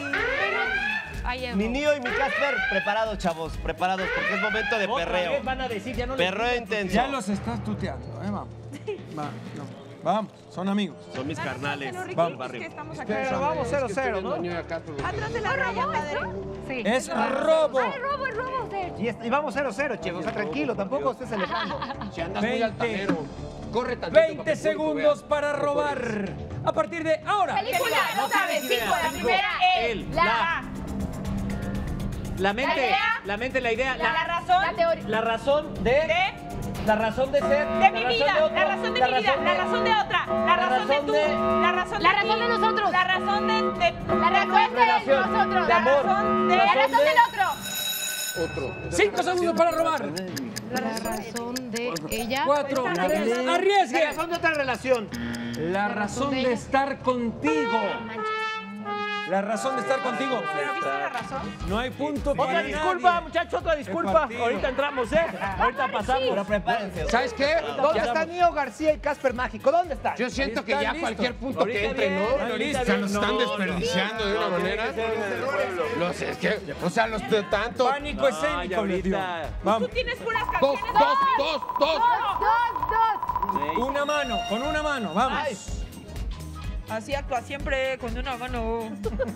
[SPEAKER 6] Ay, es
[SPEAKER 24] Mi
[SPEAKER 6] robo.
[SPEAKER 24] Nío y mi Casper, preparados, chavos, preparados, porque es momento de
[SPEAKER 16] Otra
[SPEAKER 24] perreo.
[SPEAKER 16] vez van a decir, ya no les
[SPEAKER 24] Perreo
[SPEAKER 16] digo.
[SPEAKER 24] intenso.
[SPEAKER 7] Ya los estás tuteando, ¿eh? Vamos. Va, no. Vamos, son amigos.
[SPEAKER 24] Son mis carnales.
[SPEAKER 7] Vamos.
[SPEAKER 1] Que estamos aquí.
[SPEAKER 16] Pero vamos cero cero, ¿no?
[SPEAKER 1] Atrás de la raya, padre.
[SPEAKER 6] Sí.
[SPEAKER 7] Es robo.
[SPEAKER 15] ¡Ay, robo, es robo! Sergio.
[SPEAKER 4] Y, es- y vamos cero cero, chicos. O sea, tranquilo, tampoco estés celebrando.
[SPEAKER 9] Si andas muy
[SPEAKER 7] veinte.
[SPEAKER 9] altanero. Corre tantito. para que
[SPEAKER 7] veinte
[SPEAKER 9] el público
[SPEAKER 7] segundos
[SPEAKER 9] vea.
[SPEAKER 7] para robar. A partir de ahora.
[SPEAKER 15] Película, no sabes. Cinco, la primera,
[SPEAKER 16] Él,
[SPEAKER 15] él.
[SPEAKER 16] la.
[SPEAKER 15] La.
[SPEAKER 16] La mente,
[SPEAKER 15] La idea.
[SPEAKER 16] la mente, la idea,
[SPEAKER 1] La
[SPEAKER 16] la,
[SPEAKER 1] razón
[SPEAKER 15] La teoría.
[SPEAKER 16] la razón de,
[SPEAKER 1] de,
[SPEAKER 16] la razón de ser,
[SPEAKER 1] de
[SPEAKER 16] la
[SPEAKER 1] mi
[SPEAKER 16] razón
[SPEAKER 1] vida,
[SPEAKER 16] de otro,
[SPEAKER 1] la razón de
[SPEAKER 16] la
[SPEAKER 1] mi vida,
[SPEAKER 16] razón
[SPEAKER 1] la razón de otra, la razón de
[SPEAKER 16] razón
[SPEAKER 1] tú,
[SPEAKER 16] de-
[SPEAKER 1] la razón
[SPEAKER 15] La
[SPEAKER 1] de
[SPEAKER 15] razón
[SPEAKER 1] ti,
[SPEAKER 15] de nosotros.
[SPEAKER 1] la razón de, de
[SPEAKER 15] La respuesta es
[SPEAKER 16] relación,
[SPEAKER 15] nosotros.
[SPEAKER 16] de
[SPEAKER 15] La
[SPEAKER 16] amor,
[SPEAKER 15] razón de... La
[SPEAKER 16] razón
[SPEAKER 15] razón
[SPEAKER 16] de-
[SPEAKER 15] del otro.
[SPEAKER 9] Otro.
[SPEAKER 7] Cinco segundos para robar.
[SPEAKER 6] La razón de ella.
[SPEAKER 7] Cuatro, tres,
[SPEAKER 4] La
[SPEAKER 7] arriesgue.
[SPEAKER 4] razón de otra relación.
[SPEAKER 7] La razón de estar contigo. La razón de estar contigo.
[SPEAKER 1] ¿Pero viste la razón?
[SPEAKER 7] No hay punto para
[SPEAKER 16] Otra
[SPEAKER 7] nadie.
[SPEAKER 16] disculpa, muchachos, otra disculpa.
[SPEAKER 7] partido.
[SPEAKER 16] Ahorita entramos, ¿eh? Ahorita pasamos.
[SPEAKER 24] Pero prepárense.
[SPEAKER 9] ¿Sabes qué?
[SPEAKER 4] ¿Dónde
[SPEAKER 9] Ya-
[SPEAKER 4] está Nío García y Casper Mágico? ¿Dónde están?
[SPEAKER 9] Yo siento que
[SPEAKER 7] Están
[SPEAKER 9] ya
[SPEAKER 7] listos.
[SPEAKER 9] cualquier punto
[SPEAKER 16] Ahorita
[SPEAKER 9] que entre,
[SPEAKER 16] bien,
[SPEAKER 9] ¿no?
[SPEAKER 16] ahorita
[SPEAKER 9] O sea,
[SPEAKER 16] bien.
[SPEAKER 9] nos están
[SPEAKER 16] No,
[SPEAKER 9] desperdiciando de una manera. Los, es que, o sea, los de tanto.
[SPEAKER 7] Pánico
[SPEAKER 16] No,
[SPEAKER 7] escénico
[SPEAKER 16] ya
[SPEAKER 7] les dio.
[SPEAKER 16] ahorita.
[SPEAKER 7] Vamos.
[SPEAKER 1] Tú tienes puras
[SPEAKER 9] Dos,
[SPEAKER 1] canciones.
[SPEAKER 9] dos, dos, dos.
[SPEAKER 15] Dos, dos.
[SPEAKER 7] Una mano, con una mano, vamos.
[SPEAKER 1] Así actúa siempre con una mano.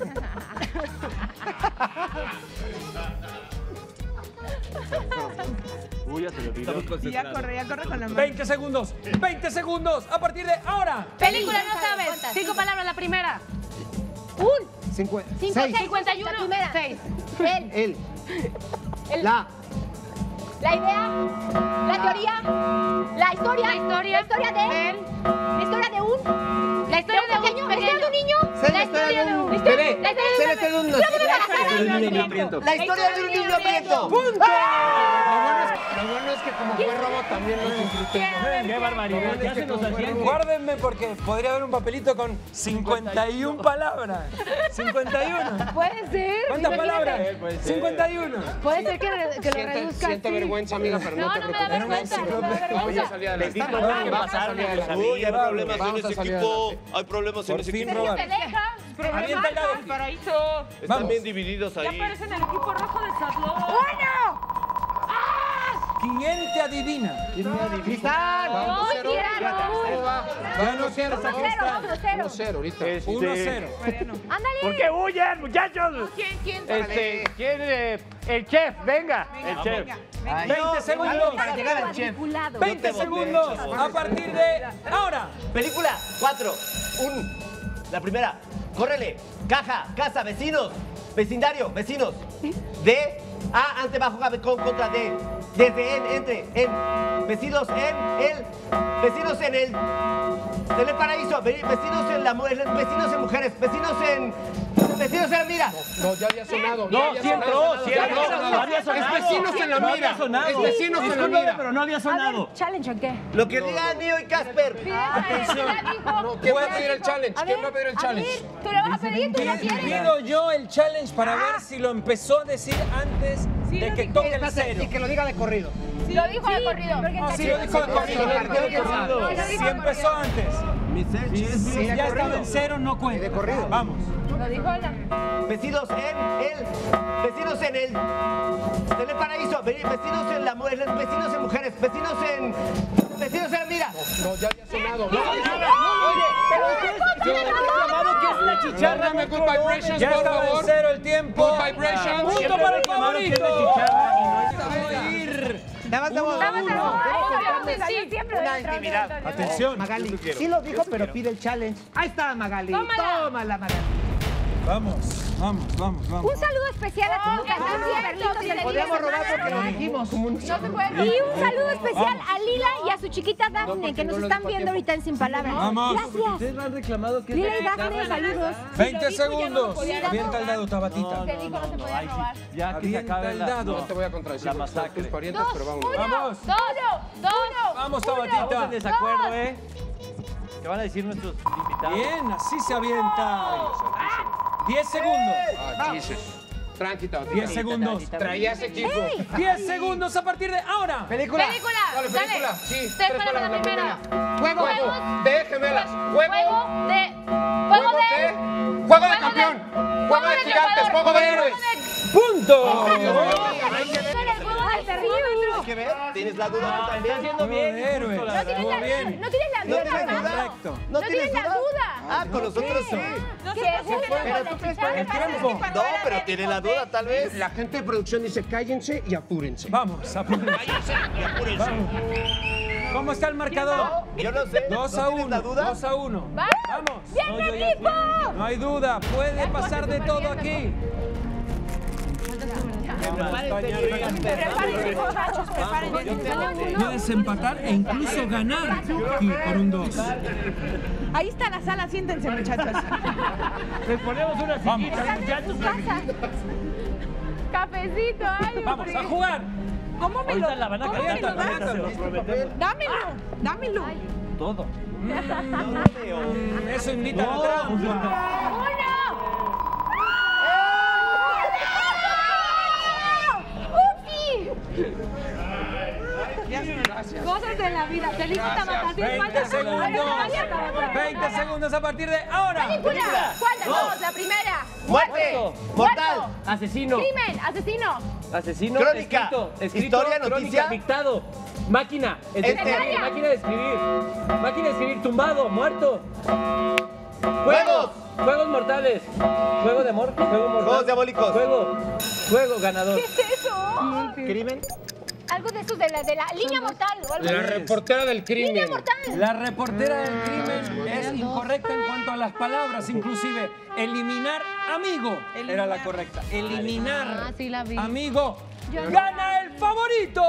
[SPEAKER 16] Uy, ya se lo olvidó.
[SPEAKER 1] Y ya corre, ya corre con la mano.
[SPEAKER 7] veinte segundos, veinte segundos, a partir de ahora.
[SPEAKER 6] Película, no sabes. Cinco palabras, la primera.
[SPEAKER 15] Un.
[SPEAKER 24] Cincu-
[SPEAKER 15] Cinco,
[SPEAKER 24] seis.
[SPEAKER 15] cincuenta y uno. La primera.
[SPEAKER 6] Seis.
[SPEAKER 15] Él.
[SPEAKER 24] Él.
[SPEAKER 15] El-
[SPEAKER 24] La.
[SPEAKER 15] La idea. La teoría. La historia.
[SPEAKER 6] La historia.
[SPEAKER 15] La historia de él. La historia de un.
[SPEAKER 6] La historia de un
[SPEAKER 15] pequeño. La
[SPEAKER 6] pequeño.
[SPEAKER 15] historia de un niño.
[SPEAKER 24] Sé
[SPEAKER 15] La historia de un.
[SPEAKER 24] bebé.
[SPEAKER 15] La historia
[SPEAKER 24] Sé
[SPEAKER 15] de
[SPEAKER 24] la
[SPEAKER 15] un
[SPEAKER 24] historia de un
[SPEAKER 15] bebé.
[SPEAKER 24] niño.
[SPEAKER 15] La historia de
[SPEAKER 16] Un niño
[SPEAKER 15] un
[SPEAKER 16] hambriento.
[SPEAKER 24] La historia de un niño hambriento.
[SPEAKER 7] ¡Punto!
[SPEAKER 9] Lo bueno es, lo bueno es que como fue robo también lo disfruté.
[SPEAKER 16] Qué barbaridad, ya se nos hacían.
[SPEAKER 7] Guárdenme porque podría haber un papelito con cincuenta y una palabras. cincuenta y uno.
[SPEAKER 6] Puede ser.
[SPEAKER 7] ¿Cuántas
[SPEAKER 6] imagínate.
[SPEAKER 7] palabras?
[SPEAKER 16] puede ser.
[SPEAKER 7] cincuenta y uno.
[SPEAKER 6] Puede ser que, re- que lo
[SPEAKER 9] Siente,
[SPEAKER 6] reduzca.
[SPEAKER 9] siente
[SPEAKER 6] sí.
[SPEAKER 9] vergüenza, amiga, pero no,
[SPEAKER 6] No,
[SPEAKER 9] te
[SPEAKER 6] no me da
[SPEAKER 9] preocupes.
[SPEAKER 6] vergüenza. No me da
[SPEAKER 9] Voy a
[SPEAKER 6] vergüenza.
[SPEAKER 9] salir adelante.
[SPEAKER 16] Bendito
[SPEAKER 9] Vamos
[SPEAKER 16] Dios,
[SPEAKER 9] a
[SPEAKER 16] que
[SPEAKER 9] salir
[SPEAKER 16] pasaron,
[SPEAKER 9] adelante.
[SPEAKER 24] Uy, hay problemas en
[SPEAKER 9] Vamos a
[SPEAKER 24] ese
[SPEAKER 9] salir
[SPEAKER 24] equipo.
[SPEAKER 9] adelante.
[SPEAKER 24] Hay problemas en
[SPEAKER 7] Por
[SPEAKER 24] ese
[SPEAKER 7] fin
[SPEAKER 24] equipo.
[SPEAKER 7] robar.
[SPEAKER 15] Se deja.
[SPEAKER 7] Avienta el dado.
[SPEAKER 1] El paraíso.
[SPEAKER 2] Están bien divididos
[SPEAKER 1] Ya
[SPEAKER 2] ahí.
[SPEAKER 1] parecen el equipo rojo de Satlón.
[SPEAKER 15] ¡Uno!
[SPEAKER 7] ¿Quién te adivina?
[SPEAKER 4] ¿Quién me adivina?
[SPEAKER 9] Vamos,
[SPEAKER 15] ¡Ay,
[SPEAKER 9] cero.
[SPEAKER 15] tiraron!
[SPEAKER 9] ¿Cómo va?
[SPEAKER 7] Ya no cero,
[SPEAKER 15] uno cero, uno cero.
[SPEAKER 9] uno cero ahorita.
[SPEAKER 2] Este,
[SPEAKER 7] uno cero.
[SPEAKER 15] ¡Ándale!
[SPEAKER 2] ¿Por qué huyen, muchachos?
[SPEAKER 1] ¿Quién, quién?
[SPEAKER 2] Este, ¿quién? eh, el chef, venga. El chef.
[SPEAKER 7] veinte segundos.
[SPEAKER 4] Para llegar al chef.
[SPEAKER 7] veinte segundos. A partir de ahora.
[SPEAKER 24] Película, cuatro, un. La primera, córrele. Caja, casa, vecinos. Vecindario, vecinos. D, A, ante, bajo, gabe, con, contra, D. Desde, en, entre, en. Vecinos en el. Vecinos en el. En el paraíso. ve- Vecinos en la mu- vecinos en mujeres. Vecinos en. Vecinos en la mira.
[SPEAKER 9] No, ya había sonado.
[SPEAKER 2] No,
[SPEAKER 9] ya había
[SPEAKER 2] sí entró,
[SPEAKER 9] sonado,
[SPEAKER 2] sí
[SPEAKER 9] ya
[SPEAKER 2] entró,
[SPEAKER 9] había
[SPEAKER 2] no
[SPEAKER 9] sonado.
[SPEAKER 2] había sonado.
[SPEAKER 9] Es vecinos en la
[SPEAKER 2] No había
[SPEAKER 9] mira.
[SPEAKER 2] sonado.
[SPEAKER 9] Es vecinos en la
[SPEAKER 2] Discúlpame,
[SPEAKER 9] mira.
[SPEAKER 2] pero no había sonado.
[SPEAKER 15] ¿Challenge o qué?
[SPEAKER 24] Lo que diga Neo y Casper.
[SPEAKER 7] Atención.
[SPEAKER 9] No, ¿quién va a pedir el challenge?
[SPEAKER 15] A
[SPEAKER 9] ¿Quién
[SPEAKER 15] ver,
[SPEAKER 9] va a pedir el
[SPEAKER 15] a
[SPEAKER 9] challenge?
[SPEAKER 15] ver, tú lo vas a pedir, tú lo quieres.
[SPEAKER 7] Pido yo el challenge para ver si lo empezó a decir antes de que toque el cero.
[SPEAKER 4] Y que lo diga de corrido.
[SPEAKER 15] Lo dijo de corrido.
[SPEAKER 7] Ah, sí, lo dijo de corrido.
[SPEAKER 15] No, lo dijo de
[SPEAKER 7] Si
[SPEAKER 15] corrido.
[SPEAKER 7] empezó antes. Si ya estaba en cero, no cuenta.
[SPEAKER 4] De corrido.
[SPEAKER 7] Vamos.
[SPEAKER 15] Lo dijo la...
[SPEAKER 24] Vecinos en el. Vecinos en el. En el paraíso. ve- Vecinos en la mu- vecinos en mujeres. Vecinos en. Vecinos en la mira.
[SPEAKER 9] No, ya había sonado.
[SPEAKER 2] Oye, pero ustedes yo he reclamado que es la chicharra.
[SPEAKER 9] Póngame Good Vibrations,
[SPEAKER 7] Ya
[SPEAKER 9] por
[SPEAKER 7] estaba en
[SPEAKER 9] favor.
[SPEAKER 7] cero el tiempo.
[SPEAKER 9] Good Vibrations.
[SPEAKER 7] Punto
[SPEAKER 2] Siempre
[SPEAKER 7] para
[SPEAKER 2] he
[SPEAKER 7] el
[SPEAKER 2] reclamado que es
[SPEAKER 7] favorito.
[SPEAKER 2] la chicharra y no es
[SPEAKER 7] Vamos a ir.
[SPEAKER 4] Nada más
[SPEAKER 7] Uno a
[SPEAKER 4] estamos
[SPEAKER 7] uno.
[SPEAKER 4] una intimidad.
[SPEAKER 7] Atención.
[SPEAKER 4] Magali, sí lo dijo, pero pide el challenge. Ahí está Magali.
[SPEAKER 15] Tómala.
[SPEAKER 4] Tómala, Magali.
[SPEAKER 7] Vamos, vamos, vamos, vamos.
[SPEAKER 15] Un saludo especial a tu casa, Perlitos de la
[SPEAKER 4] Podríamos
[SPEAKER 15] Liga
[SPEAKER 4] robar porque lo
[SPEAKER 15] Semana.
[SPEAKER 4] dijimos.
[SPEAKER 15] No se puede. Y un saludo especial a Lila y a su chiquita Dafne, que nos están viendo ahorita en Sin Palabras.
[SPEAKER 7] Vamos.
[SPEAKER 15] Gracias.
[SPEAKER 20] Ustedes me han reclamado que es
[SPEAKER 15] Lila y
[SPEAKER 20] la
[SPEAKER 15] Dafne, saludos.
[SPEAKER 7] veinte segundos. Avienta el dado, Tabatita.
[SPEAKER 15] Te dijo no se podía robar.
[SPEAKER 20] Ya que se
[SPEAKER 7] Avienta
[SPEAKER 20] acabe
[SPEAKER 7] el
[SPEAKER 20] la,
[SPEAKER 7] dado.
[SPEAKER 9] No te voy a contradecir.
[SPEAKER 20] la
[SPEAKER 9] son
[SPEAKER 20] masacre.
[SPEAKER 9] tus parientes, pero vamos.
[SPEAKER 15] Uno,
[SPEAKER 7] Vamos.
[SPEAKER 15] dos, dos,
[SPEAKER 7] Vamos,
[SPEAKER 15] uno.
[SPEAKER 7] Tabatita.
[SPEAKER 20] Estamos en desacuerdo, ¿eh? ¿Qué van a decir nuestros invitados?
[SPEAKER 7] Bien, así se avienta. diez segundos.
[SPEAKER 9] Ah, Jesus. Tranquita.
[SPEAKER 7] diez segundos.
[SPEAKER 9] Traías equipo.
[SPEAKER 7] diez segundos a partir de ahora.
[SPEAKER 4] Película.
[SPEAKER 15] Película.
[SPEAKER 9] Dale, película.
[SPEAKER 15] Dale.
[SPEAKER 9] Sí,
[SPEAKER 15] Tres
[SPEAKER 9] tres
[SPEAKER 15] palabras
[SPEAKER 9] palabras
[SPEAKER 15] la
[SPEAKER 9] la
[SPEAKER 15] primera.
[SPEAKER 9] Juego.
[SPEAKER 15] Juegos.
[SPEAKER 9] De gemelas.
[SPEAKER 15] Juego
[SPEAKER 9] Juego.
[SPEAKER 15] de... Juego de...
[SPEAKER 9] Juego de
[SPEAKER 15] Juego de-
[SPEAKER 9] campeón.
[SPEAKER 15] Juego
[SPEAKER 9] Juego de
[SPEAKER 15] de
[SPEAKER 9] gigantes.
[SPEAKER 15] triunfador.
[SPEAKER 9] Juego de héroes.
[SPEAKER 7] ¡Punto!
[SPEAKER 15] El juego del terrible.
[SPEAKER 24] Hay que ver. ¿Tienes la duda tú también?
[SPEAKER 20] haciendo bien.
[SPEAKER 7] de héroes.
[SPEAKER 20] justo, la
[SPEAKER 15] No tienes
[SPEAKER 7] Estuvo
[SPEAKER 15] la,
[SPEAKER 7] bien.
[SPEAKER 15] no tienes la
[SPEAKER 24] ¿No
[SPEAKER 15] duda,
[SPEAKER 24] tienes
[SPEAKER 15] ¿verdad?
[SPEAKER 24] duda?
[SPEAKER 7] Correcto.
[SPEAKER 24] ¿No
[SPEAKER 15] No tienes la duda.
[SPEAKER 24] Ah, con nosotros sí.
[SPEAKER 15] No, que es un
[SPEAKER 24] Pero tú crees que
[SPEAKER 7] El tiempo.
[SPEAKER 24] No, pero tiene la duda, tal vez.
[SPEAKER 9] La gente de producción dice cállense y apúrense.
[SPEAKER 7] Vamos, apúrense. Vamos. ¿Cómo está el marcador?
[SPEAKER 24] Yo no sé.
[SPEAKER 7] dos
[SPEAKER 24] ¿No
[SPEAKER 7] a
[SPEAKER 24] tienes
[SPEAKER 7] uno.
[SPEAKER 24] la duda?
[SPEAKER 7] dos a uno.
[SPEAKER 15] ¡Vamos!
[SPEAKER 7] Vamos.
[SPEAKER 15] ¡Bien,
[SPEAKER 7] No, yo ya
[SPEAKER 15] equipo!
[SPEAKER 7] fui. No hay duda. Puede pasar de todo aquí.
[SPEAKER 1] Prepárense, muchachos, prepárense.
[SPEAKER 7] Puedes empatar e incluso ganar aquí por un dos.
[SPEAKER 1] Ahí está la sala, siéntense, muchachos.
[SPEAKER 2] Les ponemos una sillita, muchachos.
[SPEAKER 15] Cafecito, ay,
[SPEAKER 7] Vamos a jugar.
[SPEAKER 1] ¿Cómo me lo
[SPEAKER 20] Ahorita la van a
[SPEAKER 1] cómo
[SPEAKER 20] cantar
[SPEAKER 1] me lo
[SPEAKER 20] también,
[SPEAKER 1] das?
[SPEAKER 20] se los prometemos.
[SPEAKER 1] Dámelo, dámelo.
[SPEAKER 20] Todo.
[SPEAKER 7] Eso invita a la trampa.
[SPEAKER 15] Cosas de la vida. Feliz Tabata.
[SPEAKER 7] veinte segundos. veinte segundos a partir de ahora.
[SPEAKER 15] Película. ¿Cuál de dos? La primera.
[SPEAKER 24] Muerte. Mortal.
[SPEAKER 20] Asesino.
[SPEAKER 15] Crimen. Asesino.
[SPEAKER 20] Asesino.
[SPEAKER 24] Crónica.
[SPEAKER 20] Escrito, escrito,
[SPEAKER 24] Historia,
[SPEAKER 20] crónica,
[SPEAKER 24] noticia.
[SPEAKER 20] dictado. Máquina. Es
[SPEAKER 24] Enter.
[SPEAKER 20] decir, máquina de escribir. Máquina de escribir. Tumbado. Muerto.
[SPEAKER 24] Juegos.
[SPEAKER 20] Juegos mortales. Juego de amor. Juego mortal.
[SPEAKER 24] Juegos diabólicos.
[SPEAKER 20] Juego. Juego ganador.
[SPEAKER 15] ¿Qué es eso?
[SPEAKER 4] Crimen.
[SPEAKER 15] Algo de esos de la, de la línea mortal o algo
[SPEAKER 9] La
[SPEAKER 15] así.
[SPEAKER 9] reportera del
[SPEAKER 15] Línea
[SPEAKER 9] crimen.
[SPEAKER 15] mortal.
[SPEAKER 7] La reportera del crimen es incorrecta en cuanto a las palabras, inclusive eliminar amigo era la correcta. Eliminar
[SPEAKER 6] Ah, sí la vi.
[SPEAKER 7] amigo.
[SPEAKER 15] Yo no.
[SPEAKER 7] ¡Gana el favorito!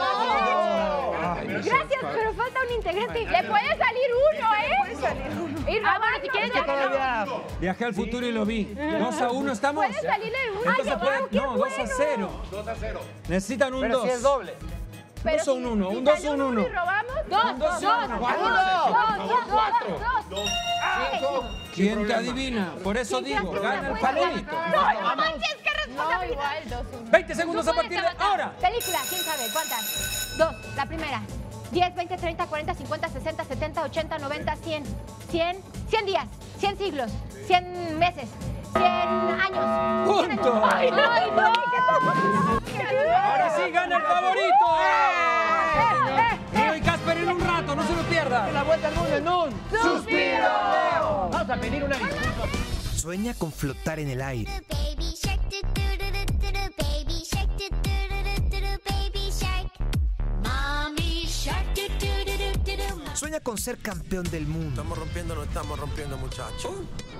[SPEAKER 15] Gracias, pero falta un integrante. Le puede salir uno, ¿eh? Puede salir uno. Y ah, bueno, si quieres ya ganó.
[SPEAKER 7] Viajé al futuro y lo vi. dos a uno estamos.
[SPEAKER 15] Puede salirle uno.
[SPEAKER 7] Entonces
[SPEAKER 15] Ay,
[SPEAKER 7] puede-
[SPEAKER 15] wow, qué
[SPEAKER 7] no, dos a
[SPEAKER 15] bueno.
[SPEAKER 7] cero.
[SPEAKER 9] dos a cero.
[SPEAKER 7] Necesitan un
[SPEAKER 4] Pero
[SPEAKER 7] dos.
[SPEAKER 4] si es doble.
[SPEAKER 15] Pero
[SPEAKER 7] dos a
[SPEAKER 15] si-
[SPEAKER 7] un uno,
[SPEAKER 15] si
[SPEAKER 7] un dos a
[SPEAKER 15] salió
[SPEAKER 7] un
[SPEAKER 15] uno
[SPEAKER 7] uno.
[SPEAKER 15] y robamos, dos,
[SPEAKER 7] Un dos
[SPEAKER 15] dos,
[SPEAKER 7] a
[SPEAKER 15] dos,
[SPEAKER 7] uno.
[SPEAKER 15] dos, dos, dos,
[SPEAKER 9] Cuatro.
[SPEAKER 15] dos, dos.
[SPEAKER 9] Cinco.
[SPEAKER 7] ¿Quién te adivina? Por eso digo, gana el favorito.
[SPEAKER 15] No, no manches, qué responsabilidad. No, igual, dos, uno.
[SPEAKER 7] veinte segundos a partir de ahora.
[SPEAKER 15] Película, ¿quién sabe? ¿Cuántas? Dos, la primera. diez, veinte, treinta, cuarenta, cincuenta, sesenta, setenta, ochenta, noventa, cien. cien, cien días. cien siglos, cien meses, cien años.
[SPEAKER 7] ¡Punto!
[SPEAKER 15] ¡Ay, no, ay, no!
[SPEAKER 7] Ahora sí gana el favorito. Río y Casper en un rato, no se lo pierda.
[SPEAKER 2] La vuelta al mundo en un
[SPEAKER 7] suspiro.
[SPEAKER 2] Vamos a pedir una disculpa.
[SPEAKER 4] Sueña con flotar en el aire. Sueña con ser campeón del mundo.
[SPEAKER 5] Estamos rompiendo, no estamos rompiendo, muchachos.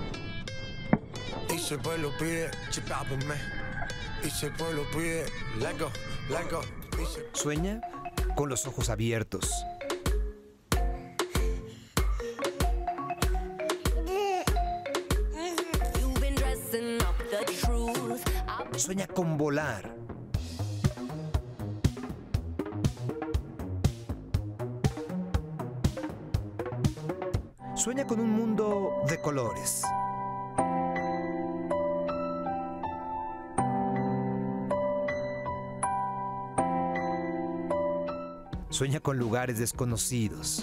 [SPEAKER 5] Y si el pueblo pide, chipápenme. Y si el pueblo pide, let go, let go.
[SPEAKER 4] Sueña con los ojos abiertos. Sueña con volar. Sueña con un mundo de colores. Sueña con lugares desconocidos.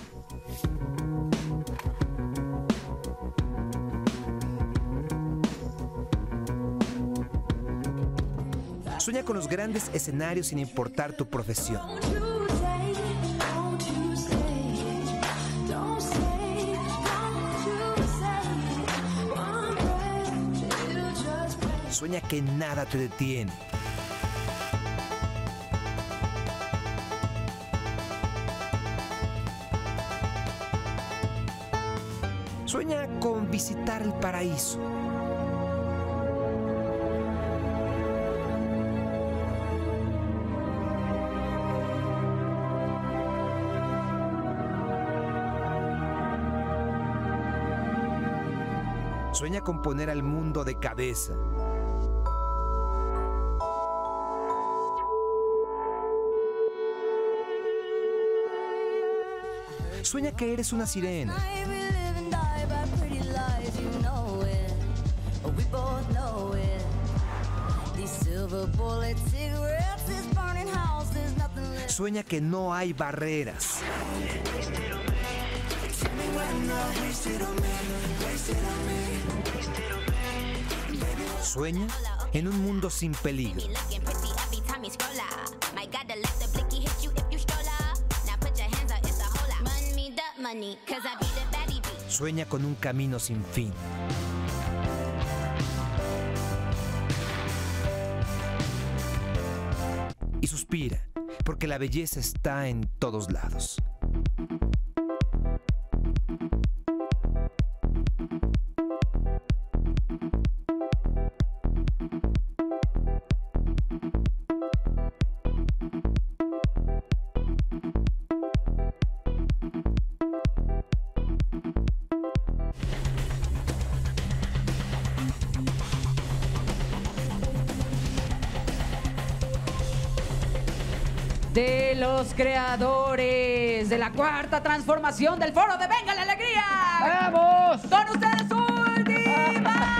[SPEAKER 4] Sueña con los grandes escenarios sin importar tu profesión. Sueña que nada te detiene. Sueña con visitar el paraíso. Sueña con poner al mundo de cabeza. Sueña que eres una sirena. Sueña que no hay barreras. Sueña en un mundo sin peligro. Sueña con un camino sin fin. Y suspira, porque la belleza está en todos lados.
[SPEAKER 1] De los creadores de la cuarta transformación del foro de Venga la Alegría.
[SPEAKER 2] ¡Vamos!
[SPEAKER 1] Con ustedes Última.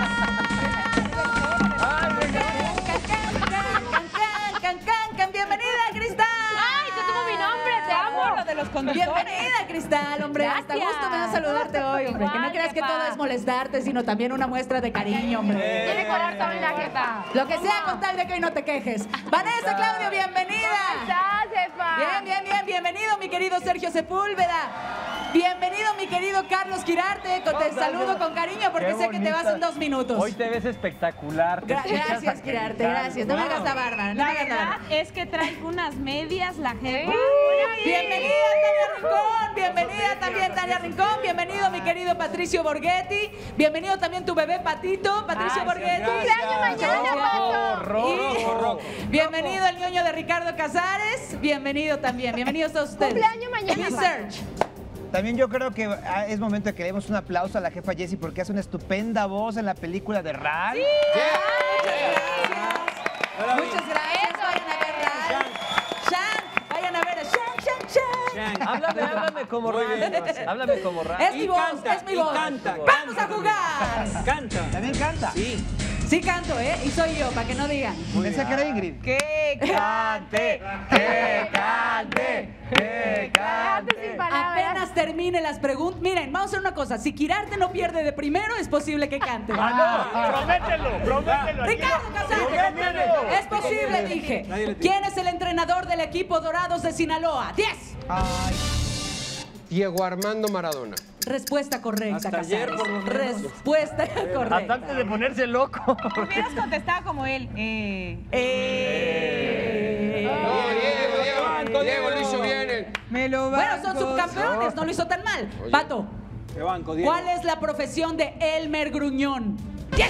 [SPEAKER 1] Bienvenida, Cristal.
[SPEAKER 15] Ay, te tuvo mi nombre, te amo.
[SPEAKER 1] De los conductores. Bienvenida, Cristal, hombre. Hasta
[SPEAKER 15] Gracias.
[SPEAKER 1] gusto me da saludarte hoy, hombre. Que no
[SPEAKER 15] Igual,
[SPEAKER 1] creas que
[SPEAKER 15] jefa.
[SPEAKER 1] todo es molestarte, sino también una muestra de cariño, hombre.
[SPEAKER 15] Tiene corazón la jefa.
[SPEAKER 1] Lo que sea con tal de que hoy no te quejes. Vanessa, Claudio, bienvenida.
[SPEAKER 15] ¿Cómo estás, jefa?
[SPEAKER 1] Bien, bien, bien. Bienvenido, mi querido Sergio Sepúlveda. Bienvenido, mi querido Carlos Quirarte. Te
[SPEAKER 2] Gracias.
[SPEAKER 1] saludo con cariño porque
[SPEAKER 2] Qué
[SPEAKER 1] sé que te vas
[SPEAKER 2] bonita.
[SPEAKER 1] en dos minutos.
[SPEAKER 2] Hoy te ves espectacular. te
[SPEAKER 1] Gra-
[SPEAKER 2] escuchas
[SPEAKER 1] gracias, Quirarte,
[SPEAKER 2] angelical.
[SPEAKER 1] gracias. No me hagas la
[SPEAKER 2] Wow.
[SPEAKER 1] bárbara, no
[SPEAKER 18] La
[SPEAKER 1] me hagas la
[SPEAKER 18] verdad
[SPEAKER 1] bárbara.
[SPEAKER 18] es que trae unas medias la jefa.
[SPEAKER 1] Bienvenida, Tania Rincón. Bienvenida también, Tania Rincón. Bienvenido, mi querido Patricio Borghetti. Bienvenido también tu bebé Patito, Patricio
[SPEAKER 2] Gracias,
[SPEAKER 1] Borghetti.
[SPEAKER 2] gracias.
[SPEAKER 15] ¡Cumpleaños mañana, Pato!
[SPEAKER 2] Rojo,
[SPEAKER 1] Y-
[SPEAKER 2] rojo, rojo.
[SPEAKER 1] Bienvenido el ñoño de Ricardo Casares. Bienvenido también. Bienvenidos todos ustedes.
[SPEAKER 15] Cumpleaños mañana,
[SPEAKER 1] Mi
[SPEAKER 15] Pato.
[SPEAKER 1] Serge.
[SPEAKER 4] También yo creo que ah, es momento de que le demos un aplauso a la jefa Jessie porque hace una estupenda voz en la película de Ral.
[SPEAKER 1] Muchas gracias. Vayan a ver Ral. Shan, vayan a ver a Shan, Shan, Shan.
[SPEAKER 2] Háblame, háblame como
[SPEAKER 7] Muy
[SPEAKER 2] Ral.
[SPEAKER 7] bien.
[SPEAKER 2] Háblame como Ral.
[SPEAKER 1] Es
[SPEAKER 7] Y
[SPEAKER 1] mi voz,
[SPEAKER 7] canta,
[SPEAKER 1] es mi
[SPEAKER 7] y
[SPEAKER 1] voz.
[SPEAKER 7] canta,
[SPEAKER 1] ¡Vamos
[SPEAKER 7] canta
[SPEAKER 1] a jugar!
[SPEAKER 7] Canta.
[SPEAKER 4] ¿También canta?
[SPEAKER 7] Sí.
[SPEAKER 1] Sí canto, ¿eh? Y soy yo, para que no digan.
[SPEAKER 4] Pensé que era Ingrid.
[SPEAKER 1] ¡Que
[SPEAKER 2] cante! ¡Que cante! ¡Que cante!
[SPEAKER 15] Cante sin palabras.
[SPEAKER 1] Apenas
[SPEAKER 10] termine las preguntas. Miren, vamos a hacer una cosa. Si Quirarte no pierde de primero, es posible que cante.
[SPEAKER 16] Ah, no, promételo, promételo.
[SPEAKER 10] Ricardo Casale. Es posible, dije. ¿Quién es el entrenador del equipo Dorados de Sinaloa? diez.
[SPEAKER 9] Diego Armando Maradona.
[SPEAKER 10] Respuesta correcta,
[SPEAKER 7] Hasta ayer,
[SPEAKER 10] Casares.
[SPEAKER 7] por lo menos.
[SPEAKER 10] Respuesta correcta.
[SPEAKER 16] Hasta antes de ponerse loco.
[SPEAKER 1] Hubieras contestado como él. Eh.
[SPEAKER 10] Eh.
[SPEAKER 9] No, Diego, Diego, Diego lo hizo bien.
[SPEAKER 1] Me lo
[SPEAKER 10] Bueno, son
[SPEAKER 1] banco.
[SPEAKER 10] subcampeones, no lo hizo tan mal.
[SPEAKER 9] Oye.
[SPEAKER 10] Pato,
[SPEAKER 7] Te banco, Diego.
[SPEAKER 10] ¿cuál es la profesión de Elmer Gruñón? diez.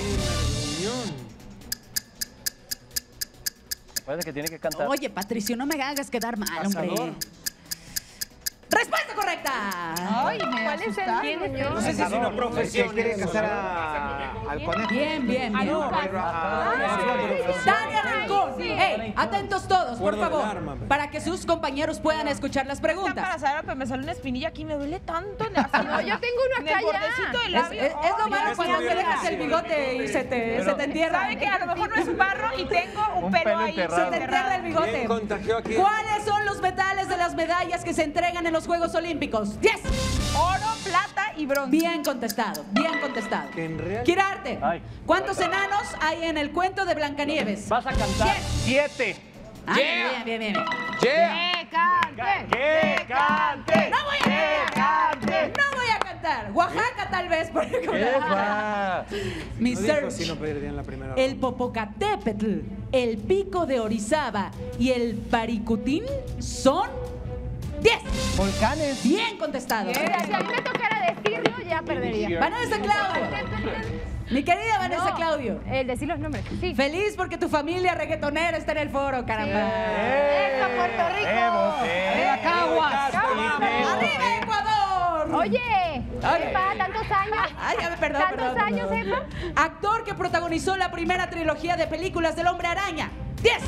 [SPEAKER 16] Parece que tiene que cantar.
[SPEAKER 10] Oye, Patricio, no me hagas quedar mal, hombre.
[SPEAKER 16] Cazador.
[SPEAKER 10] ¡Respuesta correcta!
[SPEAKER 1] Ay, me
[SPEAKER 3] ¿Cuál es el
[SPEAKER 1] asustaste.
[SPEAKER 3] quién es yo?
[SPEAKER 7] No sé si es una profesión.
[SPEAKER 4] quiere casar a- al conejo.
[SPEAKER 10] Bien, bien, bien.
[SPEAKER 4] no, pero, ah,
[SPEAKER 10] Tania Rincón. Hey, atentos todos, por
[SPEAKER 7] Acuerdo del
[SPEAKER 10] favor,
[SPEAKER 7] arma, hombre.
[SPEAKER 10] para que sus compañeros puedan escuchar las
[SPEAKER 1] Está
[SPEAKER 10] preguntas.
[SPEAKER 1] para saber, pero me sale una espinilla aquí, me duele tanto. Así,
[SPEAKER 3] No, yo tengo uno
[SPEAKER 1] en el
[SPEAKER 3] acá ya.
[SPEAKER 1] bordecito del
[SPEAKER 10] Es,
[SPEAKER 1] labio.
[SPEAKER 10] es- es lo
[SPEAKER 1] Ay,
[SPEAKER 10] malo
[SPEAKER 7] es
[SPEAKER 10] cuando
[SPEAKER 7] que
[SPEAKER 10] te dejas el bigote y se te, se te entierra.
[SPEAKER 1] ¿Sabe que a lo mejor no es un barro y tengo un,
[SPEAKER 16] Un
[SPEAKER 1] pelo,
[SPEAKER 16] pelo
[SPEAKER 1] ahí?
[SPEAKER 16] enterrado.
[SPEAKER 10] Se te entierra el bigote.
[SPEAKER 7] ¿Quién contagió aquí?
[SPEAKER 10] ¿Cuáles son los metales de las medallas que se entregan en los Juegos Olímpicos? diez.
[SPEAKER 1] Oro, plata y bronce.
[SPEAKER 10] Bien contestado, bien contestado.
[SPEAKER 7] Que en real-
[SPEAKER 10] Quirarte,
[SPEAKER 16] Ay.
[SPEAKER 10] ¿cuántos enanos hay en el cuento de Blancanieves?
[SPEAKER 16] Vas a cantar. Siete.
[SPEAKER 10] Ah, bien, bien, bien, bien.
[SPEAKER 9] Yeah.
[SPEAKER 3] ¡Que cante!
[SPEAKER 16] ¡Que cante!
[SPEAKER 10] No voy a
[SPEAKER 16] ¡Que cante!
[SPEAKER 10] No voy a cantar. Oaxaca tal vez, porque como
[SPEAKER 16] ¡Epa!
[SPEAKER 10] Mi
[SPEAKER 7] No dijo
[SPEAKER 10] search.
[SPEAKER 7] si no perderían la primera
[SPEAKER 10] El
[SPEAKER 7] ronda.
[SPEAKER 10] Popocatépetl, el Pico de Orizaba y el Paricutín son diez.
[SPEAKER 4] Volcanes.
[SPEAKER 10] Bien contestado.
[SPEAKER 15] Mira, si a mí me tocara decirlo, ya perdería.
[SPEAKER 10] Vanessa Claudio. Mi querida Vanessa
[SPEAKER 15] No,
[SPEAKER 10] Claudio.
[SPEAKER 15] El decir los nombres, sí.
[SPEAKER 10] Feliz porque tu familia reggaetonera está en el foro, caramba.
[SPEAKER 15] ¡Eso, Puerto Rico!
[SPEAKER 16] Evo, eh.
[SPEAKER 10] Caguas.
[SPEAKER 16] Evo.
[SPEAKER 10] ¡Arriba, Ecuador!
[SPEAKER 15] Oye, Epa, tantos años.
[SPEAKER 10] Ay, ya me perdón,
[SPEAKER 15] ¿Tantos
[SPEAKER 10] perdón,
[SPEAKER 15] años,
[SPEAKER 10] perdón.
[SPEAKER 15] Epa?
[SPEAKER 10] Actor que protagonizó la primera trilogía de películas del Hombre Araña. diez.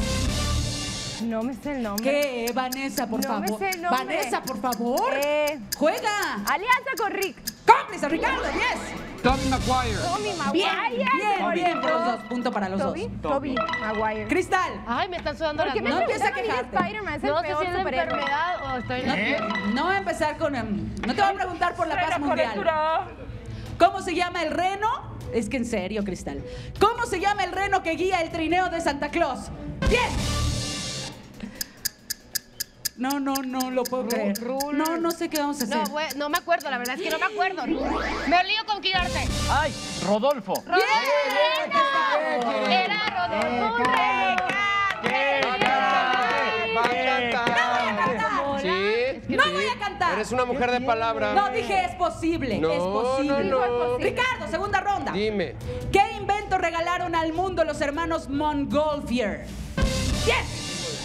[SPEAKER 15] No me sé el nombre.
[SPEAKER 10] ¿Qué, Vanessa, por
[SPEAKER 15] No me
[SPEAKER 10] favor?
[SPEAKER 15] sé el nombre.
[SPEAKER 10] Vanessa, por favor.
[SPEAKER 15] Eh,
[SPEAKER 10] Juega.
[SPEAKER 15] Alianza con Rick.
[SPEAKER 10] Cómplice, Ricardo, diez.
[SPEAKER 9] Tommy Maguire.
[SPEAKER 15] Tommy Maguire.
[SPEAKER 10] Bien, bien, bien por los dos. Punto para los
[SPEAKER 15] Toby,
[SPEAKER 10] dos.
[SPEAKER 15] Toby Maguire.
[SPEAKER 10] Cristal.
[SPEAKER 6] Ay, me están sudando las
[SPEAKER 15] Porque me
[SPEAKER 10] No
[SPEAKER 6] manos.
[SPEAKER 10] empieza a
[SPEAKER 15] preguntaron
[SPEAKER 10] quejarte.
[SPEAKER 15] Spider-Man es el
[SPEAKER 6] No sé
[SPEAKER 15] peor
[SPEAKER 6] si es de
[SPEAKER 15] superhéroe.
[SPEAKER 6] enfermedad o estoy...
[SPEAKER 10] No, no voy a empezar con... em, no te voy a preguntar por la
[SPEAKER 1] Trae
[SPEAKER 10] paz
[SPEAKER 1] la
[SPEAKER 10] mundial.
[SPEAKER 1] colectura.
[SPEAKER 10] ¿Cómo se llama el reno? Es que en serio, Cristal. ¿Cómo se llama el reno que guía el trineo de Santa Claus? ¡diez! No, no, no lo puedo creer. No, no sé qué vamos a hacer.
[SPEAKER 6] No, güey, no me acuerdo, la verdad es que no me acuerdo. Me lío con Quirarte.
[SPEAKER 16] ¡Ay! Rodolfo.
[SPEAKER 6] ¡Bien! Era Rodolfo un reno.
[SPEAKER 9] Va a cantar. Sí.
[SPEAKER 10] No voy a cantar.
[SPEAKER 9] Eres una mujer de palabra.
[SPEAKER 10] No, dije es posible.
[SPEAKER 9] No,
[SPEAKER 10] es posible.
[SPEAKER 9] no, no.
[SPEAKER 10] Ricardo, segunda ronda.
[SPEAKER 9] Dime.
[SPEAKER 10] ¿Qué invento regalaron al mundo los hermanos Montgolfier? ¡diez!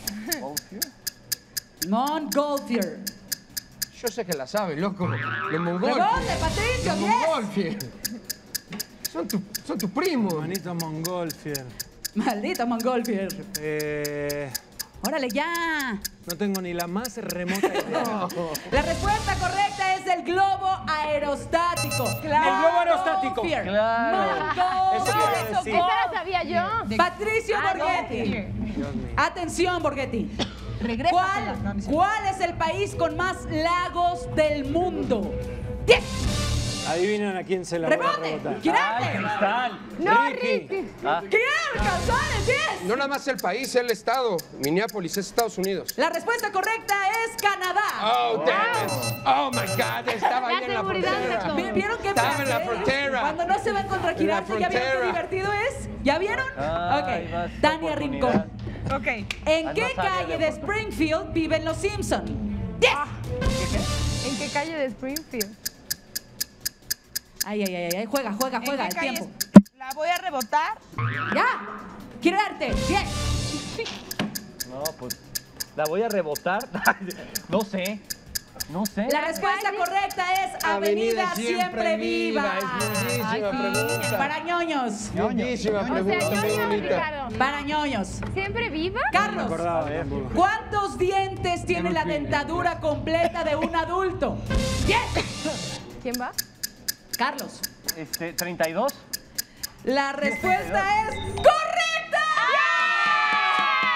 [SPEAKER 10] Montgolfier.
[SPEAKER 9] Yo sé que la sabe, loco. Los
[SPEAKER 10] Pregunte,
[SPEAKER 9] Montgolfier.
[SPEAKER 10] Patricio,
[SPEAKER 9] Los
[SPEAKER 10] diez.
[SPEAKER 9] Montgolfier. Son tu, son tu primo.
[SPEAKER 7] Manito Montgolfier.
[SPEAKER 10] Maldito Montgolfier.
[SPEAKER 7] Eh,
[SPEAKER 10] Órale, ya.
[SPEAKER 7] no tengo ni la más remota idea.
[SPEAKER 10] La respuesta correcta es el globo aerostático.
[SPEAKER 7] Claro. El globo aerostático.
[SPEAKER 10] Montgolfier.
[SPEAKER 7] Claro. Eso quería
[SPEAKER 10] Montgolfier.
[SPEAKER 7] decir.
[SPEAKER 15] Esa la sabía yo.
[SPEAKER 10] Patricio
[SPEAKER 15] Ah, no.
[SPEAKER 10] Borghetti.
[SPEAKER 7] Dios mío.
[SPEAKER 10] Atención, Borghetti.
[SPEAKER 1] Regrésatelas,
[SPEAKER 10] ¿Cuál,
[SPEAKER 1] no, no sé.
[SPEAKER 10] ¿Cuál es el país con más lagos del mundo? ¡diez!
[SPEAKER 7] Adivinen a quién se la voy a
[SPEAKER 10] ¡Rebote!
[SPEAKER 7] rebotar.
[SPEAKER 10] ¡Girate!
[SPEAKER 16] Cristal.
[SPEAKER 15] No,
[SPEAKER 7] Ricky.
[SPEAKER 15] Ricky.
[SPEAKER 16] Ah.
[SPEAKER 10] ¡Quién, González, diez!
[SPEAKER 9] No nada más el país, el estado. Minneapolis es Estados Unidos.
[SPEAKER 10] La respuesta correcta es Canadá.
[SPEAKER 9] Oh, damn it. Oh, my God. Estaba ahí
[SPEAKER 6] La
[SPEAKER 9] en la
[SPEAKER 6] seguridad de
[SPEAKER 9] frontera.
[SPEAKER 6] todo.
[SPEAKER 10] ¿Vi- ¿Vieron qué
[SPEAKER 9] Estaba en la
[SPEAKER 10] placer?
[SPEAKER 9] frontera.
[SPEAKER 10] Cuando no se van contra
[SPEAKER 9] En la
[SPEAKER 10] Girarte, ¿ya vieron qué
[SPEAKER 9] frontera.
[SPEAKER 10] divertido es? ¿Ya vieron?
[SPEAKER 16] Ay, vas,
[SPEAKER 10] ok. Tania
[SPEAKER 16] oportunidad.
[SPEAKER 10] Rincón.
[SPEAKER 1] Ok.
[SPEAKER 10] ¿En
[SPEAKER 16] Haz
[SPEAKER 10] qué
[SPEAKER 16] más área
[SPEAKER 10] calle
[SPEAKER 16] de
[SPEAKER 10] de
[SPEAKER 16] foto.
[SPEAKER 10] Springfield viven los Simpson? ¡diez!
[SPEAKER 15] ¿En qué calle de Springfield?
[SPEAKER 10] Ay, ay, ay, ay. Juega, juega,
[SPEAKER 1] ¿En
[SPEAKER 10] juega.
[SPEAKER 1] qué
[SPEAKER 10] El
[SPEAKER 1] calle
[SPEAKER 10] tiempo.
[SPEAKER 1] es? La voy a rebotar.
[SPEAKER 10] ¡Ya! Girarte, diez.
[SPEAKER 16] No, pues. La voy a rebotar. No sé. No sé.
[SPEAKER 10] La respuesta correcta es Avenida, Siempre, Viva.
[SPEAKER 9] Es buenísima pregunta.
[SPEAKER 10] Para ñoños.
[SPEAKER 9] Buenísima
[SPEAKER 15] O sea,
[SPEAKER 9] pregunta, muy
[SPEAKER 15] ñoño,
[SPEAKER 9] bonita.
[SPEAKER 15] Ricardo.
[SPEAKER 10] Para ñoños.
[SPEAKER 15] ¿Siempre viva?
[SPEAKER 7] Me
[SPEAKER 10] Carlos,
[SPEAKER 7] acordaba tampoco.
[SPEAKER 10] ¿cuántos dientes tiene la dentadura completa de un adulto? ¡diez!
[SPEAKER 15] ¿Quién va?
[SPEAKER 10] Carlos.
[SPEAKER 16] Este, treinta y dos.
[SPEAKER 10] La respuesta es correcta.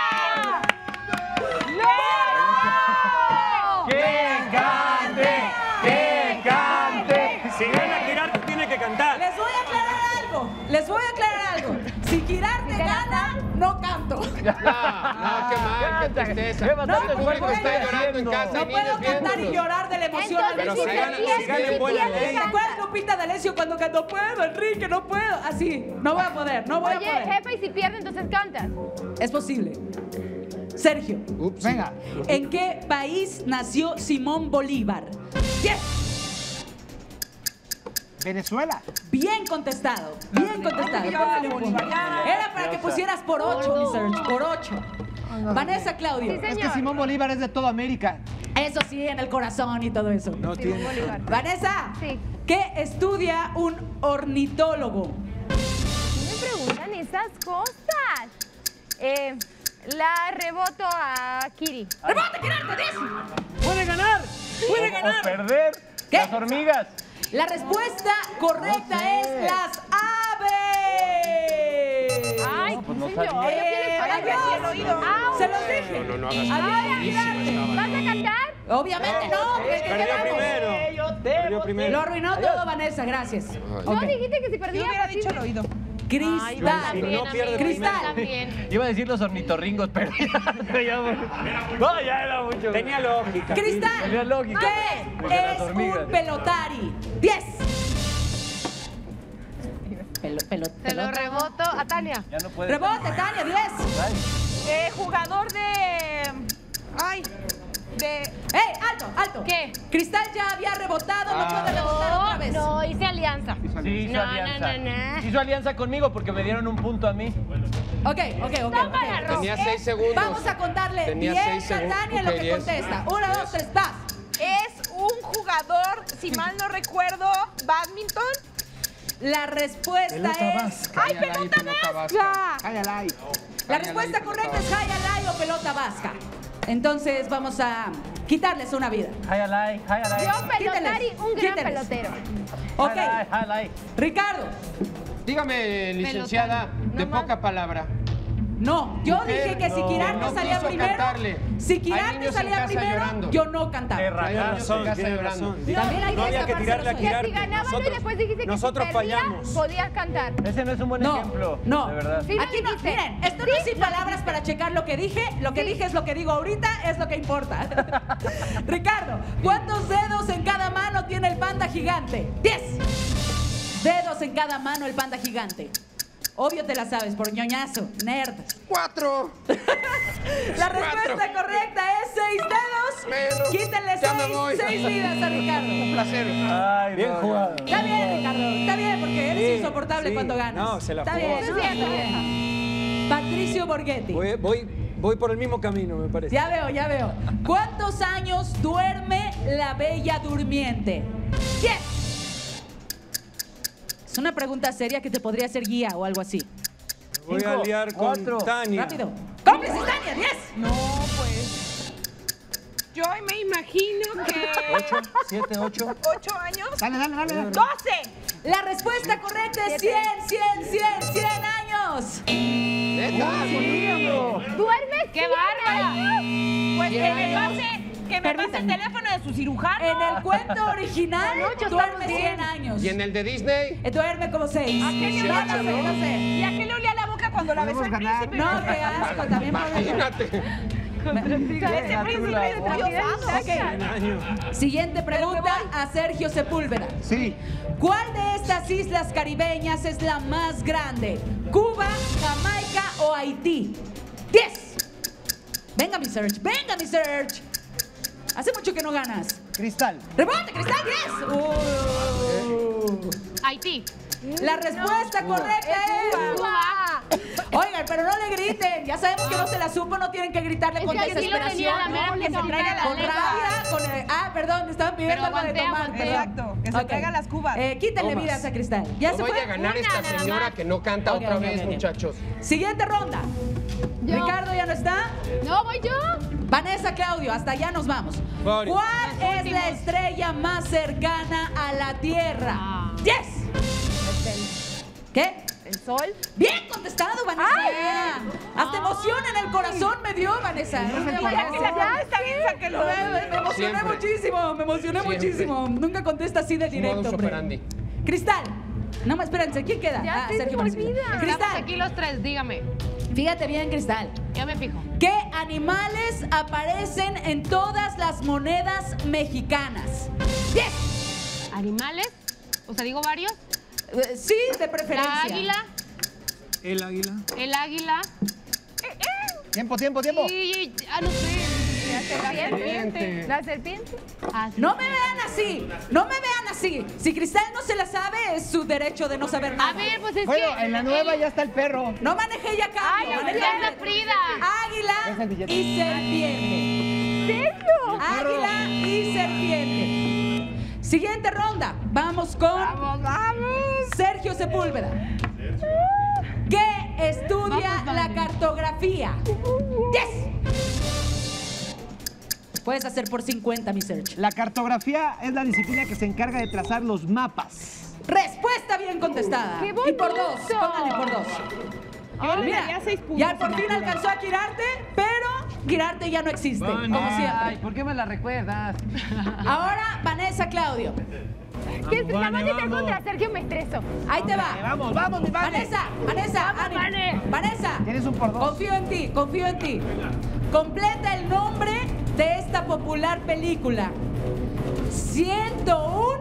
[SPEAKER 16] ¡Que cante!
[SPEAKER 10] les voy a aclarar algo. Si Girarte gana, no canto.
[SPEAKER 9] No, no, qué mal, qué tristeza.
[SPEAKER 10] No,
[SPEAKER 9] El público
[SPEAKER 10] puedo-
[SPEAKER 9] está llorando en casa.
[SPEAKER 10] No
[SPEAKER 9] hay
[SPEAKER 10] puedo
[SPEAKER 9] niños
[SPEAKER 10] cantar y
[SPEAKER 9] viéndonos.
[SPEAKER 10] llorar de la emoción.
[SPEAKER 9] Pero
[SPEAKER 10] al
[SPEAKER 9] si
[SPEAKER 10] principio.
[SPEAKER 9] gana- si gana en buena ley.
[SPEAKER 10] ¿Te acuerdas, Lupita D'Alessio, cuando cantó, puedo, Enrique, no puedo? Así, no voy a poder, no voy
[SPEAKER 15] Oye,
[SPEAKER 10] a poder.
[SPEAKER 15] jefe, y si pierde, entonces cantas.
[SPEAKER 10] Es posible. Sergio.
[SPEAKER 4] Venga.
[SPEAKER 10] ¿En qué país nació Simón Bolívar? diez.
[SPEAKER 4] Venezuela.
[SPEAKER 10] Bien contestado, bien contestado. Póngale un punto. Era para que pusieras por ocho, mi Serge, por ocho. Vanessa Claudio.
[SPEAKER 4] Es que Simón Bolívar es de toda América.
[SPEAKER 10] Eso sí, en el corazón y todo eso.
[SPEAKER 4] No tiene.
[SPEAKER 10] Vanessa, ¿qué estudia un ornitólogo?
[SPEAKER 15] Me preguntan esas cosas. Eh, la reboto a Kiri.
[SPEAKER 10] ¡Rebote, Gerardo! ¡diez!
[SPEAKER 2] ¡Puede ganar! ¡Puede ganar!
[SPEAKER 16] perder.
[SPEAKER 10] ¿Qué?
[SPEAKER 16] Las hormigas.
[SPEAKER 10] La respuesta correcta es las aves.
[SPEAKER 15] Ay,
[SPEAKER 16] pues no
[SPEAKER 15] señor.
[SPEAKER 16] sabía.
[SPEAKER 10] Eh, adiós. Se los dije.
[SPEAKER 9] No, no, no hagas
[SPEAKER 10] Adiós,
[SPEAKER 9] eso.
[SPEAKER 10] Girarte.
[SPEAKER 15] ¿Vas a cantar?
[SPEAKER 10] Obviamente no. ¿qué- qué
[SPEAKER 2] Perdió
[SPEAKER 10] quedamos?
[SPEAKER 2] primero. Perdió primero.
[SPEAKER 10] Lo arruinó todo, Vanessa, gracias.
[SPEAKER 15] No,
[SPEAKER 10] Ok.
[SPEAKER 15] dijiste que si perdía.
[SPEAKER 1] hubiera
[SPEAKER 15] pues,
[SPEAKER 1] dicho
[SPEAKER 15] sí.
[SPEAKER 1] al oído.
[SPEAKER 10] Cristal.
[SPEAKER 2] No pierde
[SPEAKER 10] Cristal.
[SPEAKER 15] También.
[SPEAKER 16] Iba a decir los ornitorringos, pero ya, ya- no, ya era mucho.
[SPEAKER 2] Tenía lógica.
[SPEAKER 16] Tenía
[SPEAKER 10] Cristal.
[SPEAKER 16] lógica. Porque
[SPEAKER 10] ¿Qué
[SPEAKER 16] las
[SPEAKER 10] es
[SPEAKER 16] hormigas.
[SPEAKER 10] un pelotari? diez. Pelo, pelo,
[SPEAKER 6] Se lo
[SPEAKER 10] pelota.
[SPEAKER 6] reboto a Tania.
[SPEAKER 16] Ya no puede.
[SPEAKER 10] Rebote, Tania, diez.
[SPEAKER 1] Eh, jugador de... Ay, de...
[SPEAKER 10] ¡Ey, alto, alto!
[SPEAKER 6] ¿Qué?
[SPEAKER 10] Cristal ya había rebotado, no puede rebotar otra
[SPEAKER 6] No,
[SPEAKER 10] vez.
[SPEAKER 6] no, hice alianza.
[SPEAKER 16] Sí, hizo
[SPEAKER 6] No,
[SPEAKER 16] alianza.
[SPEAKER 6] no, no, no.
[SPEAKER 16] Hizo alianza conmigo porque me dieron un punto a mí.
[SPEAKER 10] Ok, ok, ok.
[SPEAKER 6] Toma
[SPEAKER 10] ok.
[SPEAKER 6] la ropa.
[SPEAKER 9] Tenía
[SPEAKER 10] Eh,
[SPEAKER 9] seis segundos.
[SPEAKER 10] Vamos a contarle
[SPEAKER 9] Tenía
[SPEAKER 10] diez
[SPEAKER 9] seis
[SPEAKER 10] a
[SPEAKER 9] segundos.
[SPEAKER 10] Tania en lo
[SPEAKER 9] Ok,
[SPEAKER 10] que
[SPEAKER 9] diez.
[SPEAKER 10] contesta. Una, dos, tres, paz.
[SPEAKER 1] Es un jugador, si mal no recuerdo, badminton.
[SPEAKER 10] La respuesta es...
[SPEAKER 1] ¡Ay, pelota vasca!
[SPEAKER 4] Cállala ahí.
[SPEAKER 10] La respuesta correcta es Hayalay o pelota vasca. Entonces vamos a quitarles una vida.
[SPEAKER 16] Highlight, highlight.
[SPEAKER 15] Yo, pelotari,
[SPEAKER 10] Quíteles,
[SPEAKER 15] un gran
[SPEAKER 10] quíteles.
[SPEAKER 15] pelotero.
[SPEAKER 10] Ok,
[SPEAKER 16] Highlight, highlight.
[SPEAKER 10] Ricardo.
[SPEAKER 9] Dígame, licenciada, de poca palabra.
[SPEAKER 10] No, yo
[SPEAKER 9] Mujer,
[SPEAKER 10] dije que si
[SPEAKER 9] no,
[SPEAKER 10] Quirarte
[SPEAKER 9] no
[SPEAKER 10] salía
[SPEAKER 9] quiso
[SPEAKER 10] primero,
[SPEAKER 9] cantarle.
[SPEAKER 10] si
[SPEAKER 9] Hay
[SPEAKER 10] Quirarte
[SPEAKER 9] niños en
[SPEAKER 10] salía
[SPEAKER 9] casa
[SPEAKER 10] primero,
[SPEAKER 9] llorando.
[SPEAKER 10] yo no cantaba.
[SPEAKER 16] Tiene
[SPEAKER 9] Hay niños
[SPEAKER 2] razón,
[SPEAKER 9] en casa
[SPEAKER 2] tiene
[SPEAKER 9] llorando.
[SPEAKER 2] razón.
[SPEAKER 10] También hay
[SPEAKER 2] No
[SPEAKER 10] que
[SPEAKER 2] había que
[SPEAKER 10] taparse
[SPEAKER 2] tirarle a
[SPEAKER 10] los
[SPEAKER 15] Que
[SPEAKER 2] Girarte.
[SPEAKER 15] si ganaba
[SPEAKER 2] Nosotros-
[SPEAKER 15] y después dijiste que
[SPEAKER 2] nosotros
[SPEAKER 15] si perdía,
[SPEAKER 2] fallamos.
[SPEAKER 15] podías cantar.
[SPEAKER 16] Ese no es un buen
[SPEAKER 10] No,
[SPEAKER 16] ejemplo.
[SPEAKER 10] no.
[SPEAKER 16] De verdad.
[SPEAKER 15] Sí, lo
[SPEAKER 10] Aquí no,
[SPEAKER 15] dijiste.
[SPEAKER 10] miren, esto no es sin palabras para checar lo que dije. Lo que dije es lo que digo ahorita, es lo que importa. Ricardo, ¿cuántos dedos en cada mano tiene el panda gigante? Diez. Dedos en cada mano el panda gigante. Obvio te la sabes, por ñoñazo, nerd.
[SPEAKER 9] ¡Cuatro!
[SPEAKER 10] La respuesta correcta es seis dedos.
[SPEAKER 9] Pero,
[SPEAKER 10] Quítenle
[SPEAKER 9] ya me
[SPEAKER 10] seis,
[SPEAKER 9] voy.
[SPEAKER 10] seis vidas a Ricardo.
[SPEAKER 9] Un placer.
[SPEAKER 16] Ay,
[SPEAKER 2] Bien
[SPEAKER 16] no,
[SPEAKER 2] jugado.
[SPEAKER 10] Está bien, Ricardo. Está bien, porque eres
[SPEAKER 2] Sí,
[SPEAKER 10] insoportable
[SPEAKER 2] sí.
[SPEAKER 10] cuando ganas.
[SPEAKER 2] No, se la
[SPEAKER 10] Está
[SPEAKER 2] jugó.
[SPEAKER 10] bien,
[SPEAKER 2] Se
[SPEAKER 10] está
[SPEAKER 2] la
[SPEAKER 10] bien, está bien. Patricio Borghetti.
[SPEAKER 2] Voy, voy, voy por el mismo camino, me parece.
[SPEAKER 10] Ya veo, ya veo. ¿Cuántos años duerme la bella durmiente? Diez. Es una pregunta seria que te podría hacer guía o algo así.
[SPEAKER 2] Voy a
[SPEAKER 16] Cinco,
[SPEAKER 2] liar con
[SPEAKER 16] cuatro.
[SPEAKER 2] Tania.
[SPEAKER 10] Rápido. ¡Cómplices, Tania! ¡Diez!
[SPEAKER 1] No, pues... Yo me imagino que...
[SPEAKER 16] Ocho, siete, ocho.
[SPEAKER 1] ¿Ocho años?
[SPEAKER 4] Dale, dale, dale. dale.
[SPEAKER 1] ¡Doce!
[SPEAKER 10] La respuesta correcta es cien, cien, cien, cien años.
[SPEAKER 9] ¡Neta!
[SPEAKER 15] ¿Duermes?
[SPEAKER 6] ¡Qué bárbara!
[SPEAKER 1] Pues que me
[SPEAKER 10] años.
[SPEAKER 1] pase, que me pase el teléfono de su cirujano.
[SPEAKER 10] En el cuento original
[SPEAKER 15] Con ocho
[SPEAKER 10] duerme
[SPEAKER 15] estamos
[SPEAKER 10] cien
[SPEAKER 15] bien.
[SPEAKER 10] años.
[SPEAKER 9] ¿Y en el de Disney?
[SPEAKER 10] Eh, Duerme como seis.
[SPEAKER 1] ¿A qué le
[SPEAKER 10] No,
[SPEAKER 1] olía
[SPEAKER 10] no
[SPEAKER 1] la
[SPEAKER 10] sé, no sé.
[SPEAKER 1] ¿Y a qué le olía la boca cuando la besó el
[SPEAKER 4] Podemos ganar.
[SPEAKER 1] príncipe?
[SPEAKER 10] No, qué asco, también podemos.
[SPEAKER 9] Imagínate.
[SPEAKER 1] Ese príncipe es muy osado.
[SPEAKER 2] cien años.
[SPEAKER 10] Siguiente pregunta a Sergio Sepúlveda.
[SPEAKER 4] Sí.
[SPEAKER 10] ¿Cuál de estas islas caribeñas es la más grande? ¿Cuba, Jamaica o Haití? ¡Diez! Venga, mi Serge, venga, mi Serge. Hace mucho que no ganas.
[SPEAKER 4] Cristal.
[SPEAKER 10] ¡Rebote, Cristal! ¡Diez! Uh.
[SPEAKER 6] Haití.
[SPEAKER 10] La respuesta correcta es...
[SPEAKER 6] Cuba.
[SPEAKER 10] Oigan, pero no le griten. Ya sabemos que no se la supo, no tienen que gritarle
[SPEAKER 6] Es
[SPEAKER 10] con
[SPEAKER 6] que aquí lo
[SPEAKER 10] desesperación.
[SPEAKER 6] tenía la mera
[SPEAKER 10] ¿no? Que se
[SPEAKER 6] puntita
[SPEAKER 10] traiga
[SPEAKER 6] de la
[SPEAKER 10] con
[SPEAKER 6] lengua.
[SPEAKER 10] rabia, con el- ah, perdón, me estaban pidiendo
[SPEAKER 6] Pero
[SPEAKER 10] algo de
[SPEAKER 6] aguanté,
[SPEAKER 10] tomar.
[SPEAKER 6] aguanté.
[SPEAKER 10] perdón.
[SPEAKER 1] Exacto, que se
[SPEAKER 10] Ok.
[SPEAKER 1] traiga las cubas.
[SPEAKER 10] Eh, quítenle
[SPEAKER 2] Tomas.
[SPEAKER 10] vidas a Cristal. ¿Ya
[SPEAKER 9] No
[SPEAKER 10] se
[SPEAKER 9] vaya
[SPEAKER 10] fue?
[SPEAKER 9] a ganar
[SPEAKER 6] Una
[SPEAKER 9] esta
[SPEAKER 6] nada
[SPEAKER 9] señora
[SPEAKER 6] más.
[SPEAKER 9] que no canta
[SPEAKER 10] Ok,
[SPEAKER 9] otra
[SPEAKER 10] ok,
[SPEAKER 9] vez,
[SPEAKER 10] ok.
[SPEAKER 9] muchachos.
[SPEAKER 10] Siguiente ronda.
[SPEAKER 15] Yo.
[SPEAKER 10] Ricardo ya no está.
[SPEAKER 15] No, voy yo.
[SPEAKER 10] Vanessa, Claudio, hasta allá nos vamos.
[SPEAKER 2] Bori.
[SPEAKER 10] ¿Cuál es la estrella más cercana a la Tierra?
[SPEAKER 15] Ah.
[SPEAKER 10] ¡Diez! ¿Qué?
[SPEAKER 15] El sol.
[SPEAKER 10] Bien contestado, Vanessa. Hasta emoción en el corazón me dio, Vanessa.
[SPEAKER 1] Ya que la pregunta está bien, sáquelo.
[SPEAKER 10] Me, me emocioné
[SPEAKER 9] Siempre.
[SPEAKER 10] muchísimo, me emocioné
[SPEAKER 9] Siempre.
[SPEAKER 10] muchísimo. Nunca contesta así de
[SPEAKER 9] Su
[SPEAKER 10] directo,
[SPEAKER 9] modus
[SPEAKER 10] hombre.
[SPEAKER 9] operandi.
[SPEAKER 10] Cristal, No, más espérense, ¿quién queda?
[SPEAKER 6] Ya
[SPEAKER 10] ah,
[SPEAKER 6] se
[SPEAKER 10] Sergio
[SPEAKER 6] me
[SPEAKER 10] Manuel.
[SPEAKER 6] olvida. Estamos
[SPEAKER 10] Cristal.
[SPEAKER 6] aquí los tres, dígame.
[SPEAKER 10] Fíjate bien, Cristal.
[SPEAKER 6] Ya me fijo.
[SPEAKER 10] ¿Qué animales aparecen en todas las monedas mexicanas? ¡Diez!
[SPEAKER 6] ¿Animales? O sea, digo varios.
[SPEAKER 10] Eh, sí, de preferencia.
[SPEAKER 6] La águila.
[SPEAKER 7] El águila.
[SPEAKER 6] El águila.
[SPEAKER 4] Tiempo, tiempo, tiempo.
[SPEAKER 6] Y, ah, no sé.
[SPEAKER 15] La serpiente. La serpiente.
[SPEAKER 6] Ah, sí.
[SPEAKER 10] No me vean así, no me vean así. Si Cristal no se la sabe, es su derecho de no saber nada.
[SPEAKER 6] A ver, pues es
[SPEAKER 4] Bueno,
[SPEAKER 6] que...
[SPEAKER 4] en la nueva ya está el perro.
[SPEAKER 10] No manejé ya cambio.
[SPEAKER 6] Ay, la
[SPEAKER 10] manejé
[SPEAKER 6] verdad, Frida.
[SPEAKER 10] Águila
[SPEAKER 4] Es el billete.
[SPEAKER 10] y serpiente.
[SPEAKER 15] ¿Serio?
[SPEAKER 10] Águila y serpiente. Siguiente ronda. Vamos con
[SPEAKER 15] Vamos, vamos.
[SPEAKER 10] Sergio Sepúlveda. ¿Qué estudia
[SPEAKER 6] Vamos,
[SPEAKER 10] la
[SPEAKER 6] vale.
[SPEAKER 10] cartografía? ¡Diez! Puedes hacer por cincuenta, mi Sergio.
[SPEAKER 4] La cartografía es la disciplina que se encarga de trazar los mapas.
[SPEAKER 10] Respuesta bien contestada.
[SPEAKER 15] ¡Qué
[SPEAKER 10] Y por dos,
[SPEAKER 15] bonito!
[SPEAKER 10] póngale por dos.
[SPEAKER 18] Yo le
[SPEAKER 10] Mira,
[SPEAKER 18] daría seis puntos.
[SPEAKER 10] ya por fin alcanzó a Girarte, pero Girarte ya no existe, como siempre.
[SPEAKER 9] ¿por qué me la recuerdas?
[SPEAKER 10] Ahora, Vanessa Claudio.
[SPEAKER 15] Que nada más
[SPEAKER 7] Vane,
[SPEAKER 15] que estar
[SPEAKER 7] vamos.
[SPEAKER 15] contra Sergio me estreso.
[SPEAKER 10] Ahí te va.
[SPEAKER 4] Vamos, vamos, mi Vane.
[SPEAKER 10] Vanessa, Vanessa,
[SPEAKER 15] Vamos,
[SPEAKER 10] ánimo.
[SPEAKER 15] Vane.
[SPEAKER 10] Vanessa.
[SPEAKER 4] Tienes un por dos.
[SPEAKER 10] Confío en ti, confío en ti. Completa el nombre de esta popular película. ciento uno.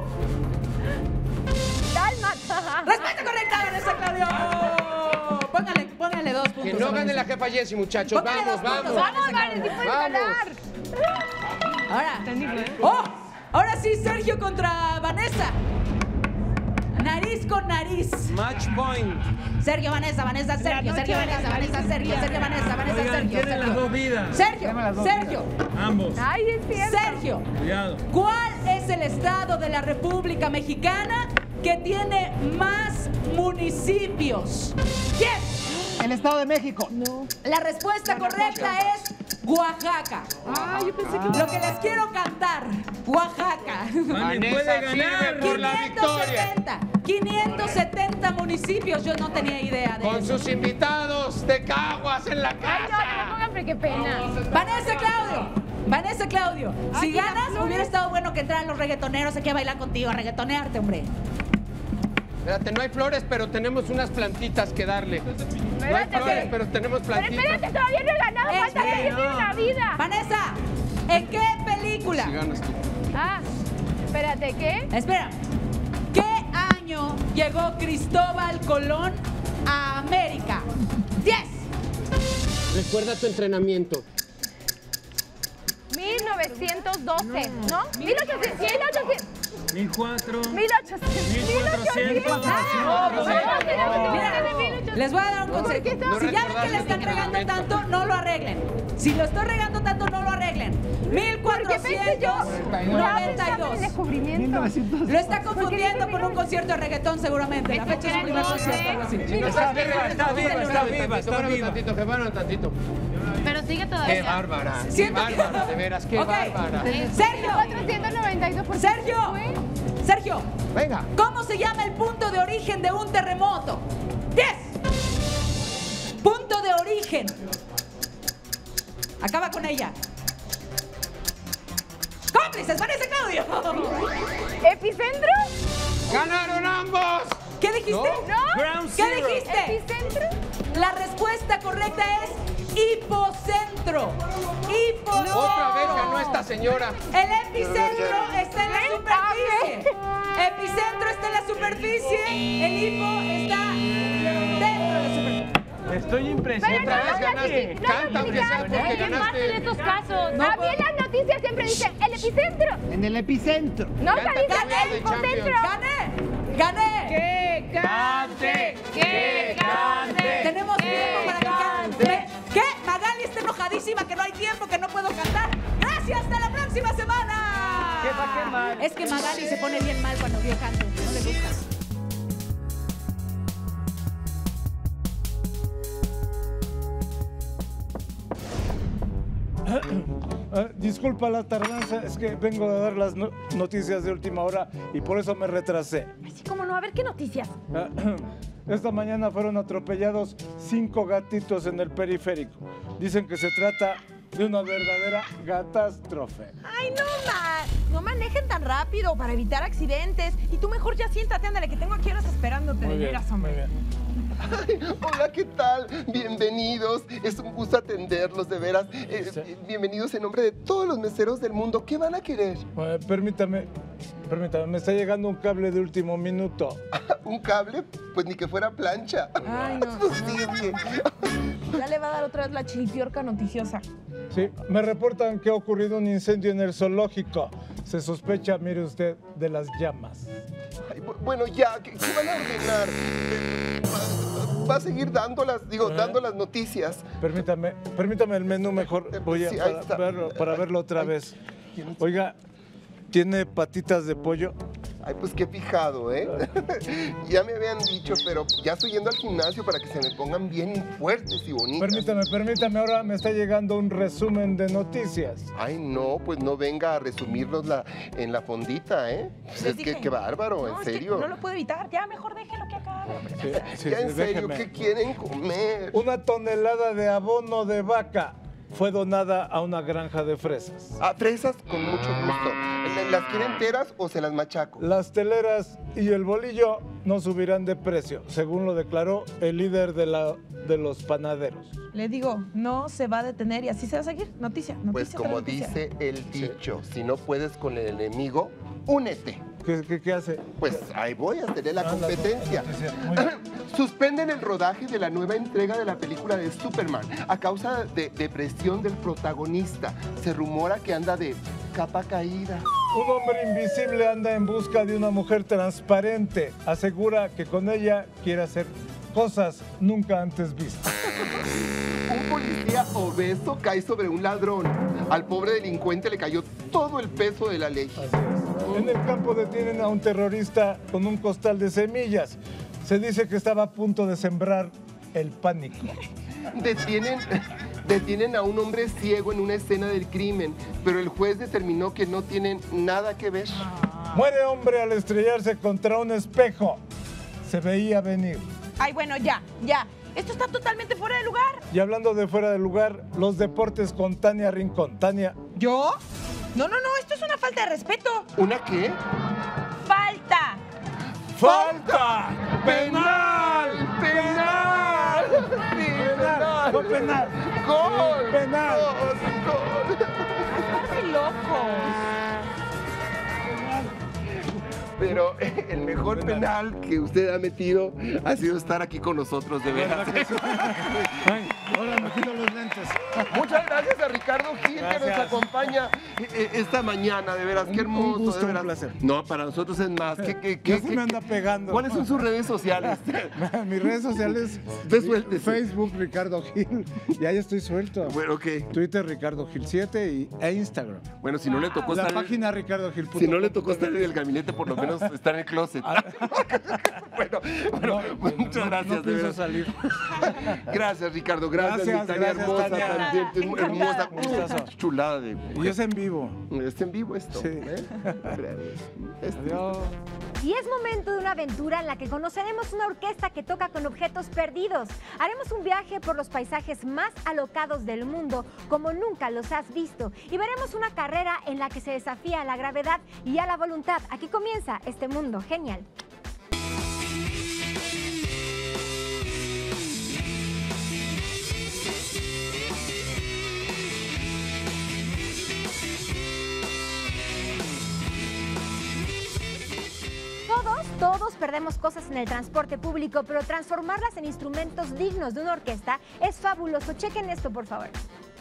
[SPEAKER 15] Dálmata.
[SPEAKER 10] Respuesta correcta, Vanessa Claudio. Póngale, póngale dos puntos.
[SPEAKER 9] Que no
[SPEAKER 10] a
[SPEAKER 9] gane la
[SPEAKER 10] Vanessa.
[SPEAKER 9] jefa Jessy, muchachos.
[SPEAKER 10] Póngale
[SPEAKER 9] Vamos,
[SPEAKER 10] dos puntos,
[SPEAKER 9] vamos.
[SPEAKER 10] Vanessa
[SPEAKER 15] Vamos, Vane, sí
[SPEAKER 10] Claudio.
[SPEAKER 15] puedes
[SPEAKER 9] Vamos.
[SPEAKER 15] ganar.
[SPEAKER 10] Ahora. ¡Oh! Ahora sí, Sergio contra Vanessa. Nariz con nariz.
[SPEAKER 7] Match point.
[SPEAKER 10] Sergio, Vanessa, Vanessa, Sergio, Sergio, Vanessa, Vanessa, Sergio, Sergio, Vanessa, Vanessa,
[SPEAKER 7] Oigan,
[SPEAKER 10] Sergio.
[SPEAKER 7] tienen las dos vidas.
[SPEAKER 10] Sergio,
[SPEAKER 4] Dame las dos
[SPEAKER 10] Sergio,
[SPEAKER 7] Ambos.
[SPEAKER 15] Ay, es cierto.
[SPEAKER 10] Sergio.
[SPEAKER 7] Cuidado.
[SPEAKER 10] ¿Cuál es el estado de la República Mexicana que tiene más municipios? Diez.
[SPEAKER 4] El Estado de México.
[SPEAKER 10] La respuesta correcta es Oaxaca.
[SPEAKER 18] Ah, yo pensé que...
[SPEAKER 10] Lo que les quiero cantar, Oaxaca.
[SPEAKER 7] Vane puede ganar.
[SPEAKER 9] por la victoria.
[SPEAKER 10] quinientos setenta municipios, yo no tenía idea de
[SPEAKER 9] Con
[SPEAKER 10] eso.
[SPEAKER 9] sus invitados de Caguas en la
[SPEAKER 15] Ay, no, no me
[SPEAKER 9] casa.
[SPEAKER 15] pongan, pero qué pena.
[SPEAKER 10] Vanessa Claudio, Vanessa Claudio, si
[SPEAKER 15] Ay, las
[SPEAKER 10] ganas
[SPEAKER 15] flores.
[SPEAKER 10] hubiera estado bueno que entraran los reggaetoneros aquí a bailar contigo, a reggaetonearte, hombre.
[SPEAKER 9] Espérate, no hay flores, pero tenemos unas plantitas que darle. No hay
[SPEAKER 15] Espérate,
[SPEAKER 9] flores,
[SPEAKER 15] que-
[SPEAKER 9] pero tenemos
[SPEAKER 15] Pero
[SPEAKER 9] plantitas.
[SPEAKER 15] espérate, todavía no he ganado. Falta
[SPEAKER 10] Espera.
[SPEAKER 15] Sergio tiene la vida.
[SPEAKER 10] Vanessa, ¿en qué película?
[SPEAKER 9] Si ganas tú.
[SPEAKER 15] Ah, espérate, ¿qué?
[SPEAKER 10] Espera, ¿qué año llegó Cristóbal Colón a América? Diez.
[SPEAKER 9] Recuerda tu entrenamiento.
[SPEAKER 15] mil novecientos doce, ¿no? mil ochocientos, mil ochocientos,
[SPEAKER 7] Mil cuatro.
[SPEAKER 15] mil ochocientos,
[SPEAKER 7] Mil cuatrocientos.
[SPEAKER 10] Mira, les voy a dar un
[SPEAKER 15] ¿Por
[SPEAKER 10] consejo.
[SPEAKER 15] qué estamos-
[SPEAKER 10] Si ya ven que le están regando tanto, no lo arreglen. Si lo estoy regando tanto, no lo arreglen. mil cuatrocientos noventa y dos.
[SPEAKER 15] descubrimiento.
[SPEAKER 10] Lo está confundiendo con un concierto de reggaetón seguramente. La fecha de su primer concierto, algo así.
[SPEAKER 7] Está viva, está viva, está viva, está
[SPEAKER 9] Párame
[SPEAKER 7] viva.
[SPEAKER 9] tantito, párame tantito.
[SPEAKER 6] Pero sigue
[SPEAKER 9] Qué
[SPEAKER 6] todavía.
[SPEAKER 9] bárbara, qué
[SPEAKER 10] Siento que-
[SPEAKER 9] bárbara, de veras, qué
[SPEAKER 10] Ok.
[SPEAKER 9] bárbara.
[SPEAKER 10] Sergio,
[SPEAKER 15] cuatrocientos noventa y dos por
[SPEAKER 10] Sergio, Sergio,
[SPEAKER 4] Venga.
[SPEAKER 10] ¿cómo se llama el punto de origen de un terremoto? diez. Punto de origen. Acaba con ella. ¡Cómplices! ¡Vanessa Claudio!
[SPEAKER 15] ¿Epicentro?
[SPEAKER 9] ¡Ganaron ambos!
[SPEAKER 10] ¿Qué dijiste?
[SPEAKER 15] ¿No?
[SPEAKER 7] Ground
[SPEAKER 10] ¿Qué
[SPEAKER 7] Zero.
[SPEAKER 10] dijiste?
[SPEAKER 15] ¿Epicentro?
[SPEAKER 10] La respuesta correcta es hipocentro. Hipocentro.
[SPEAKER 9] Otra vez ganó esta señora.
[SPEAKER 10] El epicentro está en la superficie. Epicentro está en la superficie. El hipo está dentro de la superficie.
[SPEAKER 7] Estoy impresionado.
[SPEAKER 9] Otra vez ganaste.
[SPEAKER 15] no
[SPEAKER 9] Canta aunque sea
[SPEAKER 15] notificaste.
[SPEAKER 9] porque
[SPEAKER 6] ¿Qué pasa en
[SPEAKER 9] ganaste.
[SPEAKER 6] estos casos?
[SPEAKER 10] No,
[SPEAKER 15] A mí
[SPEAKER 10] pues-
[SPEAKER 15] en las noticias siempre dice el epicentro.
[SPEAKER 4] En el epicentro.
[SPEAKER 15] No,
[SPEAKER 9] Canta
[SPEAKER 15] se dice
[SPEAKER 9] Claudia
[SPEAKER 15] el
[SPEAKER 9] de
[SPEAKER 15] hipocentro.
[SPEAKER 10] ¡Gané! ¡Gané!
[SPEAKER 18] ¡Que cante!
[SPEAKER 6] ¡Que cante!
[SPEAKER 10] Tenemos tiempo para que cante. ¿Qué? Magali está enojadísima que no hay tiempo, que no puedo cantar. ¡Gracias! ¡Hasta la próxima semana!
[SPEAKER 4] ¿Qué va, qué mal?
[SPEAKER 10] Es que Magali se pone bien mal cuando yo canto. No le gusta.
[SPEAKER 11] Eh, disculpa la tardanza, es que vengo a dar las no- noticias de última hora y por eso me retrasé.
[SPEAKER 15] Así como no, a ver qué noticias.
[SPEAKER 11] Esta mañana fueron atropellados cinco gatitos en el periférico. Dicen que se trata de una verdadera catástrofe.
[SPEAKER 15] Ay, no, ma.
[SPEAKER 1] no manejen tan rápido para evitar accidentes. Y tú mejor ya siéntate, ándale, que tengo aquí horas esperándote.
[SPEAKER 11] Muy
[SPEAKER 1] de
[SPEAKER 11] bien,
[SPEAKER 1] veras, hombre.
[SPEAKER 11] muy bien.
[SPEAKER 13] Ay, hola, ¿qué tal? Bienvenidos. Es un gusto atenderlos, de veras. Eh,
[SPEAKER 11] Sí.
[SPEAKER 13] Bienvenidos en nombre de todos los meseros del mundo. ¿Qué van a querer?
[SPEAKER 11] Eh, permítame, permítame, me está llegando un cable de último minuto.
[SPEAKER 13] ¿Un cable? Pues ni que fuera plancha.
[SPEAKER 1] Ay, no, no. Ya le va a dar otra vez la chiripiorca noticiosa.
[SPEAKER 11] Sí, me reportan que ha ocurrido un incendio en el zoológico. Se sospecha, mire usted, de las llamas.
[SPEAKER 13] Ay, bu- bueno, ya, ¿qué, qué van a ordenar? Eh, va, va a seguir dándolas, digo,
[SPEAKER 11] ¿Eh?
[SPEAKER 13] dando las noticias.
[SPEAKER 11] Permítame, permítame el menú mejor. Voy a,
[SPEAKER 13] Sí, ahí
[SPEAKER 11] para,
[SPEAKER 13] está.
[SPEAKER 11] verlo, para verlo otra
[SPEAKER 13] Ay,
[SPEAKER 11] vez. Oiga, ¿tiene patitas de pollo?
[SPEAKER 13] Ay, pues qué fijado, ¿eh? Ya me habían dicho, pero ya estoy yendo al gimnasio para que se me pongan bien fuertes y bonitas.
[SPEAKER 11] Permítame, permítame, ahora me está llegando un resumen de noticias.
[SPEAKER 13] Ay, no, pues no venga a resumirnos la, en la fondita, ¿eh? Pues
[SPEAKER 1] Les
[SPEAKER 13] es que
[SPEAKER 1] dije.
[SPEAKER 13] qué bárbaro,
[SPEAKER 1] No,
[SPEAKER 13] en
[SPEAKER 1] es que
[SPEAKER 13] serio.
[SPEAKER 1] no lo puedo evitar. Ya, mejor déjelo que acabe.
[SPEAKER 11] Sí, sí,
[SPEAKER 13] Ya
[SPEAKER 11] sí,
[SPEAKER 13] en serio,
[SPEAKER 11] déjeme.
[SPEAKER 13] ¿qué quieren comer?
[SPEAKER 11] Una tonelada de abono de vaca fue donada a una granja de fresas.
[SPEAKER 13] Ah, fresas con mucho gusto. ¿Las quieren enteras o se las machaco?
[SPEAKER 11] Las teleras y el bolillo no subirán de precio, según lo declaró el líder de, la, de los panaderos.
[SPEAKER 1] Le digo, no se va a detener y así se va a seguir. Noticia, noticia.
[SPEAKER 13] Pues
[SPEAKER 1] tras
[SPEAKER 13] como
[SPEAKER 1] noticia.
[SPEAKER 13] dice el dicho, si no puedes con el enemigo, únete.
[SPEAKER 11] ¿Qué, qué, qué hace?
[SPEAKER 13] Pues ahí voy a tener la
[SPEAKER 11] Ah, la
[SPEAKER 13] competencia.
[SPEAKER 11] competencia, muy bien.
[SPEAKER 13] Suspenden el rodaje de la nueva entrega de la película de Superman a causa de depresión del protagonista. Se rumora que anda de capa caída.
[SPEAKER 11] Un hombre invisible anda en busca de una mujer transparente. Asegura que con ella quiere hacer cosas nunca antes vistas.
[SPEAKER 13] Un policía obeso cae sobre un ladrón. Al pobre delincuente le cayó todo el peso de la ley.
[SPEAKER 11] En el campo detienen a un terrorista con un costal de semillas. Se dice que estaba a punto de sembrar el pánico.
[SPEAKER 13] Detienen, detienen a un hombre ciego en una escena del crimen, pero el juez determinó que no tienen nada que ver.
[SPEAKER 11] Muere hombre al estrellarse contra un espejo. Se veía venir.
[SPEAKER 1] Ay, bueno, ya, ya. Esto está totalmente fuera de lugar.
[SPEAKER 11] Y hablando de fuera de lugar, los deportes con Tania Rincón. Tania.
[SPEAKER 1] ¿Yo? No, no, no, esto es una falta de respeto.
[SPEAKER 13] ¿Una qué?
[SPEAKER 1] ¡Falta!
[SPEAKER 11] ¡Falta!
[SPEAKER 13] ¡Penal! ¡Penal!
[SPEAKER 11] ¡Penal! ¡Fue penal!
[SPEAKER 13] ¡Gol!
[SPEAKER 11] ¡Penal!
[SPEAKER 13] ¡Gol!
[SPEAKER 1] ¡Estás loco!
[SPEAKER 13] Pero el mejor penal que usted ha metido ha sido estar aquí con nosotros, de veras.
[SPEAKER 11] Ay, ahora me quito los lentes.
[SPEAKER 13] Muchas gracias a Ricardo Gil, que nos
[SPEAKER 11] Gracias.
[SPEAKER 13] acompaña eh, esta mañana, de veras, qué hermoso.
[SPEAKER 11] Un gusto,
[SPEAKER 13] de
[SPEAKER 11] un
[SPEAKER 13] veras.
[SPEAKER 11] placer.
[SPEAKER 13] No, para nosotros es más. ¿Qué, qué,
[SPEAKER 11] Ya
[SPEAKER 13] qué,
[SPEAKER 11] se
[SPEAKER 13] qué-
[SPEAKER 11] me anda pegando.
[SPEAKER 13] ¿Cuáles son sus redes sociales?
[SPEAKER 11] Mis redes sociales,
[SPEAKER 13] Usted suéltese.
[SPEAKER 11] Facebook Ricardo Gil, ya ya estoy suelto.
[SPEAKER 13] Bueno, ok.
[SPEAKER 11] Twitter Ricardo Gil siete y, e Instagram.
[SPEAKER 13] Bueno, si no le tocó
[SPEAKER 11] La
[SPEAKER 13] estar...
[SPEAKER 11] página Ricardo Gil.
[SPEAKER 13] Si no le tocó estar en el gabinete, por lo menos está en el closet. bueno, bueno, pues muchas gracias,
[SPEAKER 11] No
[SPEAKER 13] de
[SPEAKER 11] pienso
[SPEAKER 13] veras.
[SPEAKER 11] salir.
[SPEAKER 13] Gracias, Ricardo. Gracias,
[SPEAKER 11] Gracias,
[SPEAKER 13] mi Tania
[SPEAKER 11] gracias,
[SPEAKER 13] hermosa,
[SPEAKER 11] Tania.
[SPEAKER 13] también,
[SPEAKER 1] Encantada.
[SPEAKER 13] hermosa.
[SPEAKER 11] Gustazo.
[SPEAKER 13] Chulada de...
[SPEAKER 11] Y es en vivo.
[SPEAKER 13] Es en vivo esto.
[SPEAKER 11] Sí.
[SPEAKER 13] ¿eh? Este-
[SPEAKER 11] Adiós.
[SPEAKER 15] Y es momento de una aventura en la que conoceremos una orquesta que toca con objetos perdidos. Haremos un viaje por los paisajes más alocados del mundo, como nunca los has visto. Y veremos una carrera en la que se desafía a la gravedad y a la voluntad. Aquí comienza este mundo genial. Todos, todos perdemos cosas en el transporte público, pero transformarlas en instrumentos dignos de una orquesta es fabuloso. Chequen esto, por favor.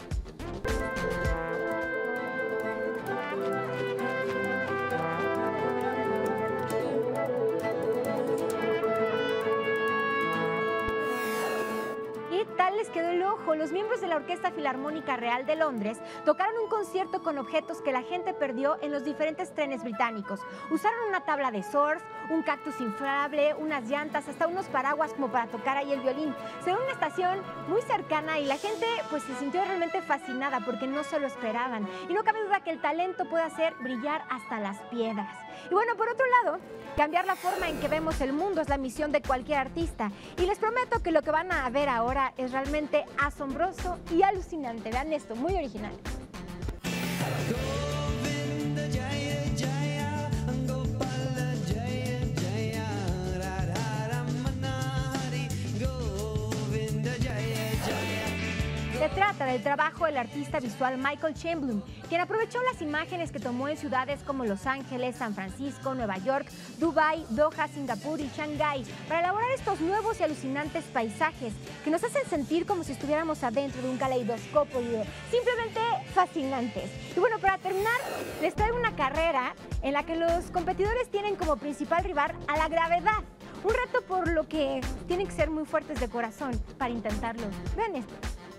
[SPEAKER 15] ¿Qué tal les quedó el ojo? Los miembros de la Orquesta Filarmónica Real de Londres tocaron un concierto con objetos que la gente perdió en los diferentes trenes británicos. Usaron una tabla de surf, un cactus inflable, unas llantas, hasta unos paraguas como para tocar ahí el violín. Se ve una estación muy cercana y la gente pues se sintió realmente fascinada porque no se lo esperaban. Y no cabe duda que el talento puede hacer brillar hasta las piedras. Y bueno, por otro lado, cambiar la forma en que vemos el mundo es la misión de cualquier artista. Y les prometo que lo que van a ver ahora es realmente asombroso y alucinante. Vean esto, muy original.
[SPEAKER 8] Govinda Jaya
[SPEAKER 15] Se trata del trabajo del artista visual Michael Chamberlain, quien aprovechó las imágenes que tomó en ciudades como Los Ángeles, San Francisco, Nueva York, Dubái, Doha, Singapur y Shanghái para elaborar estos nuevos y alucinantes paisajes que nos hacen sentir como si estuviéramos adentro de un caleidoscopio simplemente fascinantes. Y bueno, para terminar, les traigo una carrera en la que los competidores tienen como principal rival a la gravedad. Un reto por lo que tienen que ser muy fuertes de corazón para intentarlo. Vean esto.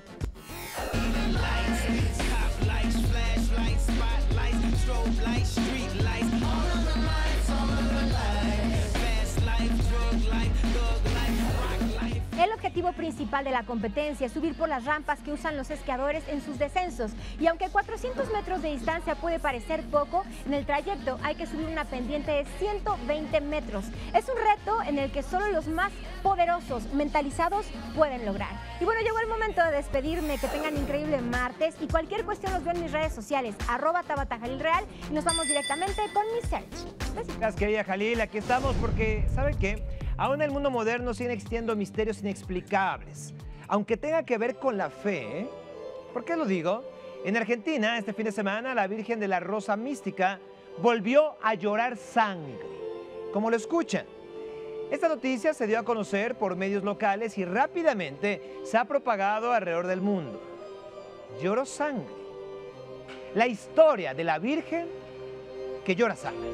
[SPEAKER 15] El objetivo principal de la competencia es subir por las rampas que usan los esquiadores en sus descensos. Y aunque cuatrocientos metros de distancia puede parecer poco, en el trayecto hay que subir una pendiente de ciento veinte metros. Es un reto en el que solo los más poderosos, mentalizados, pueden lograr. Y bueno, llegó el momento de despedirme. Que tengan increíble martes y cualquier cuestión los veo en mis redes sociales, arroba Tabata Jalil Real, y nos vamos directamente con mi search.
[SPEAKER 4] Gracias, querida Jalil. Aquí estamos porque, ¿saben qué? Aún en el mundo moderno siguen existiendo misterios inexplicables, aunque tenga que ver con la fe. ¿eh? ¿Por qué lo digo? En Argentina, este fin de semana, la Virgen de la Rosa Mística volvió a llorar sangre, como lo escuchan. Esta noticia se dio a conocer por medios locales y rápidamente se ha propagado alrededor del mundo. Lloró sangre. La historia de la Virgen que llora sangre.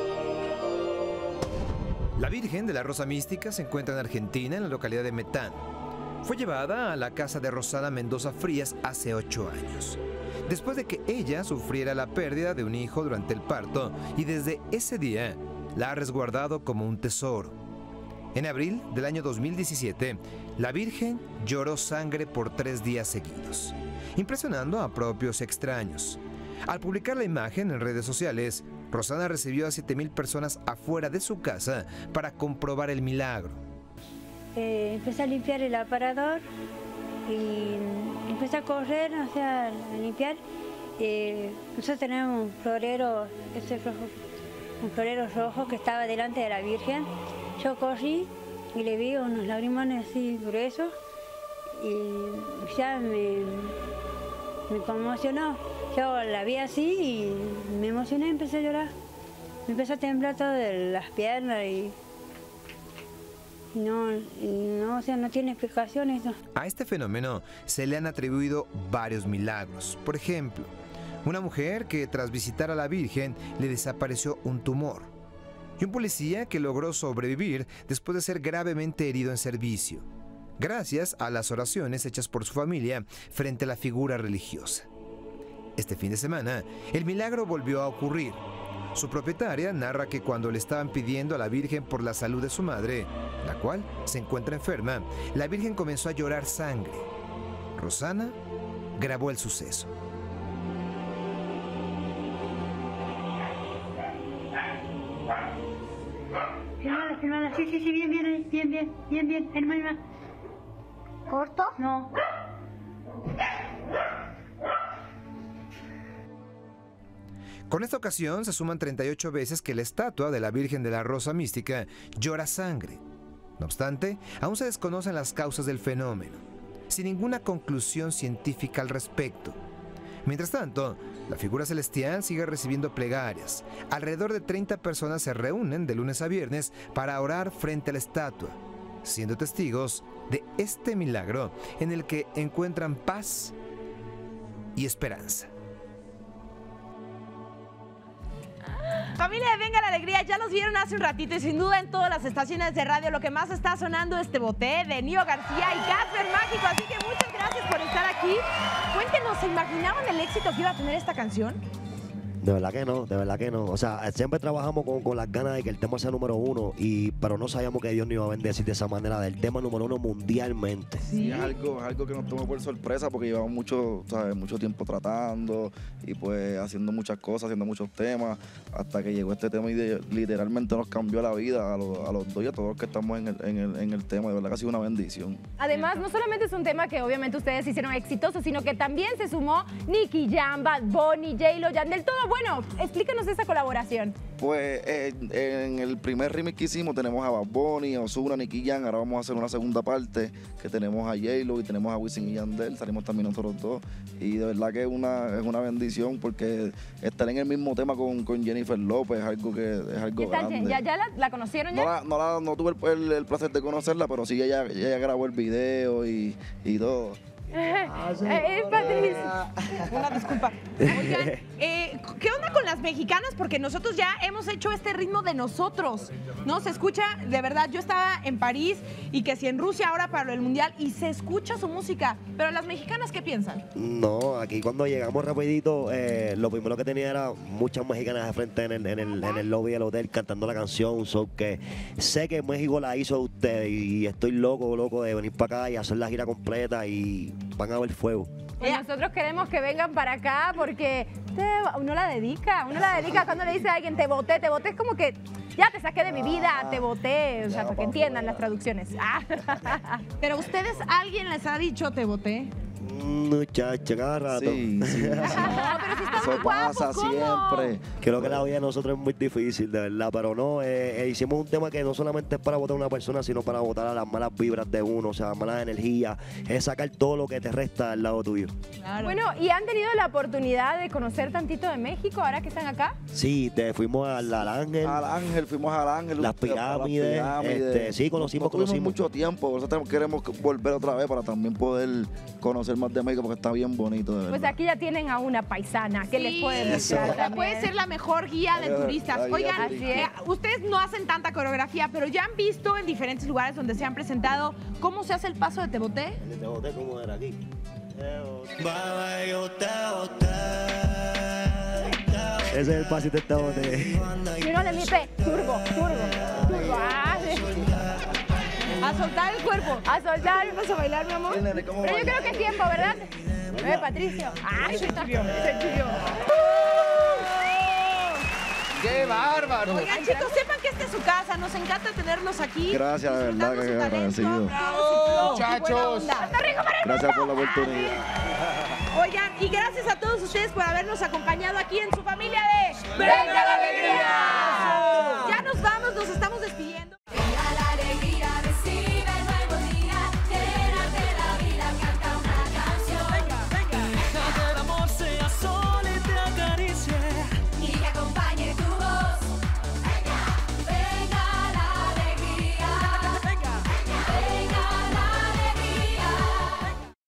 [SPEAKER 14] La Virgen de la Rosa Mística se encuentra en Argentina, en la localidad de Metán. Fue llevada a la casa de Rosana Mendoza Frías hace ocho años, después de que ella sufriera la pérdida de un hijo durante el parto, y desde ese día la ha resguardado como un tesoro. En abril del año dos mil diecisiete, la Virgen lloró sangre por tres días seguidos, impresionando a propios y extraños. Al publicar la imagen en redes sociales, Rosana recibió a siete mil personas afuera de su casa para comprobar el milagro.
[SPEAKER 17] Eh, empecé a limpiar el aparador y empecé a correr, o sea, a limpiar. Eh, nosotros tenemos un florero, ese rojo, un florero rojo que estaba delante de la Virgen. Yo corrí y le vi unos lagrimones así gruesos y ya me, me conmocionó. Yo la vi así y me emocioné y empecé a llorar. Me empezó a temblar todo de las piernas y no, no, o sea, no tiene explicación eso.
[SPEAKER 14] A este fenómeno se le han atribuido varios milagros. Por ejemplo, una mujer que tras visitar a la Virgen le desapareció un tumor. Y un policía que logró sobrevivir después de ser gravemente herido en servicio, gracias a las oraciones hechas por su familia frente a la figura religiosa. Este fin de semana, el milagro volvió a ocurrir. Su propietaria narra que cuando le estaban pidiendo a la Virgen por la salud de su madre, la cual se encuentra enferma, la Virgen comenzó a llorar sangre. Rosana grabó el suceso.
[SPEAKER 17] Filmala, filmala, sí, sí, sí, bien, bien, bien, bien, bien, bien, hermana. ¿Corto? No.
[SPEAKER 14] Con esta ocasión se suman treinta y ocho veces que la estatua de la Virgen de la Rosa Mística llora sangre. No obstante, aún se desconocen las causas del fenómeno, sin ninguna conclusión científica al respecto. Mientras tanto, la figura celestial sigue recibiendo plegarias. Alrededor de treinta personas se reúnen de lunes a viernes para orar frente a la estatua, siendo testigos de este milagro en el que encuentran paz y esperanza.
[SPEAKER 1] Familia de Venga la Alegría, ya nos vieron hace un ratito y sin duda en todas las estaciones de radio lo que más está sonando es Te Boté de Nio García y Casper Mágico, así que muchas gracias por estar aquí. Cuéntenos, ¿se imaginaban el éxito que iba a tener esta canción?
[SPEAKER 22] De verdad que no, de verdad que no. O sea, siempre trabajamos con, con las ganas de que el tema sea número uno, y, pero no sabíamos que Dios nos iba a bendecir de esa manera, del tema número uno mundialmente.
[SPEAKER 23] Sí, es algo, es algo que nos tomó por sorpresa porque llevamos mucho, ¿sabes? mucho tiempo tratando y pues haciendo muchas cosas, haciendo muchos temas, hasta que llegó este tema y de, literalmente nos cambió la vida a, lo, a los dos y a todos los que estamos en el, en, el, en el tema. De verdad que ha sido una bendición.
[SPEAKER 15] Además, no solamente es un tema que obviamente ustedes hicieron exitoso, sino que también se sumó Nicky Jam, Bad Bunny, J-Lo, Yandel, todo bueno. bueno, explícanos esa colaboración.
[SPEAKER 23] Pues eh, en el primer remix que hicimos tenemos a Bad Bunny, a Ozuna, Nicky Jam. Ahora vamos a hacer una segunda parte que tenemos a J-Lo y tenemos a Wisin y Yandel. Salimos también nosotros dos. Y de verdad que es una, es una bendición porque estar en el mismo tema con, con Jennifer López es algo que es algo
[SPEAKER 15] ¿Qué tal?
[SPEAKER 23] grande.
[SPEAKER 15] ¿Ya, ya la, la conocieron ya?
[SPEAKER 23] No, la, no, la, no tuve el, el- el placer de conocerla, pero sí ella, ella grabó el video y, y todo.
[SPEAKER 15] Eh, eh, Patricia.
[SPEAKER 1] Una disculpa. Oigan, eh, ¿qué onda con las mexicanas? Porque nosotros ya hemos hecho este ritmo de nosotros, ¿no? Se escucha, de verdad, yo estaba en París y que si en Rusia ahora para el Mundial y se escucha su música, pero las mexicanas, ¿qué piensan?
[SPEAKER 22] No, aquí cuando llegamos rapidito, eh, lo primero que tenía era muchas mexicanas de frente en el, en, el, en el lobby del hotel cantando la canción, so que sé que México la hizo usted y estoy loco, loco de venir para acá y hacer la gira completa y van a ver fuego.
[SPEAKER 15] Pues nosotros queremos que vengan para acá porque te- uno la dedica, uno la dedica cuando le dice a alguien te voté, te voté, es como que ya te saqué de mi vida, te voté, o sea, para que entiendan las traducciones. Ah.
[SPEAKER 1] Pero ustedes, ¿alguien les ha dicho te voté?
[SPEAKER 22] Muchacha, cada rato.
[SPEAKER 23] Sí, sí, sí. Eso pasa siempre.
[SPEAKER 22] Creo que la vida de nosotros es muy difícil, de verdad, pero no, eh, eh, hicimos un tema que no solamente es para votar a una persona, sino para votar a las malas vibras de uno, o sea, malas energías, es sacar todo lo que te resta al lado tuyo.
[SPEAKER 15] Bueno, ¿y han tenido la oportunidad de conocer tantito de México ahora que están acá?
[SPEAKER 22] Sí, te fuimos al, al Ángel.
[SPEAKER 23] Al Ángel, fuimos al Ángel.
[SPEAKER 22] Las pirámides, este, sí, conocimos,
[SPEAKER 23] no tuvimos
[SPEAKER 22] conocimos.
[SPEAKER 23] mucho tiempo, nosotros queremos volver otra vez para también poder conocer más de México porque está bien bonito, de verdad.
[SPEAKER 15] Pues aquí ya tienen a una paisana que les puede mostrar
[SPEAKER 1] Ella
[SPEAKER 15] también.
[SPEAKER 1] puede ser la mejor guía de
[SPEAKER 23] La-
[SPEAKER 1] turistas.
[SPEAKER 23] la guía
[SPEAKER 1] Oigan,
[SPEAKER 23] turista.
[SPEAKER 1] eh, ustedes no hacen tanta coreografía, pero ya han visto en diferentes lugares donde se han presentado cómo se hace el paso de te boté.
[SPEAKER 22] El te boté como era aquí. Ese es el pasito de te boté.
[SPEAKER 15] Y uno le dice turbo, turbo, turbo. Ah, sí.
[SPEAKER 1] A soltar el cuerpo.
[SPEAKER 15] A soltar.
[SPEAKER 1] ¿Vamos a bailar, mi amor?
[SPEAKER 15] Pero yo creo que es tiempo, ¿verdad? Eh, Patricio. Ah, se chivió, se chivió.
[SPEAKER 9] ¡Qué bárbaro!
[SPEAKER 1] Oigan, chicos, sepan que esta es su casa. Nos encanta tenerlos aquí.
[SPEAKER 23] Gracias, de verdad, que agradecido.
[SPEAKER 1] Muchachos.
[SPEAKER 23] Gracias por la oportunidad.
[SPEAKER 1] Oigan, y gracias a todos ustedes por habernos acompañado aquí en su familia de
[SPEAKER 18] ¡Venga la Alegría!